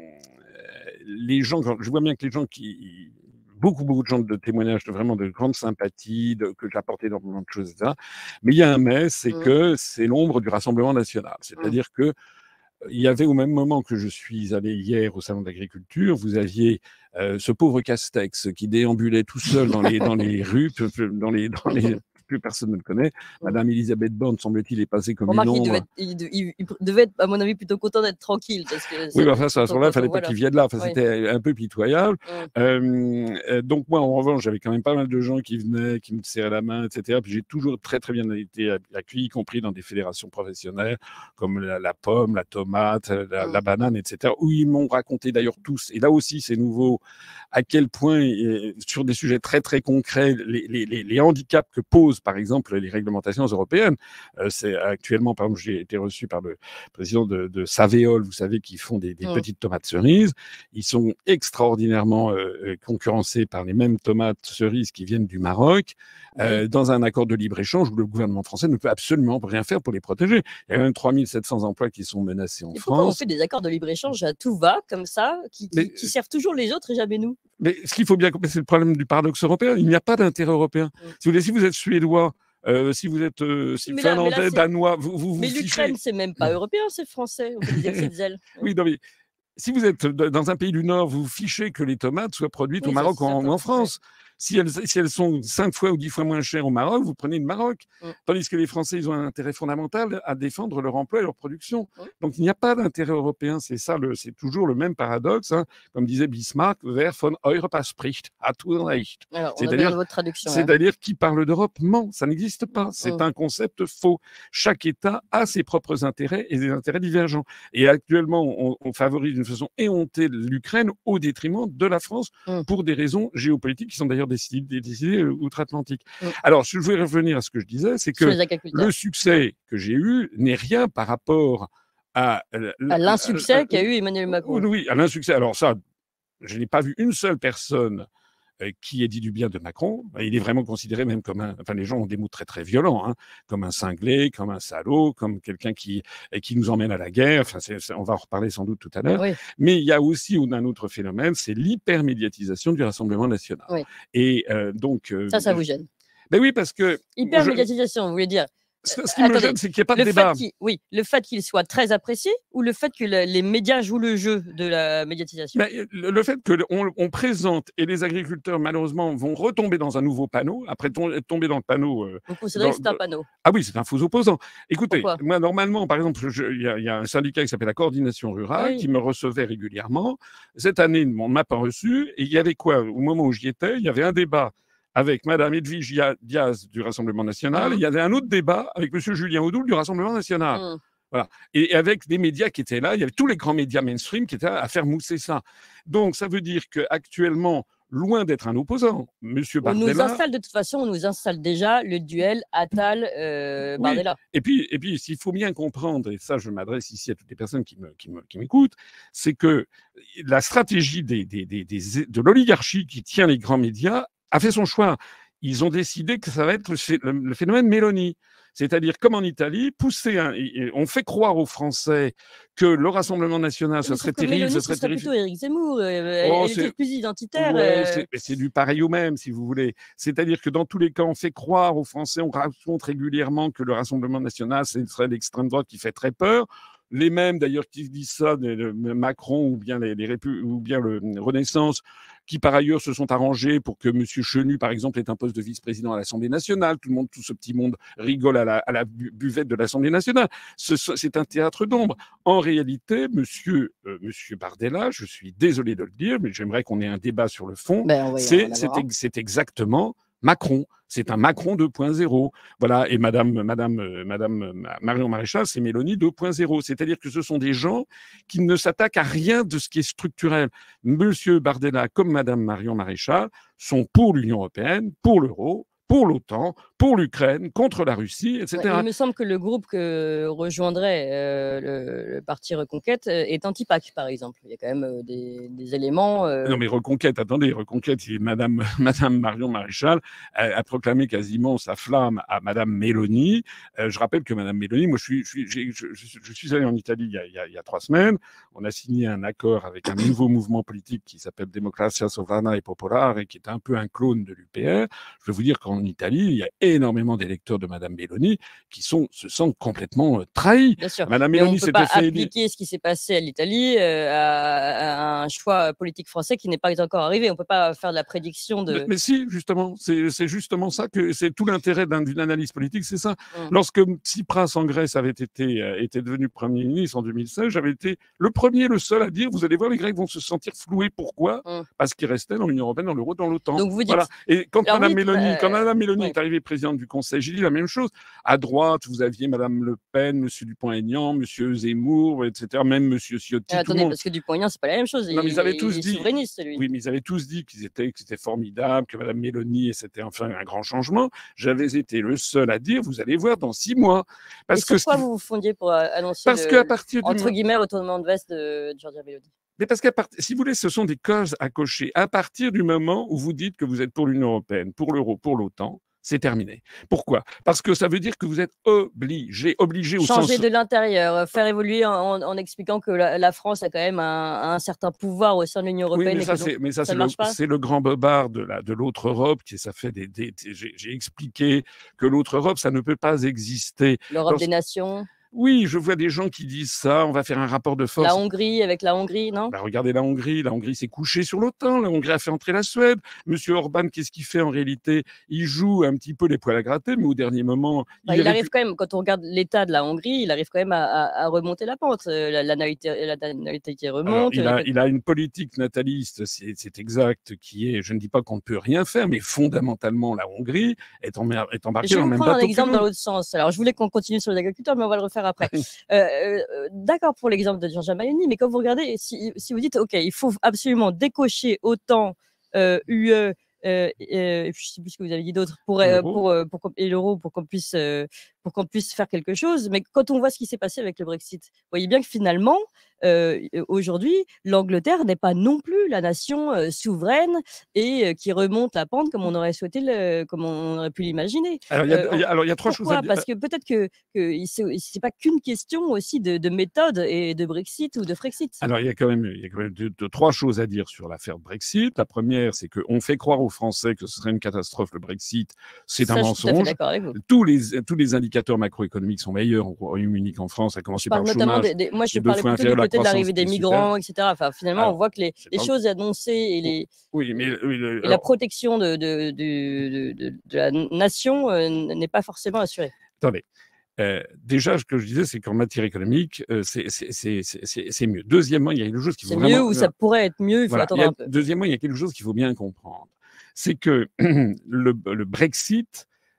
les gens, je vois bien que les gens qui, beaucoup, beaucoup de gens de témoignages de vraiment de grande sympathie, de, que j'apportais énormément de choses, et cetera. Mais il y a un mais, c'est mmh. que c'est l'ombre du Rassemblement national. C'est-à-dire mmh. que il y avait au même moment que je suis allé hier au salon d'agriculture, vous aviez euh, ce pauvre Castex qui déambulait tout seul dans les dans les rues, dans les dans les plus personne ne le connaît. Madame Elisabeth Borne, semble-t-il, est passée comme Remarque, une ombre. Il devait, être, il, de, il, il devait être, à mon avis, plutôt content d'être tranquille. Parce que oui, bah, enfin, à ce moment-là, il ne fallait voilà. pas qu'il vienne là. Enfin, oui. C'était un peu pitoyable. Mm. Euh, donc, moi, en revanche, j'avais quand même pas mal de gens qui venaient, qui me serraient la main, et cetera. Puis j'ai toujours très, très bien été accueilli, y compris dans des fédérations professionnelles, comme la, la pomme, la tomate, la, mm. la banane, et cetera, où ils m'ont raconté d'ailleurs tous, et là aussi, c'est nouveau, à quel point, et, sur des sujets très, très concrets, les, les, les, les handicaps que posent, par exemple, les réglementations européennes. Euh, c'est actuellement, par exemple, j'ai été reçu par le président de, de Savéol, vous savez, qui font des, des oh. petites tomates cerises. Ils sont extraordinairement euh, concurrencés par les mêmes tomates cerises qui viennent du Maroc. Euh, oui. Dans un accord de libre-échange où le gouvernement français ne peut absolument rien faire pour les protéger. Il y a même trois mille sept cents emplois qui sont menacés en et France. Pourquoi on fait des accords de libre-échange à tout va, comme ça, qui, qui, mais, qui servent toujours les autres et jamais nous? Mais ce qu'il faut bien comprendre, c'est le problème du paradoxe européen. Il n'y a pas d'intérêt européen. Mm. Si, vous, si vous êtes suédois, Euh, si vous êtes euh, si mais finlandais, là, là, danois, vous vous Mais vous l'Ukraine, c'est même pas européen, c'est français. On peut dire que c'est des ailes. Oui, non, mais si vous êtes dans un pays du Nord, vous fichez que les tomates soient produites oui, au Maroc ou en, en France. Ouais. Si elles, si elles sont cinq fois ou dix fois moins chères au Maroc, vous prenez le Maroc. Mm. Tandis que les Français, ils ont un intérêt fondamental à défendre leur emploi et leur production. Mm. Donc, il n'y a pas d'intérêt européen. C'est ça, le, c'est toujours le même paradoxe. Hein. Comme disait Bismarck, wer von Europa spricht, hat Unrecht. Alors, on c'est-à-dire, votre traduction, c'est-à-dire qui parle d'Europe ment. Ça n'existe pas. C'est mm. un concept faux. Chaque État a ses propres intérêts et des intérêts divergents. Et actuellement, on, on favorise d'une façon éhontée l'Ukraine au détriment de la France mm. pour des raisons géopolitiques qui sont d'ailleurs décidé, décidé outre-Atlantique. Mmh. Alors, je voulais revenir à ce que je disais, c'est que le succès que j'ai eu n'est rien par rapport à... À l'insuccès qu'a eu Emmanuel Macron. Oui, à l'insuccès. Alors ça, je n'ai pas vu une seule personne qui ait dit du bien de Macron. Il est vraiment considéré même comme un... Enfin, les gens ont des mots très, très violents, hein, comme un cinglé, comme un salaud, comme quelqu'un qui, qui nous emmène à la guerre. Enfin, c'est, c'est, on va en reparler sans doute tout à l'heure. Oui. Mais il y a aussi un autre phénomène, c'est l'hypermédiatisation du Rassemblement national. Oui. Et euh, donc... Euh, ça, ça vous gêne? Ben oui, parce que... Hypermédiatisation, je... vous voulez dire Ce, ce qui Attendez, me gêne, c'est qu'il n'y a pas de débat. Oui, le fait qu'il soit très apprécié ou le fait que le, les médias jouent le jeu de la médiatisation? Ben, le, le fait qu'on on présente et les agriculteurs, malheureusement, vont retomber dans un nouveau panneau, après tom, tomber dans le panneau... Euh, Vous considérez dans, que c'est un panneau? Ah oui, c'est un faux opposant. Écoutez, Pourquoi? moi, normalement, par exemple, il y, y a un syndicat qui s'appelle la Coordination Rurale, oui. qui me recevait régulièrement. Cette année, on ne m'a pas reçu. Et il y avait quoi? Au moment où j'y étais, il y avait un débat avec Mme Edwige Diaz du Rassemblement national, mmh. et il y avait un autre débat avec M. Julien Audoul du Rassemblement national. Mmh. Voilà. Et avec des médias qui étaient là, il y avait tous les grands médias mainstream qui étaient là à faire mousser ça. Donc, ça veut dire qu'actuellement, loin d'être un opposant, M. On Bardella... nous installe de toute façon, on nous installe déjà le duel Attal-Bardella. Oui. Et puis, et puis, s'il faut bien comprendre, et ça, je m'adresse ici à toutes les personnes qui me, qui me, qui m'écoutent, c'est que la stratégie des, des, des, des, de l'oligarchie qui tient les grands médias a fait son choix. Ils ont décidé que ça va être le, le phénomène Mélanie. C'est-à-dire, comme en Italie, pousser un, on fait croire aux Français que le Rassemblement national, ce serait terrible, Mélanie, ce serait ce serait terrible. plutôt Éric Zemmour. Euh, elle, Oh, elle était plus identitaire. Ouais, euh... c'est, mais c'est du pareil au même, si vous voulez. C'est-à-dire que dans tous les cas, on fait croire aux Français, on raconte régulièrement que le Rassemblement national, ce serait l'extrême droite qui fait très peur. Les mêmes, d'ailleurs, qui disent ça, le Macron ou bien, les, les Répu- ou bien le Renaissance, qui par ailleurs se sont arrangés pour que M. Chenu, par exemple, ait un poste de vice-président à l'Assemblée nationale. Tout le monde, tout ce petit monde rigole à la, à la buvette de l'Assemblée nationale. Ce, c'est un théâtre d'ombre. En réalité, monsieur, euh, monsieur Bardella, je suis désolé de le dire, mais j'aimerais qu'on ait un débat sur le fond. Ben, c'est, c'est, c'est exactement Macron. C'est un Macron deux point zéro. Voilà. Et Madame, Madame, euh, Madame Marion Maréchal, c'est Mélanie deux point zéro. C'est-à-dire que ce sont des gens qui ne s'attaquent à rien de ce qui est structurel. Monsieur Bardella, comme Madame Marion Maréchal, sont pour l'Union européenne, pour l'euro, pour l'OTAN, pour l'Ukraine, contre la Russie, et cetera. Ouais, il me semble que le groupe que rejoindrait euh, le, le parti Reconquête est anti-P A C, par exemple. Il y a quand même euh, des, des éléments... Euh... Non, mais Reconquête, attendez, Reconquête, Madame, Madame Marion Maréchal a, a proclamé quasiment sa flamme à Madame Meloni. Euh, je rappelle que Madame Meloni, moi, je suis, je, suis, je, je, je suis allé en Italie il y, a, il, y a, il y a trois semaines. On a signé un accord avec un nouveau mouvement politique qui s'appelle Democrazia Sovrana e Popolare et qui est un peu un clone de l'U P R. Je vais vous dire qu'en Italie, il y a énormément d'électeurs de Madame Meloni qui sont, se sentent complètement euh, trahis. Bien sûr. Madame Mais Meloni on ne peut s'était pas fait appliquer ce qui s'est passé à l'Italie euh, à, à un choix politique français qui n'est pas encore arrivé. On ne peut pas faire de la prédiction de... Mais, mais si, justement, c'est, c'est justement ça que c'est tout l'intérêt d'un, d'une analyse politique, c'est ça. Hum. Lorsque Tsipras en Grèce avait été, euh, était devenu Premier ministre en deux mille seize, j'avais été le premier, le seul à dire, vous allez voir, les Grecs vont se sentir floués. Pourquoi Hum. Parce qu'ils restaient dans l'Union européenne, dans l'euro, dans l'OTAN. Donc vous dites... Voilà. Et quand Alors, Madame oui, Mélanie, bah, quand Madame Mélanie ouais. est arrivée présidente du Conseil, j'ai dit la même chose. À droite, vous aviez Madame Le Pen, Monsieur Dupont-Aignan, Monsieur Zemmour, et cetera. Même Monsieur Ciotti. Ah, tout attendez, le monde. parce que Dupont-Aignan, c'est pas la même chose. Non, mais ils avaient tous il est dit. souverainiste, lui. Oui, mais ils avaient tous dit qu'ils étaient, que c'était formidable, que Madame Mélanie, et c'était enfin un grand changement. J'avais été le seul à dire, vous allez voir dans six mois. Parce Et que sur quoi ce qui- vous vous fondiez pour euh, annoncer Parce le, qu'à partir du entre moment- guillemets, retournement de veste de Giorgia Meloni? Mais parce qu'à part... si vous voulez, ce sont des causes à cocher. À partir du moment où vous dites que vous êtes pour l'Union européenne, pour l'euro, pour l'OTAN, c'est terminé. Pourquoi? Parce que ça veut dire que vous êtes obligé, obligé au Changer sens... de l'intérieur, euh, faire évoluer en, en- en expliquant que la, la France a quand même un, un certain pouvoir au sein de l'Union Oui, européenne. mais et ça, que donc, c'est, mais ça, ça c'est, ne le, marche pas. c'est le grand bobard de, la, de l'autre Europe qui ça fait des. des- des- j'ai, j'ai expliqué que l'autre Europe, ça ne peut pas exister. L'Europe Lors- des nations, Oui, je vois des gens qui disent ça. On va faire un rapport de force. la Hongrie avec la Hongrie, non? Bah, regardez la Hongrie. La Hongrie s'est couchée sur l'OTAN. La Hongrie a fait entrer la Suède. Monsieur Orban, qu'est-ce qu'il fait en réalité? Il joue un petit peu les poils à gratter, mais au dernier moment, Bah, il, il récu- arrive quand même, quand on regarde l'état de la Hongrie, il arrive quand même à, à- à remonter la pente. Euh, La, la, natalité, la natalité Alors, remonte. il, a, euh, il a une politique nataliste, c'est, c'est exact, qui est, je ne dis pas qu'on ne peut rien faire, mais fondamentalement, la Hongrie est, en, est embarquée Je vais dans le vous même prendre un bateau que exemple nous. dans l'autre sens. Alors, je voulais qu'on continue sur les agriculteurs, mais on va le refaire après. Euh, euh, D'accord pour l'exemple de Giorgia Meloni, mais quand vous regardez, si, si vous dites, OK, il faut absolument décocher autant euh, U E, euh, euh, et puis je ne sais plus ce que vous avez dit d'autre, pour, euh, L'euro. pour, euh, pour qu'on- et l'euro, pour qu'on puisse, euh, pour qu'on puisse faire quelque chose. Mais quand on voit ce qui s'est passé avec le Brexit, vous voyez bien que finalement, euh, aujourd'hui, l'Angleterre n'est pas non plus la nation euh, souveraine et euh, qui remonte la pente comme on aurait souhaité, le, comme on aurait pu l'imaginer. Alors, il y a, Euh, il y a- alors, il y a trois choses à Pourquoi? dire. Parce que peut-être que, que ce n'est pas qu'une question aussi de, de méthode et de Brexit ou de Frexit. Alors, il y a quand même, il y a quand même deux, deux- trois choses à dire sur l'affaire Brexit. La première, c'est qu'on fait croire aux Français que ce serait une catastrophe, le Brexit. C'est Ça, un je suis tout à fait mensonge. d'accord avec vous. Tous les, tous les indicateurs macroéconomiques sont meilleurs au Royaume-Uni qu'en France, à commencer Je par parle le notamment chômage. des, des- moi, qui je est deux parlais fois plutôt du inférieur à la côté de croissance, l'arrivée des qui est super. migrants, et cetera. Enfin, finalement, Alors, on voit que les, c'est les pas- choses annoncées et, les, Oui, mais oui, le- et la alors, protection de, de, de, de- de- de la nation euh, n'est pas forcément assurée. attendez. Euh, déjà, ce que je disais, c'est qu'en matière économique, euh, c'est, c'est, c'est, c'est, c'est- c'est mieux. Deuxièmement, il y a quelque chose qu'il faut C'est vraiment... mieux ou ça pourrait être mieux, il faut Voilà. attendre Il y a- un peu. Deuxièmement, il y a quelque chose qu'il faut bien comprendre. C'est que le, le Brexit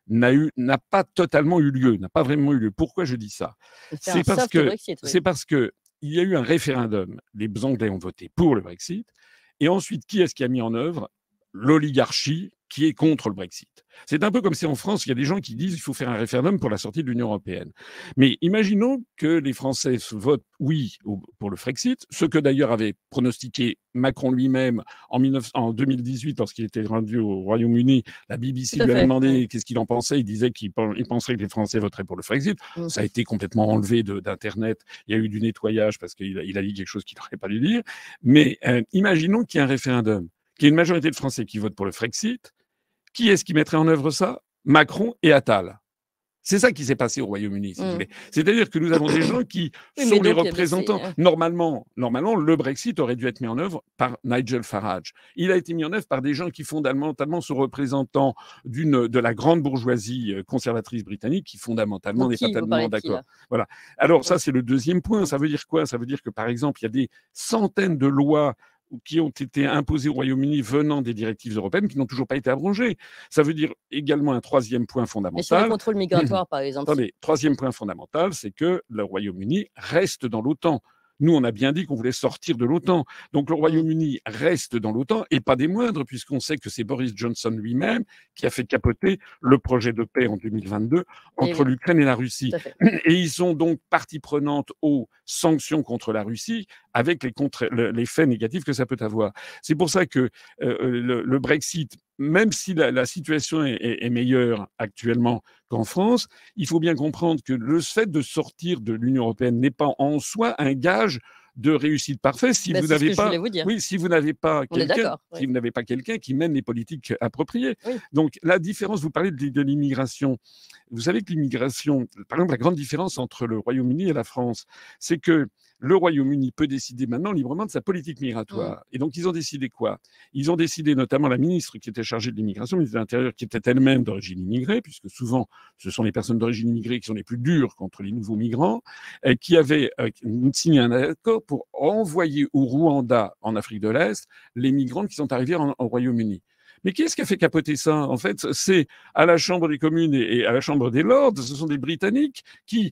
n'a eu, n'a pas totalement eu lieu, n'a pas vraiment eu lieu. Pourquoi je dis ça? C'est parce que, Brexit, oui. c'est parce que il y a eu un référendum. Les Anglais ont voté pour le Brexit. Et ensuite, qui est-ce qui a mis en œuvre? L'oligarchie qui est contre le Brexit. C'est un peu comme si en France, il y a des gens qui disent qu'il faut faire un référendum pour la sortie de l'Union européenne. Mais imaginons que les Français votent oui pour le Frexit, ce que d'ailleurs avait pronostiqué Macron lui-même en, en deux mille dix-huit lorsqu'il était rendu au Royaume-Uni. La B B C lui avait demandé oui. qu'est-ce qu'il en pensait. Il disait qu'il penserait que les Français voteraient pour le Frexit. Mmh. Ça a été complètement enlevé d'Internet. Il y a eu du nettoyage parce qu'il a, il a dit quelque chose qu'il n'aurait pas dû dire. Mais euh, imaginons qu'il y ait un référendum, qu'il y ait une majorité de Français qui votent pour le Frexit. Qui est-ce qui mettrait en œuvre ça? Macron et Attal. C'est ça qui s'est passé au Royaume-Uni, si mmh. vous voulez. C'est-à-dire que nous avons des gens qui oui, sont les représentants. Baissé, hein. Normalement, normalement, le Brexit aurait dû être mis en œuvre par Nigel Farage. Il a été mis en œuvre par des gens qui fondamentalement sont représentants d'une de la grande bourgeoisie conservatrice britannique, qui fondamentalement n'est pas tellement d'accord. Voilà. Alors ça, c'est le deuxième point. Ça veut dire quoi? Ça veut dire que par exemple, il y a des centaines de lois qui ont été imposées au Royaume-Uni venant des directives européennes qui n'ont toujours pas été abrogées. Ça veut dire également un troisième point fondamental. Et sur le contrôle migratoire, par exemple. Attendez, troisième point fondamental, c'est que le Royaume-Uni reste dans l'OTAN. Nous, on a bien dit qu'on voulait sortir de l'OTAN. Donc, le Royaume-Uni reste dans l'OTAN, et pas des moindres, puisqu'on sait que c'est Boris Johnson lui-même qui a fait capoter le projet de paix en deux mille vingt-deux entre oui. l'Ukraine et la Russie. Et ils sont donc partie prenante aux sanctions contre la Russie, avec les, contre, les faits négatifs que ça peut avoir. C'est pour ça que euh, le, le Brexit, même si la, la situation est, est, est meilleure actuellement qu'en France, il faut bien comprendre que le fait de sortir de l'Union européenne n'est pas en soi un gage de réussite parfaite si ben vous n'avez pas, vous oui, si vous n'avez pas quelqu'un, oui. si vous n'avez pas quelqu'un qui mène les politiques appropriées. Oui. Donc la différence, vous parlez de, de l'immigration. Vous savez que l'immigration, par exemple, la grande différence entre le Royaume-Uni et la France, c'est que le Royaume-Uni peut décider maintenant librement de sa politique migratoire. Mmh. Et donc, ils ont décidé quoi? Ils ont décidé, notamment la ministre qui était chargée de l'immigration, ministre de l'Intérieur, qui était elle-même d'origine immigrée, puisque souvent, ce sont les personnes d'origine immigrée qui sont les plus dures contre les nouveaux migrants, euh, qui avait euh, signé un accord pour envoyer au Rwanda, en Afrique de l'Est, les migrants qui sont arrivés en, au Royaume-Uni. Mais qui est-ce qui a fait capoter ça? En fait, c'est à la Chambre des communes et à la Chambre des Lords, ce sont des Britanniques qui,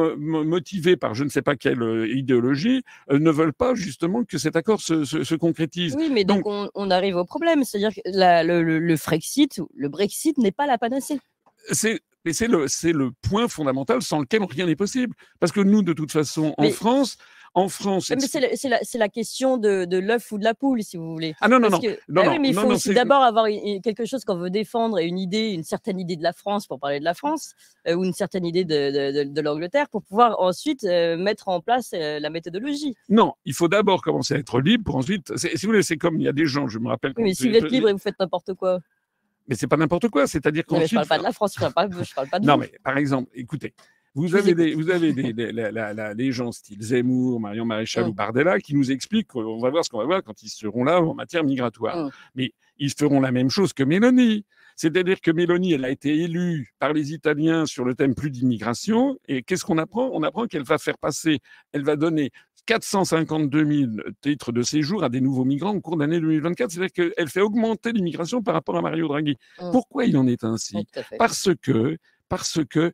motivés par je ne sais pas quelle idéologie, ne veulent pas justement que cet accord se, se, se concrétise. Oui, mais donc, donc on, on arrive au problème, c'est-à-dire que la, le, le, le Frexit, le Brexit n'est pas la panacée. C'est... Mais c'est le, c'est le point fondamental sans lequel rien n'est possible. Parce que nous, de toute façon, en mais, France, en France... Mais c'est, la, c'est, la, c'est la question de, de l'œuf ou de la poule, si vous voulez. Ah non, non, Parce non. Que, non, ah non oui, mais il non, faut non, aussi c'est... d'abord avoir une, quelque chose qu'on veut défendre, et une idée, une certaine idée de la France, pour parler de la France, euh, ou une certaine idée de, de, de, de l'Angleterre, pour pouvoir ensuite euh, mettre en place euh, la méthodologie. Non, il faut d'abord commencer à être libre, pour ensuite... C'est, si vous voulez, c'est comme il y a des gens, je me rappelle... Oui, mais si vous êtes libre et vous faites n'importe quoi... Mais c'est pas n'importe quoi, c'est-à-dire qu'ensuite... Je ne parle pas de la France, je ne parle, parle pas de Non, vous. mais par exemple, écoutez, vous avez des, vous avez des, des, la, la, la, des gens style Zemmour, Marion Maréchal mmh. ou Bardella qui nous expliquent, on va voir ce qu'on va voir quand ils seront là en matière migratoire. Mmh. Mais ils feront la même chose que Mélanie. C'est-à-dire que Mélanie, elle a été élue par les Italiens sur le thème plus d'immigration. Et qu'est-ce qu'on apprend? On apprend qu'elle va faire passer, elle va donner quatre cent cinquante-deux mille titres de séjour à des nouveaux migrants au cours de l'année deux mille vingt-quatre. C'est-à-dire qu'elle fait augmenter l'immigration par rapport à Mario Draghi. Mmh. Pourquoi il en est ainsi? Oui, Parce que, parce que,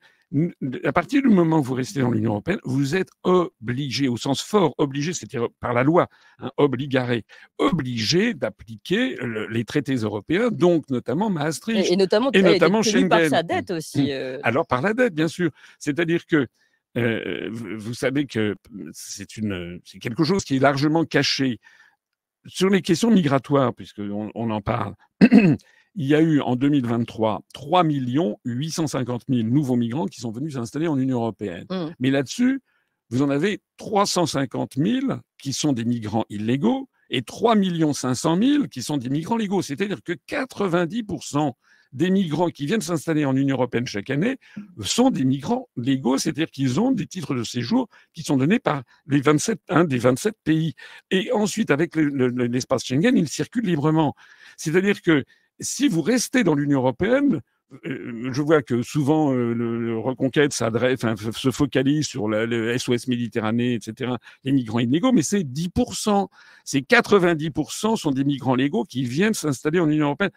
à partir du moment où vous restez dans l'Union européenne, vous êtes obligé, au sens fort, obligé, c'est-à-dire par la loi, hein, obligaré, obligé d'appliquer le, les traités européens, donc notamment Maastricht. Et, et notamment, et notamment Schengen. Par sa dette aussi. Euh... Alors, par la dette, bien sûr. C'est-à-dire que euh, vous savez que c'est, une, c'est quelque chose qui est largement caché. Sur les questions migratoires, puisqu'on on en parle, il y a eu en deux mille vingt-trois trois millions huit cent cinquante mille nouveaux migrants qui sont venus s'installer en Union européenne. Mmh. Mais là-dessus, vous en avez trois cent cinquante mille qui sont des migrants illégaux et trois millions cinq cent mille qui sont des migrants légaux. C'est-à-dire que quatre-vingt-dix pour cent des migrants qui viennent s'installer en Union européenne chaque année sont des migrants légaux, c'est-à-dire qu'ils ont des titres de séjour qui sont donnés par les vingt-sept, un des vingt-sept pays. Et ensuite, avec le, le, l'espace Schengen, ils circulent librement. C'est-à-dire que si vous restez dans l'Union européenne, euh, je vois que souvent euh, le, le Reconquête s'adresse, enfin, se focalise sur la, le S O S Méditerranée, et cetera, les migrants illégaux, mais c'est dix pour cent. C'est quatre-vingt-dix pour cent sont des migrants légaux qui viennent s'installer en Union européenne.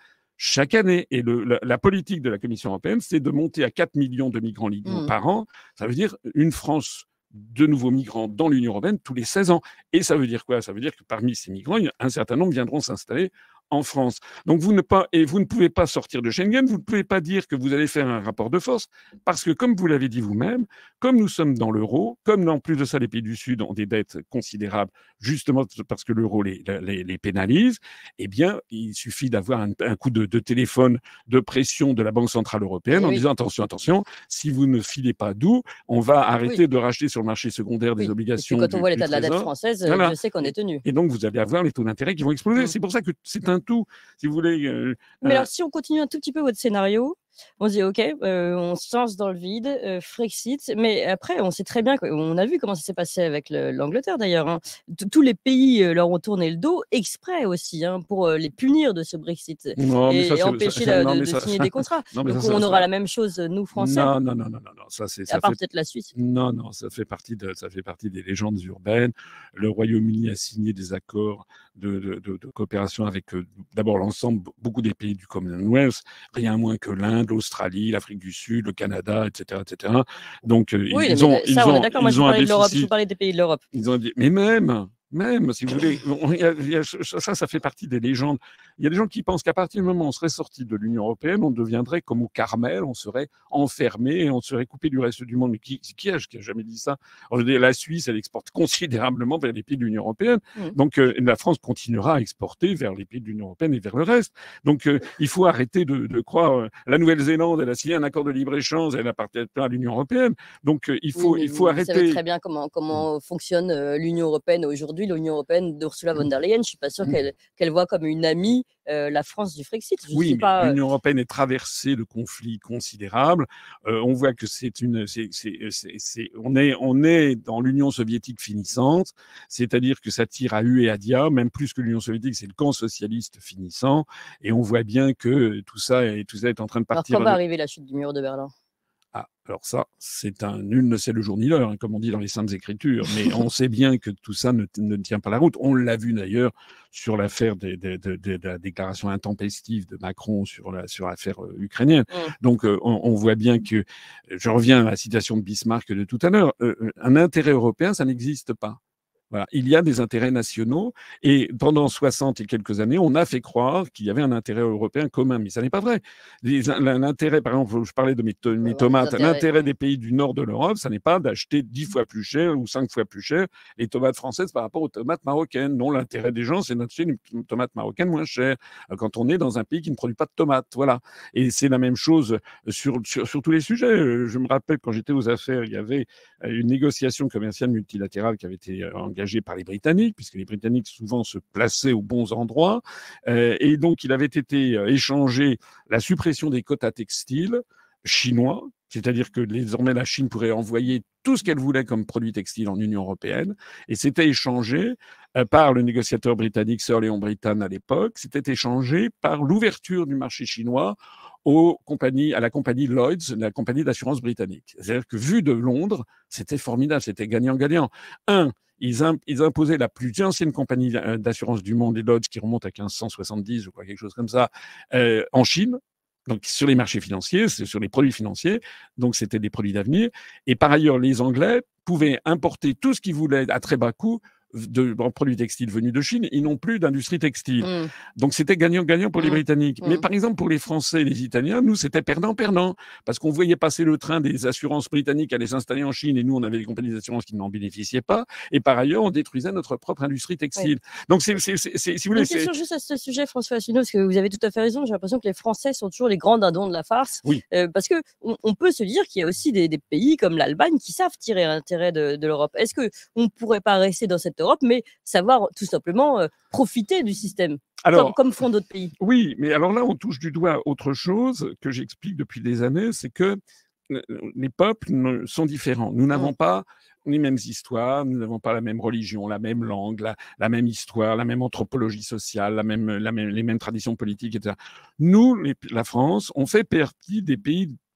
chaque année. Et le, la, la politique de la Commission européenne, c'est de monter à quatre millions de migrants légaux Mmh. par an. Ça veut dire une France de nouveaux migrants dans l'Union européenne tous les seize ans. Et ça veut dire quoi? Ça veut dire que parmi ces migrants, il y a un certain nombre viendront s'installer en France. Donc vous ne pas et vous ne pouvez pas sortir de Schengen, vous ne pouvez pas dire que vous allez faire un rapport de force parce que comme vous l'avez dit vous-même, comme nous sommes dans l'euro, comme en plus de ça les pays du Sud ont des dettes considérables justement parce que l'euro les, les, les pénalise, eh bien il suffit d'avoir un, un coup de, de téléphone de pression de la Banque centrale européenne Eh en oui. disant attention attention, si vous ne filez pas d'où, on va arrêter Oui. de racheter sur le marché secondaire des Oui. Et puis obligations. quand on du- voit du l'état de la dette Trésor. française, euh, Voilà. Dieu sait qu'on est tenu. Et donc, vous allez avoir les taux d'intérêt qui vont exploser. Mm. C'est pour ça que c'est un tout. Si vous voulez. euh, Mais euh, alors, si on continue un tout petit peu votre scénario, on se dit, OK, euh, on se lance dans le vide, euh, Frexit, mais après, on sait très bien, que- on a vu comment ça s'est passé avec le- l'Angleterre d'ailleurs. Hein. T- Tous les pays euh, leur ont tourné le dos exprès aussi hein, pour euh, les punir de ce Brexit Non, mais et, ça, et c'est- empêcher ça- la- non, de, mais de ça- signer des contrats. non, mais Donc ça, ça- on ça- aura la même chose, nous, Français, Non, non, non, non, non, non. Ça, c'est, ça à part fait- peut-être la Suisse. Non, non, ça fait partie de, ça fait partie des légendes urbaines. Le Royaume-Uni a signé des accords de, de, de, de coopération avec euh, d'abord l'ensemble, beaucoup des pays du Commonwealth, rien moins que l'Inde, l'Australie, l'Afrique du Sud, le Canada, et cetera, et cetera. Donc euh, Oui, ils mais ont, ça, ils on ont, est d'accord. Moi, ils je vous ont un parlais de l'Europe, je vous déficit. parlais des pays de l'Europe. Ils ont dit, mais même, même, si vous voulez, on- il y a- il y a- ça, ça fait partie des légendes. Il y a des gens qui pensent qu'à partir du moment où on serait sorti de l'Union européenne, on deviendrait comme au Carmel, on serait enfermé, on serait coupé du reste du monde. Mais qui, qui a, qui a jamais dit ça? Alors, je veux dire, la Suisse, elle exporte considérablement vers les pays de l'Union européenne. Mm. Donc, euh, la France continuera à exporter vers les pays de l'Union européenne et vers le reste. Donc, euh, il faut arrêter de, de croire. euh, la Nouvelle-Zélande, elle a signé un accord de libre-échange, elle appartient pas à l'Union européenne. Donc, euh, il Oui, faut, mais il vous, faut vous arrêter. savez très bien comment, comment fonctionne euh, l'Union européenne aujourd'hui. L'Union européenne d'Ursula von der Leyen, je ne suis pas sûre qu'elle qu'elle voit comme une amie euh, la France du Frexit. Je Oui, sais mais pas. euh, l'Union européenne est traversée de conflits considérables. Euh, on voit que c'est une, c'est, c'est, c'est, c'est- on est, on est dans l'Union soviétique finissante, c'est-à-dire que ça tire à U et à Dia, même plus que l'Union soviétique, c'est le camp socialiste finissant, et on voit bien que tout ça est, tout ça est en train de Alors, partir. quand va arriver la chute du mur de Berlin? Ah, alors ça, c'est un nul ne sait le jour ni l'heure, hein, comme on dit dans les Saintes Écritures. Mais on sait bien que tout ça ne, ne tient pas la route. On l'a vu d'ailleurs sur l'affaire des, des, des, des- de la déclaration intempestive de Macron sur la sur l'affaire euh, ukrainienne. Mm. Donc euh, on, on voit bien que, je reviens à la citation de Bismarck de tout à l'heure, euh, un intérêt européen, ça n'existe pas. Voilà. Il y a des intérêts nationaux et pendant soixante et quelques années, on a fait croire qu'il y avait un intérêt européen commun, mais ça n'est pas vrai. Les- L'intérêt, par exemple, je parlais de mes, to- mes Ouais, tomates, les intérêts. l'intérêt des pays du nord de l'Europe, ça n'est pas d'acheter dix fois plus cher ou cinq fois plus cher les tomates françaises par rapport aux tomates marocaines. Non, l'intérêt des gens, c'est d'acheter une tomate marocaine moins chère quand on est dans un pays qui ne produit pas de tomates. Voilà. Et c'est la même chose sur, sur, sur tous les sujets. Euh, Je me rappelle quand j'étais aux affaires, il y avait euh, une négociation commerciale multilatérale qui avait été euh, engagée par les Britanniques, puisque les Britanniques souvent se plaçaient aux bons endroits. Euh, et donc, il avait été euh, échangé la suppression des quotas textiles chinois, c'est-à-dire que désormais la Chine pourrait envoyer tout ce qu'elle voulait comme produit textile en Union européenne, et c'était échangé euh, par le négociateur britannique Sir Léon Brittan à l'époque, c'était échangé par l'ouverture du marché chinois aux compagnies, à la compagnie Lloyds, la compagnie d'assurance britannique. C'est-à-dire que vu de Londres, c'était formidable, c'était gagnant-gagnant. Un, ils, im- ils imposaient la plus ancienne compagnie euh, d'assurance du monde, les Lloyds, qui remonte à quinze cent soixante-dix ou quoi, quelque chose comme ça, euh, en Chine. Donc, sur les marchés financiers, c'est sur les produits financiers. Donc, c'était des produits d'avenir. Et par ailleurs, les Anglais pouvaient importer tout ce qu'ils voulaient à très bas coût de en produits textiles venus de Chine. Ils n'ont plus d'industrie textile. Mm. Donc, c'était gagnant-gagnant pour les Mm. Britanniques. Mais Mm. par exemple, pour les Français et les Italiens, nous, c'était perdant-perdant. Parce qu'on voyait passer le train des assurances britanniques aller s'installer en Chine et nous, on avait des compagnies d'assurance qui n'en bénéficiaient pas. Et par ailleurs, on détruisait notre propre industrie textile. Donc, c'est, c'est, c'est, c'est- si vous voulez, Une c'est... question juste à ce sujet, François Asselineau, parce que vous avez tout à fait raison. J'ai l'impression que les Français sont toujours les grands dindons de la farce. Oui. Euh, parce que on, on peut se dire qu'il y a aussi des, des pays comme l'Allemagne qui savent tirer intérêt de, de l'Europe. Est-ce que on ne pourrait pas rester dans cette Europe, mais savoir tout simplement euh, profiter du système, Alors, comme, comme font d'autres pays? Oui, mais alors là, on touche du doigt autre chose que j'explique depuis des années, c'est que euh, les peuples ne- sont différents. Nous n'avons Mm. pas les mêmes histoires, nous n'avons pas la même religion, la même langue, la, la même histoire, la même anthropologie sociale, la même, la même, les mêmes traditions politiques, et cetera. Nous, les- la France, on fait partie des pays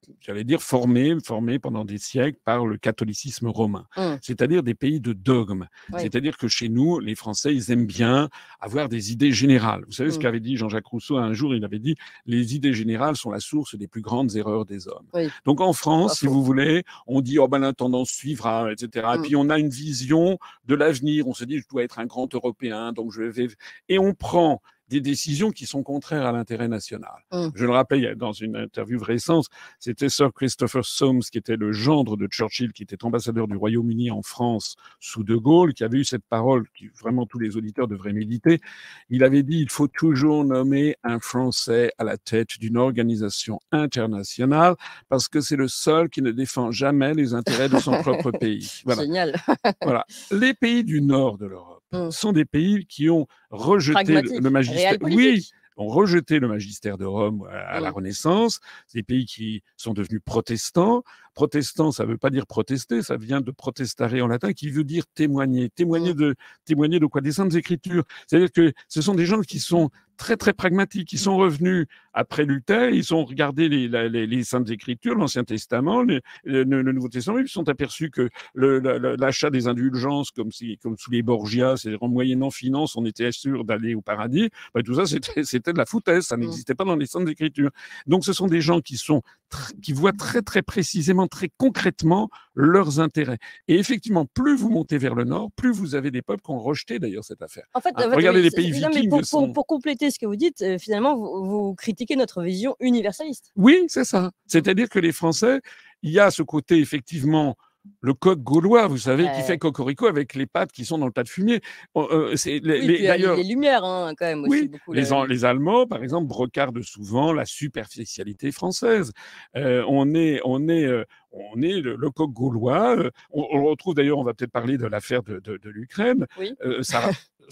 j'allais dire, formés, formés pendant des siècles par le catholicisme romain, Mmh. c'est-à-dire des pays de dogme. Oui. C'est-à-dire que chez nous, les Français, ils aiment bien avoir des idées générales. Vous savez ce Mmh. qu'avait dit Jean-Jacques Rousseau un jour? Il avait dit « Les idées générales sont la source des plus grandes erreurs des hommes ». Oui. Donc en Pas France, si faux. vous voulez, on dit « Oh ben l'intendance suivra », et cetera. Et Mmh. puis on a une vision de l'avenir. On se dit « Je dois être un grand Européen, donc je vais… » Et on prend des décisions qui sont contraires à l'intérêt national. Mmh. Je le rappelle, dans une interview récente, c'était Sir Christopher Soames, qui était le gendre de Churchill, qui était ambassadeur du Royaume-Uni en France sous De Gaulle, qui avait eu cette parole, que vraiment tous les auditeurs devraient méditer. Il avait dit, il faut toujours nommer un Français à la tête d'une organisation internationale, parce que c'est le seul qui ne défend jamais les intérêts de son propre pays. Voilà. Génial. Voilà. Les pays du nord de l'Europe Mmh. sont des pays qui ont rejeté Pragmatique, le magistère. Oui, réalpolitique. ont rejeté le magistère de Rome à, à la Mmh. Renaissance. Des pays qui sont devenus protestants. Protestant, ça ne veut pas dire protester, ça vient de protestare en latin, qui veut dire témoigner. Témoigner Mmh. de, témoigner de quoi? Des Saintes Écritures. C'est-à-dire que ce sont des gens qui sont très, très pragmatiques. Ils sont revenus après Luther, ils ont regardé les, les, les Saintes Écritures, l'Ancien Testament, le, le, le Nouveau Testament, ils se sont aperçus que le, le, l'achat des indulgences, comme, si, comme sous les Borgia, c'est-à-dire en moyennant finance, on était sûr d'aller au paradis, ben, tout ça, c'était, c'était de la foutaise, ça n'existait pas dans les Saintes Écritures. Donc, ce sont des gens qui sont, qui voient très, très précisément, très concrètement leurs intérêts. Et effectivement, plus vous montez vers le nord, plus vous avez des peuples qui ont rejeté d'ailleurs cette affaire. En fait, Hein, en fait, regardez oui, les c'est- pays non, mais vikings. pour, pour, sont... pour compléter ce que vous dites, euh, finalement, vous, vous critiquez notre vision universaliste. Oui, c'est ça. C'est-à-dire que les Français, il y a ce côté effectivement, le coq gaulois, vous savez, qui Ouais. fait cocorico avec les pattes qui sont dans le tas de fumier. Oh, euh, c'est, les, Oui, les- puis, euh, d'ailleurs, les Lumières, hein, quand même, aussi oui, beaucoup. les, le- An- les Allemands, par exemple, brocardent souvent la superficialité française. Euh, on est, on est, euh, on est le, le coq gaulois. euh, On, on le retrouve d'ailleurs, on va peut-être parler de l'affaire de, de, de l'Ukraine. Oui. Euh, ça,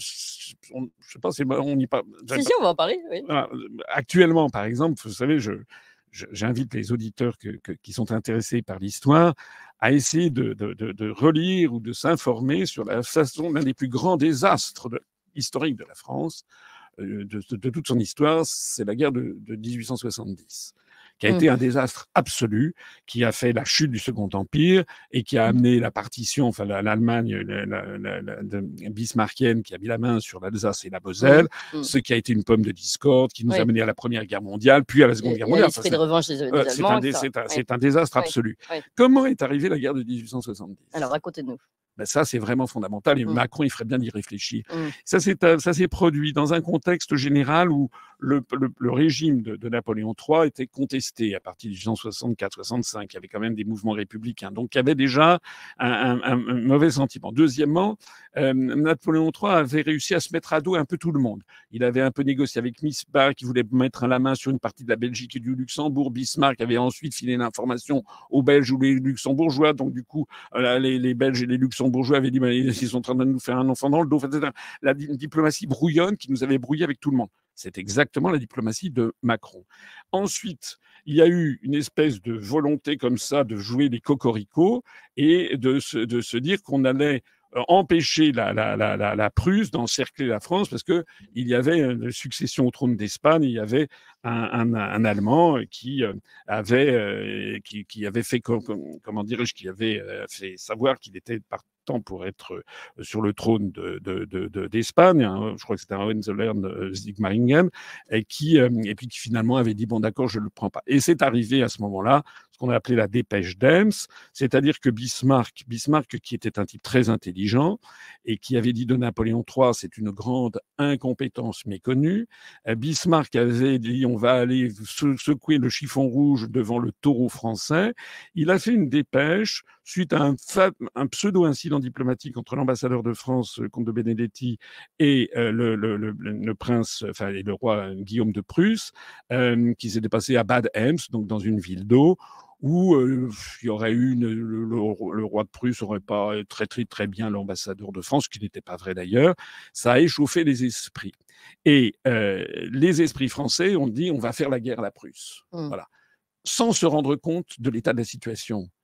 on- je sais pas, c'est, on y parle. Si, si, on va en parler. Oui. Voilà. Actuellement, par exemple, vous savez, je, je- j'invite les auditeurs que- que- qui sont intéressés par l'histoire à essayer de, de- de- de relire ou de s'informer sur la façon d'un des plus grands désastres de- historiques de la France, euh, de, de- de toute son histoire, c'est la guerre de, de mille huit cent soixante-dix, qui a Mm. été un désastre absolu, qui a fait la chute du Second Empire et qui a amené la partition, enfin la- l'Allemagne la, la- la- la- de bismarckienne qui a mis la main sur l'Alsace et la Moselle, Mm. Mm. ce qui a été une pomme de discorde, qui nous Oui. a mené à la Première Guerre mondiale, puis à la Seconde Et- Guerre et à mondiale. l'esprit Ça, de revanche des, des euh, c'est Allemands, un, dé- et cetera. c'est un- Oui. c'est un désastre Oui. absolu. Oui. Comment est arrivée la guerre de mille huit cent soixante-dix? Alors, racontez-nous. Ben ça, c'est vraiment fondamental. Et Mm. Macron, il ferait bien d'y réfléchir. Mm. Ça s'est, euh, ça s'est produit dans un contexte général où le, le, le régime de, de Napoléon trois était contesté à partir de mille huit cent soixante-quatre soixante-cinq. Il y avait quand même des mouvements républicains. Donc, il y avait déjà un, un, un mauvais sentiment. Deuxièmement, euh, Napoléon trois avait réussi à se mettre à dos un peu tout le monde. Il avait un peu négocié avec Bismarck, qui voulait mettre la main sur une partie de la Belgique et du Luxembourg. Bismarck avait ensuite filé l'information aux Belges ou les Luxembourgeois. Donc, du coup, euh, les, les Belges et les Luxembourgeois avaient dit bah, ils sont en train de nous faire un enfant dans le dos. Enfin, c'était la di- diplomatie brouillonne qui nous avait brouillé avec tout le monde. C'est exactement la diplomatie de Macron. Ensuite, il y a eu une espèce de volonté comme ça de jouer les cocoricots et de se, de se dire qu'on allait euh, empêcher la, la, la, la, la Prusse d'encercler la France parce que il y avait une succession au trône d'Espagne, il y avait un, un, un Allemand qui euh, avait euh, qui, qui avait fait com- com- comment dirais-je qui avait euh, fait savoir qu'il était partant pour être euh, sur le trône de, de, de, de- d'Espagne, hein, je crois que c'était un Hohenzollern euh, Sigmaringen, et qui euh, et puis qui finalement avait dit bon d'accord je le prends pas. Et c'est arrivé à ce moment-là ce qu'on a appelé la dépêche d'Ems, c'est-à-dire que Bismarck, Bismarck qui était un type très intelligent et qui avait dit de Napoléon trois c'est une grande incompétence méconnue. Euh, Bismarck avait dit on va aller se- secouer le chiffon rouge devant le taureau français. Il a fait une dépêche suite à un, fa- un pseudo-incident diplomatique entre l'ambassadeur de France, le comte de Benedetti, et euh, le, le, le, le prince, enfin et le roi Guillaume de Prusse, euh, qui s'était passé à Bad Ems, donc dans une ville d'eau, où euh, il y aurait eu une, le, le, le roi de Prusse aurait pas traité très bien l'ambassadeur de France, ce qui n'était pas vrai d'ailleurs. Ça a échauffé les esprits. Et euh, les esprits français ont dit on va faire la guerre à la Prusse. Mm. Voilà. Sans se rendre compte de l'état de la situation. Mm.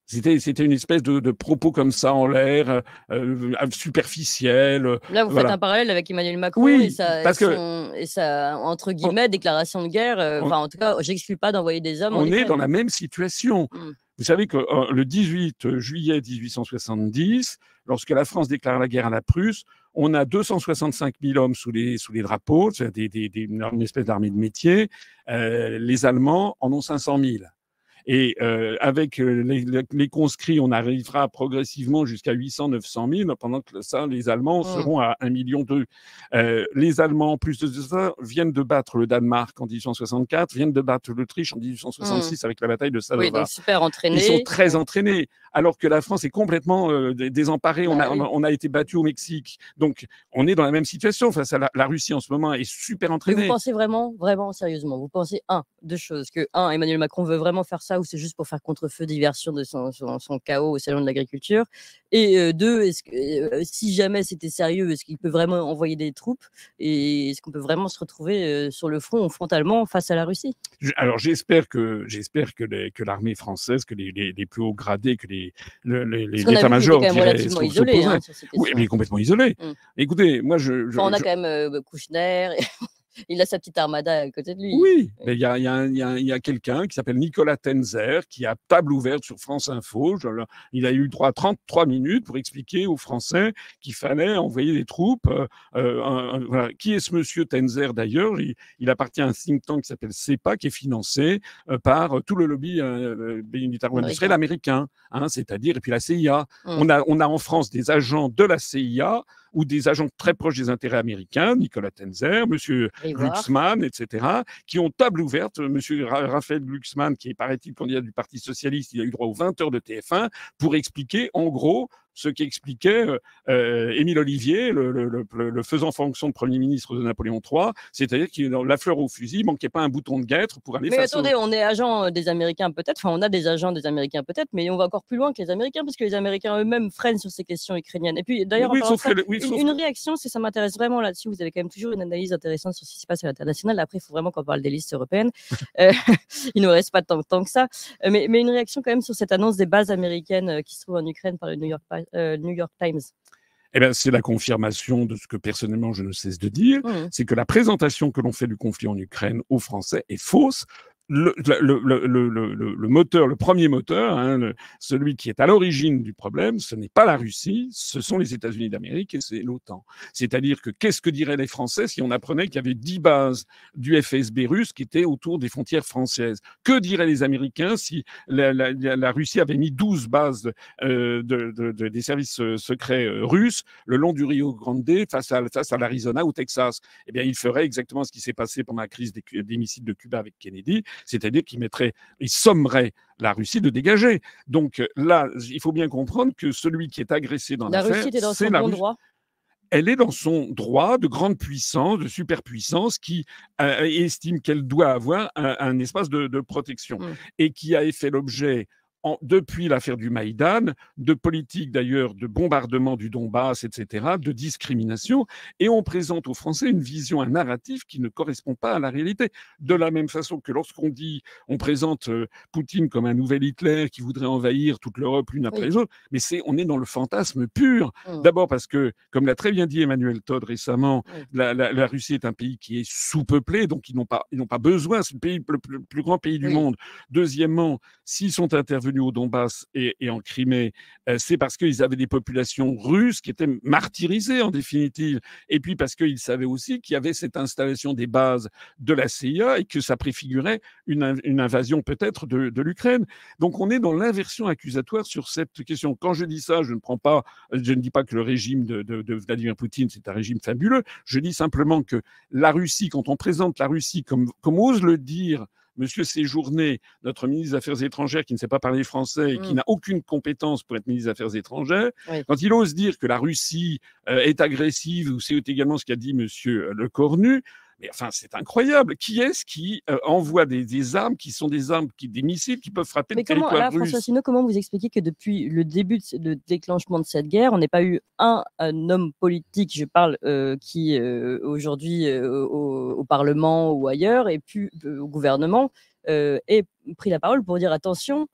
C'était, c'était une espèce de, de propos comme ça en l'air, euh, superficiel. Là, vous voilà. faites un parallèle avec Emmanuel Macron Oui, et, sa, parce et, que son, et sa, entre guillemets, déclaration de guerre. euh, Enfin, en tout cas, j'exclus pas d'envoyer des hommes en on est Ukraine. dans la même situation. Mm. Vous savez que euh, le dix-huit juillet mille huit cent soixante-dix, lorsque la France déclare la guerre à la Prusse, on a deux cent soixante-cinq mille hommes sous les, sous les drapeaux, c'est des, des, des, une espèce d'armée de métier. Euh, les Allemands en ont cinq cent mille. Et euh, avec euh, les, les conscrits, on arrivera progressivement jusqu'à huit cents, neuf cent mille, pendant que ça, les Allemands seront à un million deux. Euh, les Allemands, en plus de ça, viennent de battre le Danemark en mille huit cent soixante-quatre, viennent de battre l'Autriche en mille huit cent soixante-six Mm. avec la bataille de Sadova. Oui, donc super entraînés. Ils sont très entraînés, alors que la France est complètement euh, désemparée. On, Bah a, oui. on a été battu au Mexique. Donc, on est dans la même situation face à la, la Russie en ce moment, est super Mais entraînée. vous pensez vraiment, vraiment sérieusement, vous pensez, un, deux choses, que, un, Emmanuel Macron veut vraiment faire ça ou c'est juste pour faire contre-feu diversion de son, son, son chaos au salon de l'agriculture, et euh, deux, est-ce que, euh, si jamais c'était sérieux, est-ce qu'il peut vraiment envoyer des troupes et est-ce qu'on peut vraiment se retrouver euh, sur le front, frontalement, face à la Russie? Je- Alors j'espère que j'espère que, les- que l'armée française, que les, les, les plus hauts gradés, que les le- les- les- Parce qu'on a vu qu'il était l'état-major quand même dirait relativement s'op- isolé, hein, s'opposerait. sur ces Oui, questions. mais complètement isolé. Mm. Écoutez, moi je, je- Enfin, on a je- quand même euh, Kouchner, et il a sa petite armada à côté de lui. Oui, mais il y a, il y a un- il y a un- il y a quelqu'un qui s'appelle Nicolas Tenzer qui a table ouverte sur France Info. Je le- il a eu droit à trente-trois minutes pour expliquer aux Français qu'il fallait envoyer des troupes. euh, euh, un- un- voilà. Qui est ce monsieur Tenzer d'ailleurs? il, il appartient à un think tank qui s'appelle CEPA, qui est financé euh, par euh, tout le lobby euh, militaro-industriel américain, hein, c'est-à-dire, et puis la C I A. Mm. On a, on a en France des agents de la C I A ou des agents très proches des intérêts américains, Nicolas Tenzer, monsieur Rivard. Glucksmann, et cetera, qui ont table ouverte. Monsieur Ra- Raphaël Glucksmann, qui est, paraît-il, candidat du Parti socialiste, il a eu droit aux vingt heures de T F un pour expliquer, en gros, ce qu'expliquait euh, euh, Émile Ollivier, le, le, le, le faisant fonction de Premier ministre de Napoléon trois, c'est-à-dire qu'il la fleur au fusil, il manquait pas un bouton de guêtre pour aller Mais face attendez, au... on est agent euh, des Américains peut-être, enfin on a des agents des Américains peut-être, mais on va encore plus loin que les Américains parce que les Américains eux-mêmes freinent sur ces questions ukrainiennes. Et puis d'ailleurs, Oui, en parlant sauf de ça, que le- oui, une, sauf une que- réaction, si ça m'intéresse vraiment là-dessus, vous avez quand même toujours une analyse intéressante sur ce qui se passe à l'international. Après, il faut vraiment qu'on parle des listes européennes. Euh, il ne nous reste pas tant, tant que ça. Euh, Mais, mais une réaction quand même sur cette annonce des bases américaines euh, qui se trouvent en Ukraine par le New York, Pi- euh, New York Times. Eh bien, c'est la confirmation de ce que personnellement je ne cesse de dire, Mmh. c'est que la présentation que l'on fait du conflit en Ukraine aux Français est fausse. Le, le, le, le, le, le, le moteur, le premier moteur, hein, le- celui qui est à l'origine du problème, ce n'est pas la Russie, ce sont les États-Unis d'Amérique et c'est l'OTAN. C'est-à-dire que qu'est-ce que diraient les Français si on apprenait qu'il y avait dix bases du F S B russe qui étaient autour des frontières françaises? Que diraient les Américains si la, la, la, la Russie avait mis douze bases euh, de, de, de, des services euh, secrets euh, russes le long du Rio Grande face à, face à l'Arizona ou Texas? Eh bien, ils feraient exactement ce qui s'est passé pendant la crise des, des missiles de Cuba avec Kennedy, c'est-à-dire qu'ils mettraient, ils sommeraient la Russie de dégager. Donc là, il faut bien comprendre que celui qui est agressé dans La l'affaire, Russie était dans c'est son la bon Russie. droit. Elle est dans son droit de grande puissance, de superpuissance, qui euh, estime qu'elle doit avoir un, un espace de, de protection Mm. et qui a fait l'objet, en, depuis l'affaire du Maïdan, de politiques d'ailleurs de bombardement du Donbass, et cetera, de discrimination, et on présente aux Français une vision, un narratif qui ne correspond pas à la réalité. De la même façon que lorsqu'on dit, on présente euh, Poutine comme un nouvel Hitler qui voudrait envahir toute l'Europe l'une après Oui. les autres, mais c'est, on est dans le fantasme pur. Mm. D'abord parce que, comme l'a très bien dit Emmanuel Todd récemment, Oui. la, la, la Russie est un pays qui est sous-peuplé, donc ils n'ont pas, ils n'ont pas besoin, c'est le, pays, le, le plus grand pays du Oui. monde. Deuxièmement, s'ils sont intervenus au Donbass et, et en Crimée, euh, c'est parce qu'ils avaient des populations russes qui étaient martyrisées en définitive. Et puis parce qu'ils savaient aussi qu'il y avait cette installation des bases de la C I A et que ça préfigurait une, une invasion peut-être de, de l'Ukraine. Donc on est dans l'inversion accusatoire sur cette question. Quand je dis ça, je ne prends pas, je ne dis pas que le régime de, de, de Vladimir Poutine c'est un régime fabuleux. Je dis simplement que la Russie, quand on présente la Russie comme, comme ose le dire Monsieur Séjourné, notre ministre des Affaires étrangères, qui ne sait pas parler français et qui Mm. n'a aucune compétence pour être ministre des Affaires étrangères, Oui. quand il ose dire que la Russie euh, est agressive, ou c'est également ce qu'a dit Monsieur Le Cornu, mais enfin, c'est incroyable. Qui est-ce qui euh, envoie des, des armes qui sont des armes, qui, des missiles qui peuvent frapper Mais le comment, territoire là, russe? François Asselineau, comment vous expliquez que depuis le début de, ce- de déclenchement de cette guerre, on n'ait pas eu un, un homme politique, je parle, euh, qui euh, aujourd'hui euh, au, au Parlement ou ailleurs, et puis euh, au gouvernement, euh, ait pris la parole pour dire attention,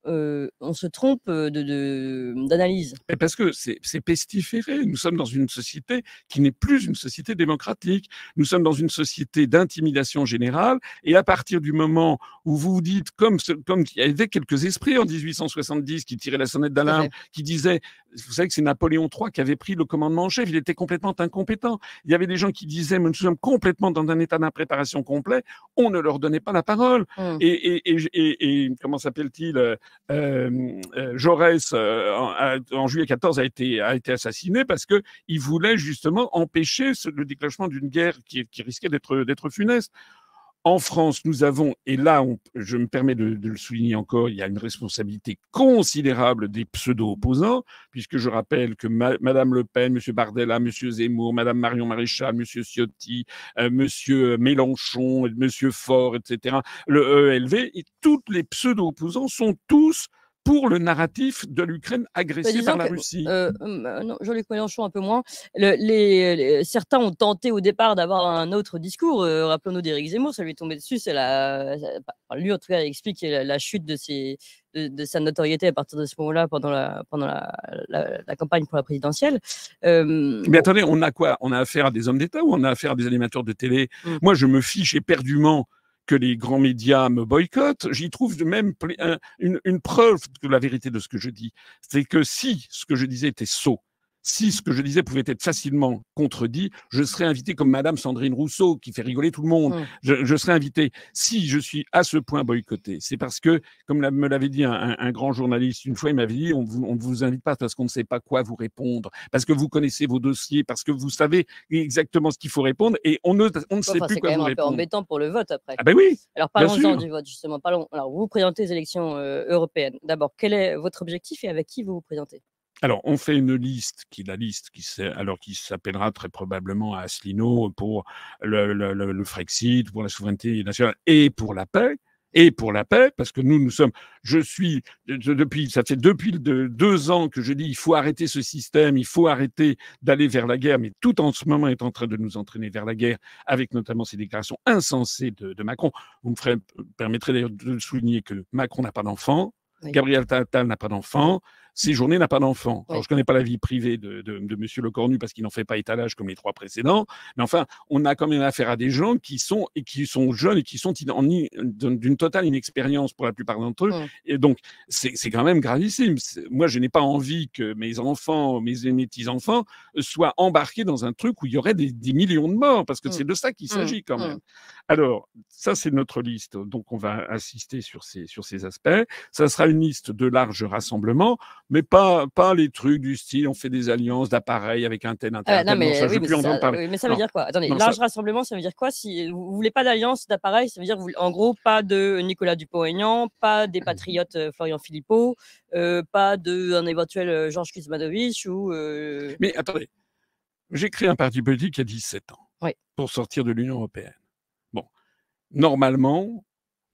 euh, on se trompe de, de, d'analyse? Mais parce que c'est, c'est pestiféré. Nous sommes dans une société qui n'est plus une société démocratique. Nous sommes dans une société d'intimidation générale. Et à partir du moment où vous vous dites, comme, comme il y avait quelques esprits en dix-huit cent soixante-dix qui tiraient la sonnette d'alarme, qui disaient, vous savez que c'est Napoléon trois qui avait pris le commandement en chef, il était complètement incompétent. Il y avait des gens qui disaient, mais nous sommes complètement dans un état d'impréparation complet, on ne leur donnait pas la parole. Mmh. Et, et, et, et, et comment s'appelle-t-il euh, euh, Jaurès, euh, en, en juillet quatorze, a été, a été assassiné parce qu'il voulait justement empêcher ce, le déclenchement d'une guerre qui, qui risquait d'être, d'être funeste. En France, nous avons, et là, on, je me permets de, de le souligner encore, il y a une responsabilité considérable des pseudo-opposants, puisque je rappelle que ma, Madame Le Pen, Monsieur Bardella, Monsieur Zemmour, Madame Marion Maréchal, Monsieur Ciotti, euh, Monsieur Mélenchon, Monsieur Faure, et cetera, le E L V, et tous les pseudo-opposants sont tous pour le narratif de l'Ukraine agressée bah, par la que, Russie. Euh, euh, non, Jean-Luc Mélenchon un peu moins. Le, les, les, certains ont tenté au départ d'avoir un autre discours. Euh, rappelons-nous d'Éric Zemmour, ça lui est tombé dessus. C'est la, enfin, lui, en tout cas, il explique la, la chute de, ses, de, de sa notoriété à partir de ce moment-là pendant la, pendant la, la, la campagne pour la présidentielle. Euh, Mais attendez, on a quoi? On a affaire à des hommes d'État ou on a affaire à des animateurs de télé? mm. Moi, je me fiche éperdument que les grands médias me boycottent, j'y trouve même une, une preuve de la vérité de ce que je dis. C'est que si ce que je disais était sot, si ce que je disais pouvait être facilement contredit, je serais invité comme Madame Sandrine Rousseau, qui fait rigoler tout le monde. Mmh. Je, je serais invité. Si je suis à ce point boycotté, c'est parce que, comme la, me l'avait dit un, un, un grand journaliste une fois, il m'avait dit, on vous, on vous invite pas parce qu'on ne sait pas quoi vous répondre, parce que vous connaissez vos dossiers, parce que vous savez exactement ce qu'il faut répondre, et on ne, on ne sait enfin, plus quoi vous répondre. C'est quand même un peu embêtant pour le vote après. Ah ben oui. Alors parlons-en du vote justement. Parlons. Alors vous vous présentez les élections euh, européennes. D'abord, quel est votre objectif et avec qui vous vous présentez? Alors, on fait une liste, qui la liste, qui alors qui s'appellera très probablement à Asselineau pour le, le, le, le Frexit, pour la souveraineté nationale et pour la paix. Et pour la paix, parce que nous, nous sommes, je suis, depuis, ça fait depuis de, deux ans que je dis, il faut arrêter ce système, il faut arrêter d'aller vers la guerre, mais tout en ce moment est en train de nous entraîner vers la guerre, avec notamment ces déclarations insensées de, de Macron. Vous me ferez, permettrez d'ailleurs de souligner que Macron n'a pas d'enfant, oui. Gabriel Attal n'a pas d'enfant, Séjourné n'a pas d'enfant. Alors, oui. je ne connais pas la vie privée de, de, de M. Lecornu parce qu'il n'en fait pas étalage comme les trois précédents. Mais enfin, on a quand même affaire à des gens qui sont, et qui sont jeunes et qui sont d'une totale inexpérience pour la plupart d'entre eux. Oui. Et donc, c'est quand même gravissime. Moi, je n'ai pas envie que mes enfants, mes, mes petits-enfants soient embarqués dans un truc où il y aurait des, des millions de morts, parce que oui. c'est de ça qu'il s'agit quand même. Oui. Alors, ça, c'est notre liste. Donc, on va assister sur ces, sur ces aspects. Ça sera une liste de large rassemblement, mais pas, pas les trucs du style, on fait des alliances d'appareils avec un tel, un tel, ah, non, mais, non, ça, oui, je mais, plus ça, parler. oui, mais ça veut non. dire quoi? Attendez, non, large ça... rassemblement, ça veut dire quoi? Si vous ne voulez pas d'alliance d'appareils, ça veut dire, en gros, pas de Nicolas Dupont-Aignan, pas des patriotes euh, Florian Philippot, euh, pas d'un éventuel euh, Georges Kuzmanovic ou... Euh... Mais attendez, j'ai créé un parti politique il y a dix-sept ans oui. pour sortir de l'Union européenne. Bon, normalement,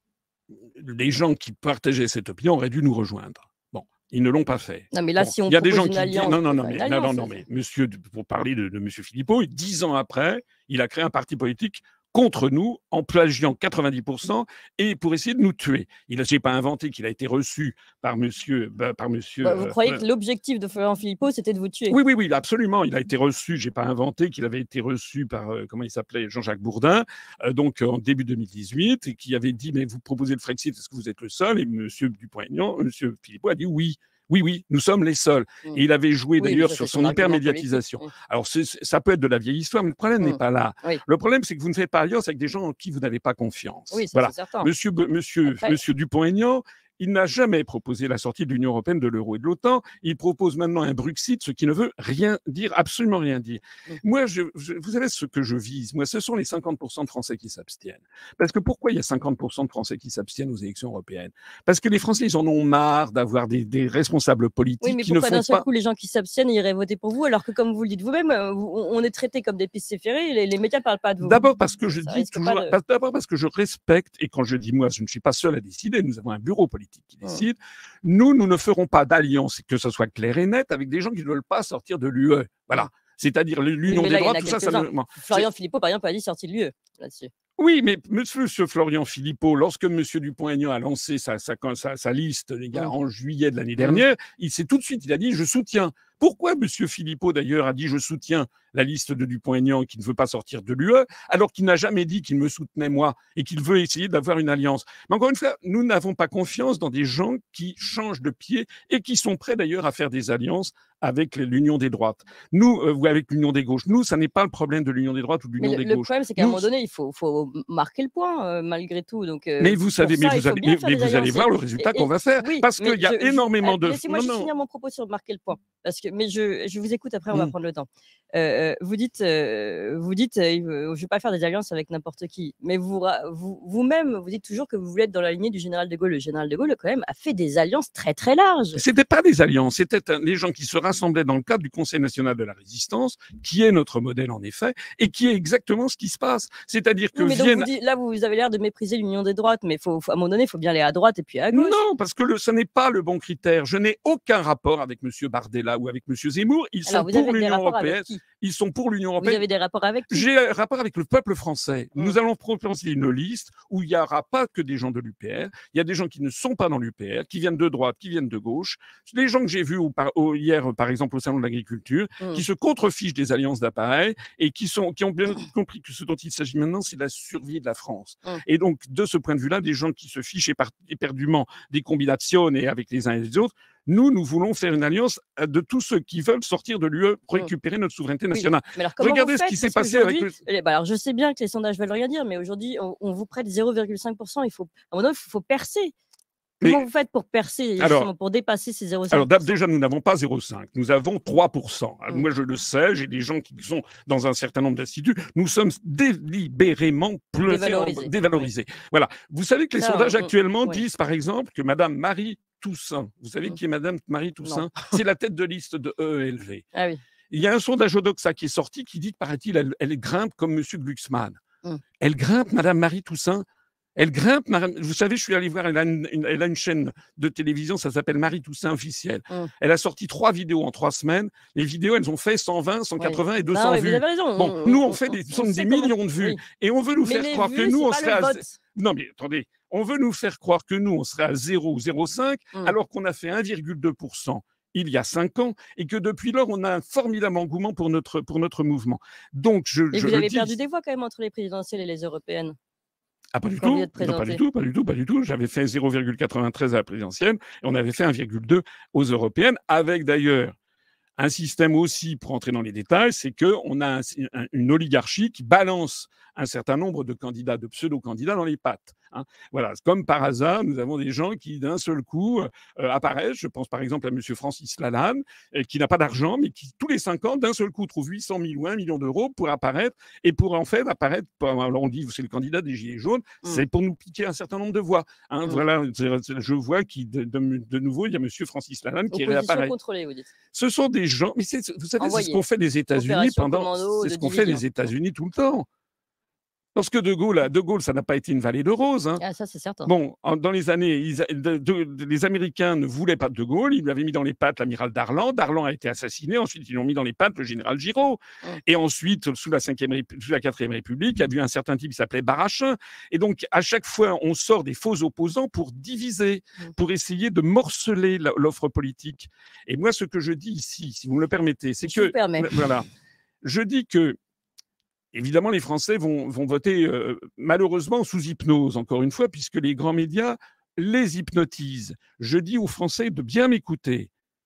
les gens qui partageaient cette opinion auraient dû nous rejoindre. Ils ne l'ont pas fait. Non, mais là, bon, si on il y a des gens une qui alliance, disent non, non, non, mais, alliance, non, non, non, mais monsieur, pour parler de, de monsieur Philippot, dix ans après, il a créé un parti politique contre nous en plagiant quatre-vingt-dix pour cent et pour essayer de nous tuer. Il n'a pas inventé qu'il a été reçu par monsieur. Bah, par monsieur bah, vous euh, croyez euh, que l'objectif de Florian Philippot, c'était de vous tuer? Oui, oui, oui, absolument. Il a été reçu. Je n'ai pas inventé qu'il avait été reçu par, euh, comment il s'appelait, Jean-Jacques Bourdin, euh, donc en début deux mille dix-huit, et qui avait dit, mais vous proposez le Frexit, est-ce que vous êtes le seul? Et monsieur Dupont-Aignan, monsieur Philippot a dit oui. Oui, oui, nous sommes les seuls. Mmh. Et il avait joué oui, d'ailleurs sur son hypermédiatisation. Mmh. Alors, ça peut être de la vieille histoire, mais le problème mmh. n'est pas là. Oui. Le problème, c'est que vous ne faites pas alliance avec des gens en qui vous n'avez pas confiance. Oui, voilà. Certain. Monsieur, monsieur, monsieur Dupont-Aignan, il n'a jamais proposé la sortie de l'Union européenne, de l'euro et de l'OTAN. Il propose maintenant un Bruxit, ce qui ne veut rien dire, absolument rien dire. Mmh. Moi, je, je, vous savez ce que je vise. Moi, ce sont les cinquante pour cent de Français qui s'abstiennent. Parce que pourquoi il y a cinquante pour cent de Français qui s'abstiennent aux élections européennes? Parce que les Français, ils en ont marre d'avoir des, des responsables politiques oui, mais qui ne font d'un seul pas... coup, les gens qui s'abstiennent iraient voter pour vous, alors que, comme vous le dites vous-même, on est traités comme des pistes-féries, les, les médias ne parlent pas de vous. D'abord parce que je Ça dis toujours... De... D'abord parce que je respecte, et quand je dis moi, je ne suis pas seul à décider, nous avons un bureau politique qui décide. Mmh. Nous, nous ne ferons pas d'alliance, que ce soit clair et net, avec des gens qui ne veulent pas sortir de l'U E. Voilà. C'est-à-dire l'union oui, des droits, tout ça, ça ne... Florian Philippot, par exemple, a dit sortir de l'U E là-dessus. Oui, mais monsieur Florian Philippot, lorsque monsieur Dupont-Aignan a lancé sa, sa, sa, sa liste les gars, Mmh. en juillet de l'année Mmh. dernière, il s'est tout de suite, il a dit « je soutiens ». Pourquoi monsieur Philippot, d'ailleurs, a dit « je soutiens » la liste de Dupont-Aignan qui ne veut pas sortir de l'U E, alors qu'il n'a jamais dit qu'il me soutenait moi et qu'il veut essayer d'avoir une alliance. Mais encore une fois, nous n'avons pas confiance dans des gens qui changent de pied et qui sont prêts d'ailleurs à faire des alliances avec l'union des droites. Nous, euh, ou avec l'union des gauches. Nous, ça n'est pas le problème de l'union des droites ou de Mais l'union le, des le gauches. problème, c'est qu'à un Nous, moment donné, il faut, faut marquer le point, euh, malgré tout. Donc, euh, mais vous pour savez, mais ça, il vous faut allez, bien mais, faire mais des vous allez alliances. voir le Et- résultat et- qu'on va faire. oui, parce mais qu'il y a je- je- énormément euh, de... Laissez-moi Non, juste non. finir mon propos sur marquer le point. Parce que, mais je, je vous écoute, après, on va Mm. prendre le temps. Euh, vous dites, euh, vous dites euh, je ne vais pas faire des alliances avec n'importe qui. Mais vous, ra- vous, vous-même, vous dites toujours que vous voulez être dans la lignée du général de Gaulle. Le général de Gaulle, quand même, a fait des alliances très, très larges. C'était pas des alliances, c'était un- des gens qui se rassemblaient dans le cadre du Conseil national de la résistance, qui est notre modèle en effet, et qui est exactement ce qui se passe. C'est-à-dire que Oui, mais donc viennent... vous dites- là, vous avez l'air de mépriser l'union des droites, mais faut, faut- à un moment donné, il faut bien aller à droite et puis à gauche. Non, parce que le, ce n'est pas le bon critère. Je n'ai aucun rapport avec M. Bardella ou avec M. Zemmour. Ils Alors, sont vous pour avez des l'Union rapports avec européenne. qui Ils sont pour l'Union Vous européenne. avez des rapports avec qui J'ai un rapport avec le peuple français. Nous allons proposer une liste où il n'y aura pas que des gens de l'U P R. Il y a des gens qui ne sont pas dans l'U P R, qui viennent de droite, qui viennent de gauche. Les gens que j'ai vus au par- au- hier, par exemple, au Salon de l'Agriculture, Mm. qui se contrefichent des alliances d'appareil et qui, sont, qui ont bien compris que ce dont il s'agit maintenant, c'est la survie de la France. Mm. Et donc, de ce point de vue-là, des gens qui se fichent épar- éperdument des combinations et avec les uns et les autres, nous, nous voulons faire une alliance de tous ceux qui veulent sortir de l'U E pour récupérer notre souveraineté Oui, nationale. mais alors, comment Regardez vous ce qui faites s'est Parce passé avec le... qu'aujourd'hui, eh ben, alors, je sais bien que les sondages veulent rien dire, mais aujourd'hui, on, on vous prête zéro virgule cinq pour cent. Il faut, à un moment donné, il faut, faut percer. Mais- Comment vous faites pour percer, Alors- justement, pour dépasser ces zéro virgule cinq Alors d'ab- déjà, nous n'avons pas zéro virgule cinq, nous avons trois pour cent. Alors, Mm. moi, je le sais, j'ai des gens qui sont dans un certain nombre d'instituts. Nous sommes délibérément ple- Dévalorisés. dévalorisés. Voilà. Vous savez que les Ça, sondages on- actuellement oui. disent, par exemple, que Madame Marie Toussaint, vous savez Mm. qui est Madame Marie Toussaint? C'est la tête de liste de E E L V. Ah oui. Il y a un sondage Odoxa qui est sorti qui dit, paraît-il, elle, elle grimpe comme Monsieur Glucksmann. Mm. Elle grimpe, Madame Marie Toussaint. Elle grimpe, Madame- vous savez, je suis allé voir, elle a une, une- elle a une chaîne de télévision, ça s'appelle Marie Toussaint officielle. Mm. Elle a sorti trois vidéos en trois semaines. Les vidéos, elles ont fait cent vingt, cent quatre-vingts et deux cents Non, mais vous vues. avez raison. Bon, On- nous, on on- fait des, on sont sait des comment- millions de vues. oui. Et on veut nous Mais faire les croire que vues, nous, c'est on pas serait le à... vote. Non, mais attendez, on veut nous faire croire que nous, on serait à zéro ou zéro virgule cinq, Mm. alors qu'on a fait un virgule deux pour cent il y a cinq ans, et que depuis lors, on a un formidable engouement pour notre, pour notre mouvement. Donc, je, Et je vous le avez dis... perdu des voix quand même entre les présidentielles et les européennes. Ah, pas du Quand tout. vous êtes Non, pas présenté. du tout, pas du tout, pas du tout. J'avais fait zéro virgule quatre-vingt-treize à la présidentielle et on avait fait un virgule deux aux européennes, avec d'ailleurs un système aussi, pour entrer dans les détails, c'est qu'on a un- un- une oligarchie qui balance un certain nombre de candidats, de pseudo-candidats dans les pattes. Hein. Voilà, comme par hasard, nous avons des gens qui d'un seul coup euh, apparaissent. Je pense par exemple à M. Francis Lalanne, euh, qui n'a pas d'argent, mais qui tous les cinq ans, d'un seul coup, trouve huit cent mille ou un million d'euros pour apparaître et pour en fait apparaître. Alors on dit c'est le candidat des Gilets jaunes, Mm. c'est pour nous piquer un certain nombre de voix. Hein. Mm. Voilà, c'est- c'est- je vois qui de, de- de nouveau, il y a M. Francis Lalanne qui Opposition réapparaît. contrôlée, vous dites. Ce sont des gens, mais c'est- vous savez, c'est ce Envoyés. qu'on fait les États-Unis Opération pendant, commando c'est de ce qu'on fait division. les États-Unis tout le temps. Lorsque De Gaulle, a- De Gaulle, ça n'a pas été une vallée de roses. Hein. Ah, ça, c'est certain. Bon, en- dans les années, ils a- de- de- les Américains ne voulaient pas de De Gaulle, ils lui avaient mis dans les pattes l'amiral Darlan. Darlan a été assassiné, ensuite ils l'ont mis dans les pattes le général Giraud. Mm. Et ensuite, sous la cinquième, Répu- sous la quatrième République, il y a eu un certain type qui s'appelait Barachin. Et donc, à chaque fois, on sort des faux opposants pour diviser, Mm. pour essayer de morceler la- l'offre politique. Et moi, ce que je dis ici, si vous me le permettez, c'est Je que vous permets. voilà, je dis que évidemment, les Français vont, vont voter euh, malheureusement sous hypnose, encore une fois, puisque les grands médias les hypnotisent. Je dis aux Français de bien m'écouter.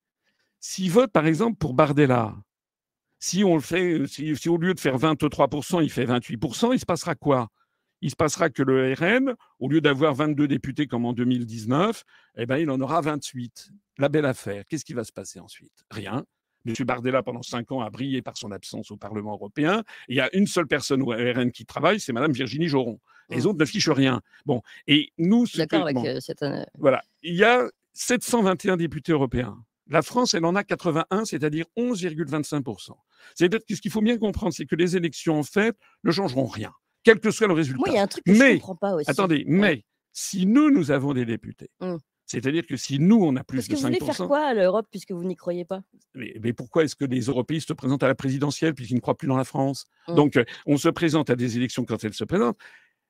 S'ils votent, par exemple, pour Bardella, si, on le fait, si, si au lieu de faire vingt-trois pour cent, il fait vingt-huit pour cent, il se passera quoi? Il se passera que le R N, au lieu d'avoir vingt-deux députés comme en deux mille dix-neuf, eh ben, il en aura vingt-huit. La belle affaire. Qu'est-ce qui va se passer ensuite? Rien. M. Bardella, pendant cinq ans, a brillé par son absence au Parlement européen. Il y a une seule personne au R N qui travaille, c'est Mme Virginie Joron. Les Mm. autres ne fichent rien. Bon, et nous, ce D'accord que- avec bon, euh, cette. euh, voilà, il y a sept cent vingt et un députés européens. La France, elle en a quatre-vingt-un, c'est-à-dire onze virgule vingt-cinq pour cent. C'est-à-dire que ce qu'il faut bien comprendre, c'est que les élections, en fait, ne changeront rien, quel que soit le résultat. Moi, il y a un truc que je mais, comprends pas aussi. attendez, Ouais. mais si nous, nous avons des députés, Mm. c'est-à-dire que si nous, on a plus Parce que de vous voulez cinq pour cent, faire quoi à l'Europe puisque vous n'y croyez pas? mais, mais pourquoi est-ce que les européistes se présentent à la présidentielle puisqu'ils ne croient plus dans la France? Mm. Donc, euh, on se présente à des élections quand elles se présentent.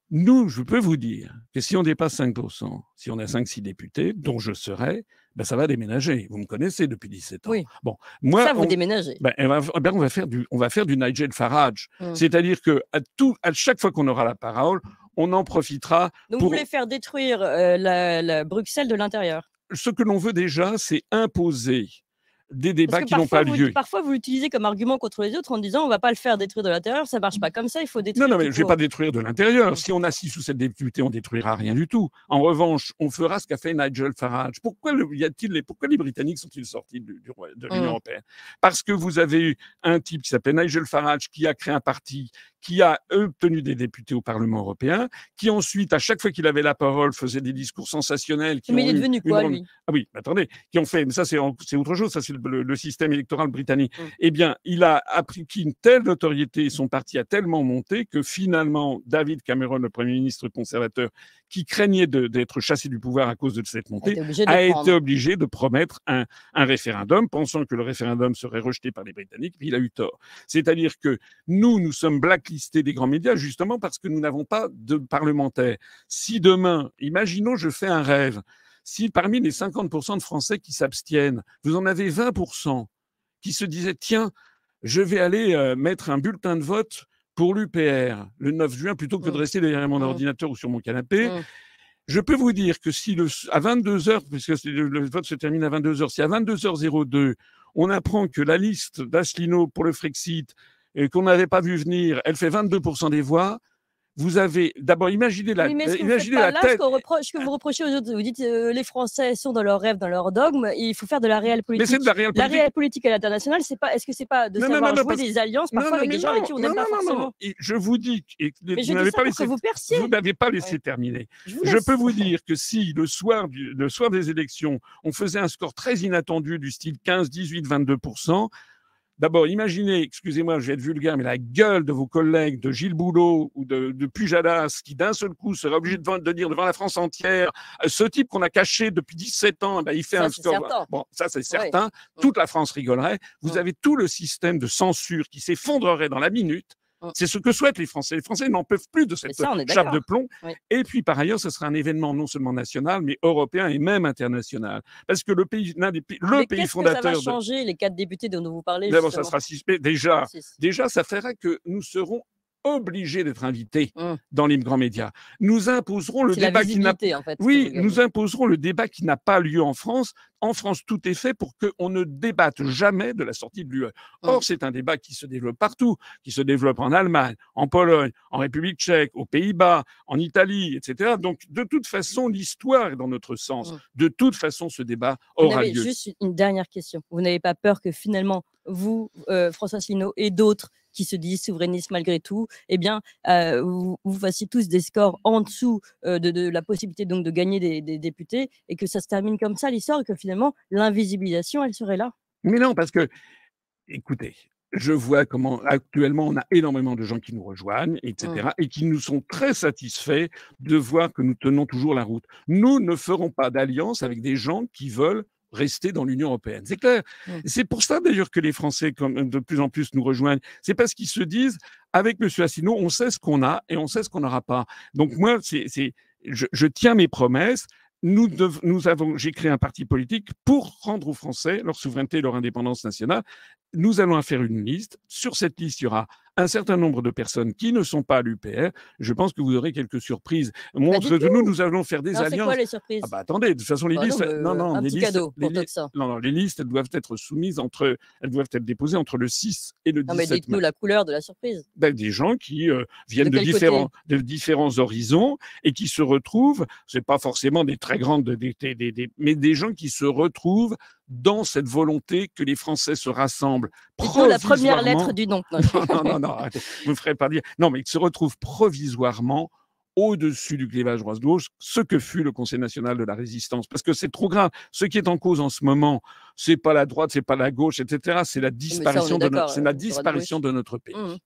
Nous, je peux vous dire que si on dépasse cinq pour cent, si on a cinq six députés, dont je serai, ben ça va déménager. Vous me connaissez depuis dix-sept ans. Oui. Bon, moi, Ça, vous on, déménagez. ben, on, va, ben, on va faire du, on va faire du Nigel Farage. Mm. C'est-à-dire que à, tout, à chaque fois qu'on aura la parole, on en profitera Donc, pour... vous voulez faire détruire euh, la, la Bruxelles de l'intérieur? Ce que l'on veut déjà, c'est imposer des Parce débats que qui n'ont parfois, pas vous, lieu. parfois, vous l'utilisez comme argument contre les autres en disant on ne va pas le faire détruire de l'intérieur, ça ne marche pas comme ça, il faut détruire. Non, non, mais tout je ne vais court. pas détruire de l'intérieur. Si on a six ou sept députés, on ne détruira rien du tout. En revanche, on fera ce qu'a fait Nigel Farage. Pourquoi, le, y a-t-il les, pourquoi les Britanniques sont-ils sortis du, du, de l'Union Mm. européenne? Parce que vous avez eu un type qui s'appelle Nigel Farage qui a créé un parti, qui a obtenu des députés au Parlement européen, qui ensuite, à chaque fois qu'il avait la parole, faisait des discours sensationnels. Qui Mais ont il est eu devenu une quoi, grande- lui? Ah oui, mais attendez, qui ont fait, mais ça c'est en- c'est autre chose, ça c'est le, le système électoral britannique. Mm. Eh bien, il a appris une telle notoriété et son parti a tellement monté que finalement, David Cameron, le Premier ministre conservateur, qui craignait de- d'être chassé du pouvoir à cause de cette montée, été obligé de a le prendre. été obligé de promettre un, un référendum, pensant que le référendum serait rejeté par les Britanniques, puis il a eu tort. C'est-à-dire que nous, nous sommes blacklistés des grands médias justement parce que nous n'avons pas de parlementaires. Si demain, imaginons, je fais un rêve, si parmi les cinquante pour cent de Français qui s'abstiennent, vous en avez vingt pour cent qui se disaient, tiens, je vais aller euh, mettre un bulletin de vote pour l'U P R le neuf juin plutôt que de Mm. rester derrière mon Mm. ordinateur ou sur mon canapé. Mm. Je peux vous dire que si le, à vingt-deux heures, puisque c'est- le, le vote se termine à vingt-deux heures, si à vingt-deux heures zéro deux, on apprend que la liste d'Asselineau pour le Frexit, et qu'on n'avait pas vu venir, elle fait vingt-deux pour cent des voix, vous avez, d'abord, imaginez la, Oui, mais est-ce que vous imaginez faites pas la là ce, tête. qu'on reproche- ce que vous reprochez aux autres? Vous dites euh, les Français sont dans leurs rêves, dans leurs dogmes, et il faut faire de la réelle politique. c'est de la réelle politique. réelle politique à l'international, c'est pas. Est-ce que c'est pas de Non, non, savoir non, non, jouer parce- des alliances Non, parfois non, avec mais des gens avec non, qui on n'aime non, pas non, non, forcément? non. Et je vous dis, et Mais je vous dis n'avez ça pas pour laissé, que vous perciez. vous n'avez pas laissé Ouais. terminer. Je vous Je laisse. peux vous dire que si le soir, du, le soir des élections, on faisait un score très inattendu du style quinze, dix-huit, vingt-deux pour cent, d'abord, imaginez, excusez-moi, je vais être vulgaire, mais la gueule de vos collègues de Gilles Boulot ou de, de Pujadas, qui d'un seul coup serait obligé de, de dire devant la France entière, euh, ce type qu'on a caché depuis dix-sept ans, eh ben, il fait Ça, un c'est score. certain. Bon, ça c'est Ouais. certain. Toute la France rigolerait. Vous Mm. avez tout le système de censure qui s'effondrerait dans la minute. Mm. C'est ce que souhaitent les Français. Les Français n'en peuvent plus de Mais cette ça, on est chape d'accord. de plomb. Oui. Et puis, par ailleurs, ce sera un événement non seulement national, mais européen et même international. Parce que le pays, l'un des pays, le Mais pays qu'est-ce que ça va fondateur de... changer, les quatre députés dont vous parlez? D'abord, ça justement sera six. Mais déjà, Six. déjà, ça ferait que nous serons obligés d'être invités Mm. dans les grands médias. Nous imposerons le C'est la débat qui n'a visibilité, en fait, que oui, vous gagnez. nous imposerons le débat qui n'a pas lieu en France. En France, tout est fait pour qu'on ne débatte jamais de la sortie de l'U E. Or, c'est un débat qui se développe partout, qui se développe en Allemagne, en Pologne, en République tchèque, aux Pays-Bas, en Italie, et cetera. Donc, de toute façon, l'histoire est dans notre sens. Mm. De toute façon, ce débat Vous aura n'avez lieu. juste une dernière question. Vous n'avez pas peur que finalement, vous, euh, François Asselineau et d'autres qui se disent souverainistes malgré tout, eh bien, euh, vous, vous fassiez tous des scores en dessous euh, de, de la possibilité donc de gagner des, des députés et que ça se termine comme ça l'histoire et que finalement l'invisibilisation, elle serait là. Mais non, parce que, écoutez, je vois comment actuellement on a énormément de gens qui nous rejoignent, et cetera, et qui nous sont très satisfaits de voir que nous tenons toujours la route. Nous ne ferons pas d'alliance avec des gens qui veulent rester dans l'Union européenne. C'est clair. Mm. C'est pour ça d'ailleurs que les Français, comme de plus en plus, nous rejoignent. C'est parce qu'ils se disent, avec M. Asselineau, on sait ce qu'on a et on sait ce qu'on n'aura pas. Donc moi, c'est, c'est, je, je tiens mes promesses. Nous, dev, nous avons, j'ai créé un parti politique pour rendre aux Français leur souveraineté et leur indépendance nationale. Nous allons faire une liste. Sur cette liste, il y aura un certain nombre de personnes qui ne sont pas à l'U P R. Je pense que vous aurez quelques surprises. Montre de nous, nous allons faire des Alors, c'est alliances. quoi les surprises? Ah bah attendez, de toute façon, les Bah non, listes, mais, non, non, un les petit listes, cadeau les pour li- Toxa. non, non, les listes, elles doivent être soumises entre, elles doivent être déposées entre le six et le Non, mais dix-sept dites-nous mai. la couleur de la surprise. Ben, des gens qui euh, viennent De de, quel différents, côté? de différents horizons et qui se retrouvent, c'est pas forcément des très grandes, des, des, des, des- mais des gens qui se retrouvent dans cette volonté que les Français se rassemblent Plutôt la première provisoirement. lettre du nom. Non, Non, non, non, non, arrêtez, vous ne me ferez pas dire. Non, mais qui se retrouvent provisoirement au-dessus du clivage droite-gauche, ce que fut le Conseil national de la résistance. Parce que c'est trop grave. Ce qui est en cause en ce moment, c'est pas la droite, c'est pas la gauche, et cetera. C'est la disparition, de, d'accord, notre, c'est la euh, disparition de notre pays. Mmh.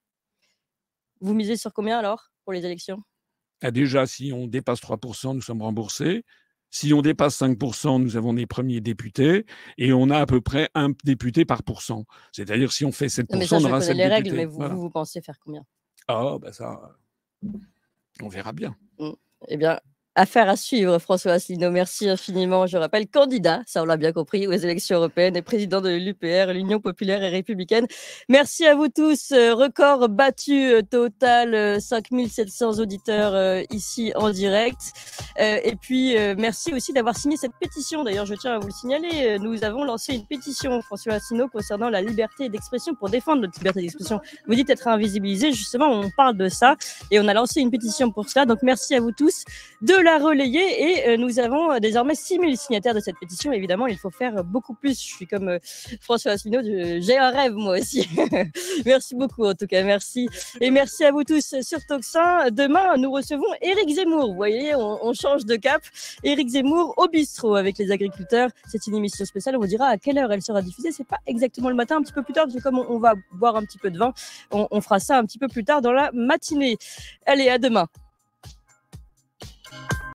Vous misez sur combien alors pour les élections? Ah, déjà, si on dépasse trois pour cent, nous sommes remboursés. Si on dépasse cinq pour cent, nous avons les premiers députés et on a à peu près un député par pourcent. C'est-à-dire, si on fait sept Non, pour mais cent, ça, on je aura connais sept les règles, députés. mais vous, Voilà. vous, vous pensez faire combien? Ah, ben ça. On verra bien. Mm. Eh bien, affaire à suivre, François Asselineau. Merci infiniment. Je rappelle, candidat, ça on l'a bien compris, aux élections européennes et président de l'U P R, l'Union populaire et républicaine. Merci à vous tous. Euh, record battu euh, total, euh, cinq mille sept cents auditeurs euh, ici en direct. Euh, et puis, euh, merci aussi d'avoir signé cette pétition. D'ailleurs, je tiens à vous le signaler. Euh, nous avons lancé une pétition, François Asselineau, concernant la liberté d'expression, pour défendre notre liberté d'expression. Vous dites être invisibilisé. Justement, on parle de ça et on a lancé une pétition pour cela. Donc, merci à vous tous de la relayer et euh, nous avons euh, désormais six mille signataires de cette pétition. Évidemment, il faut faire beaucoup plus. Je suis comme euh, François Asselineau, je- j'ai un rêve moi aussi. Merci beaucoup en tout cas, merci. Et merci à vous tous sur Tocsin. Demain, nous recevons Éric Zemmour. Vous voyez, on, on change de cap. Éric Zemmour au bistrot avec les agriculteurs. C'est une émission spéciale. On vous dira à quelle heure elle sera diffusée. C'est pas exactement le matin, un petit peu plus tard, parce que comme on, on va boire un petit peu de vin, on, on fera ça un petit peu plus tard dans la matinée. Allez, à demain.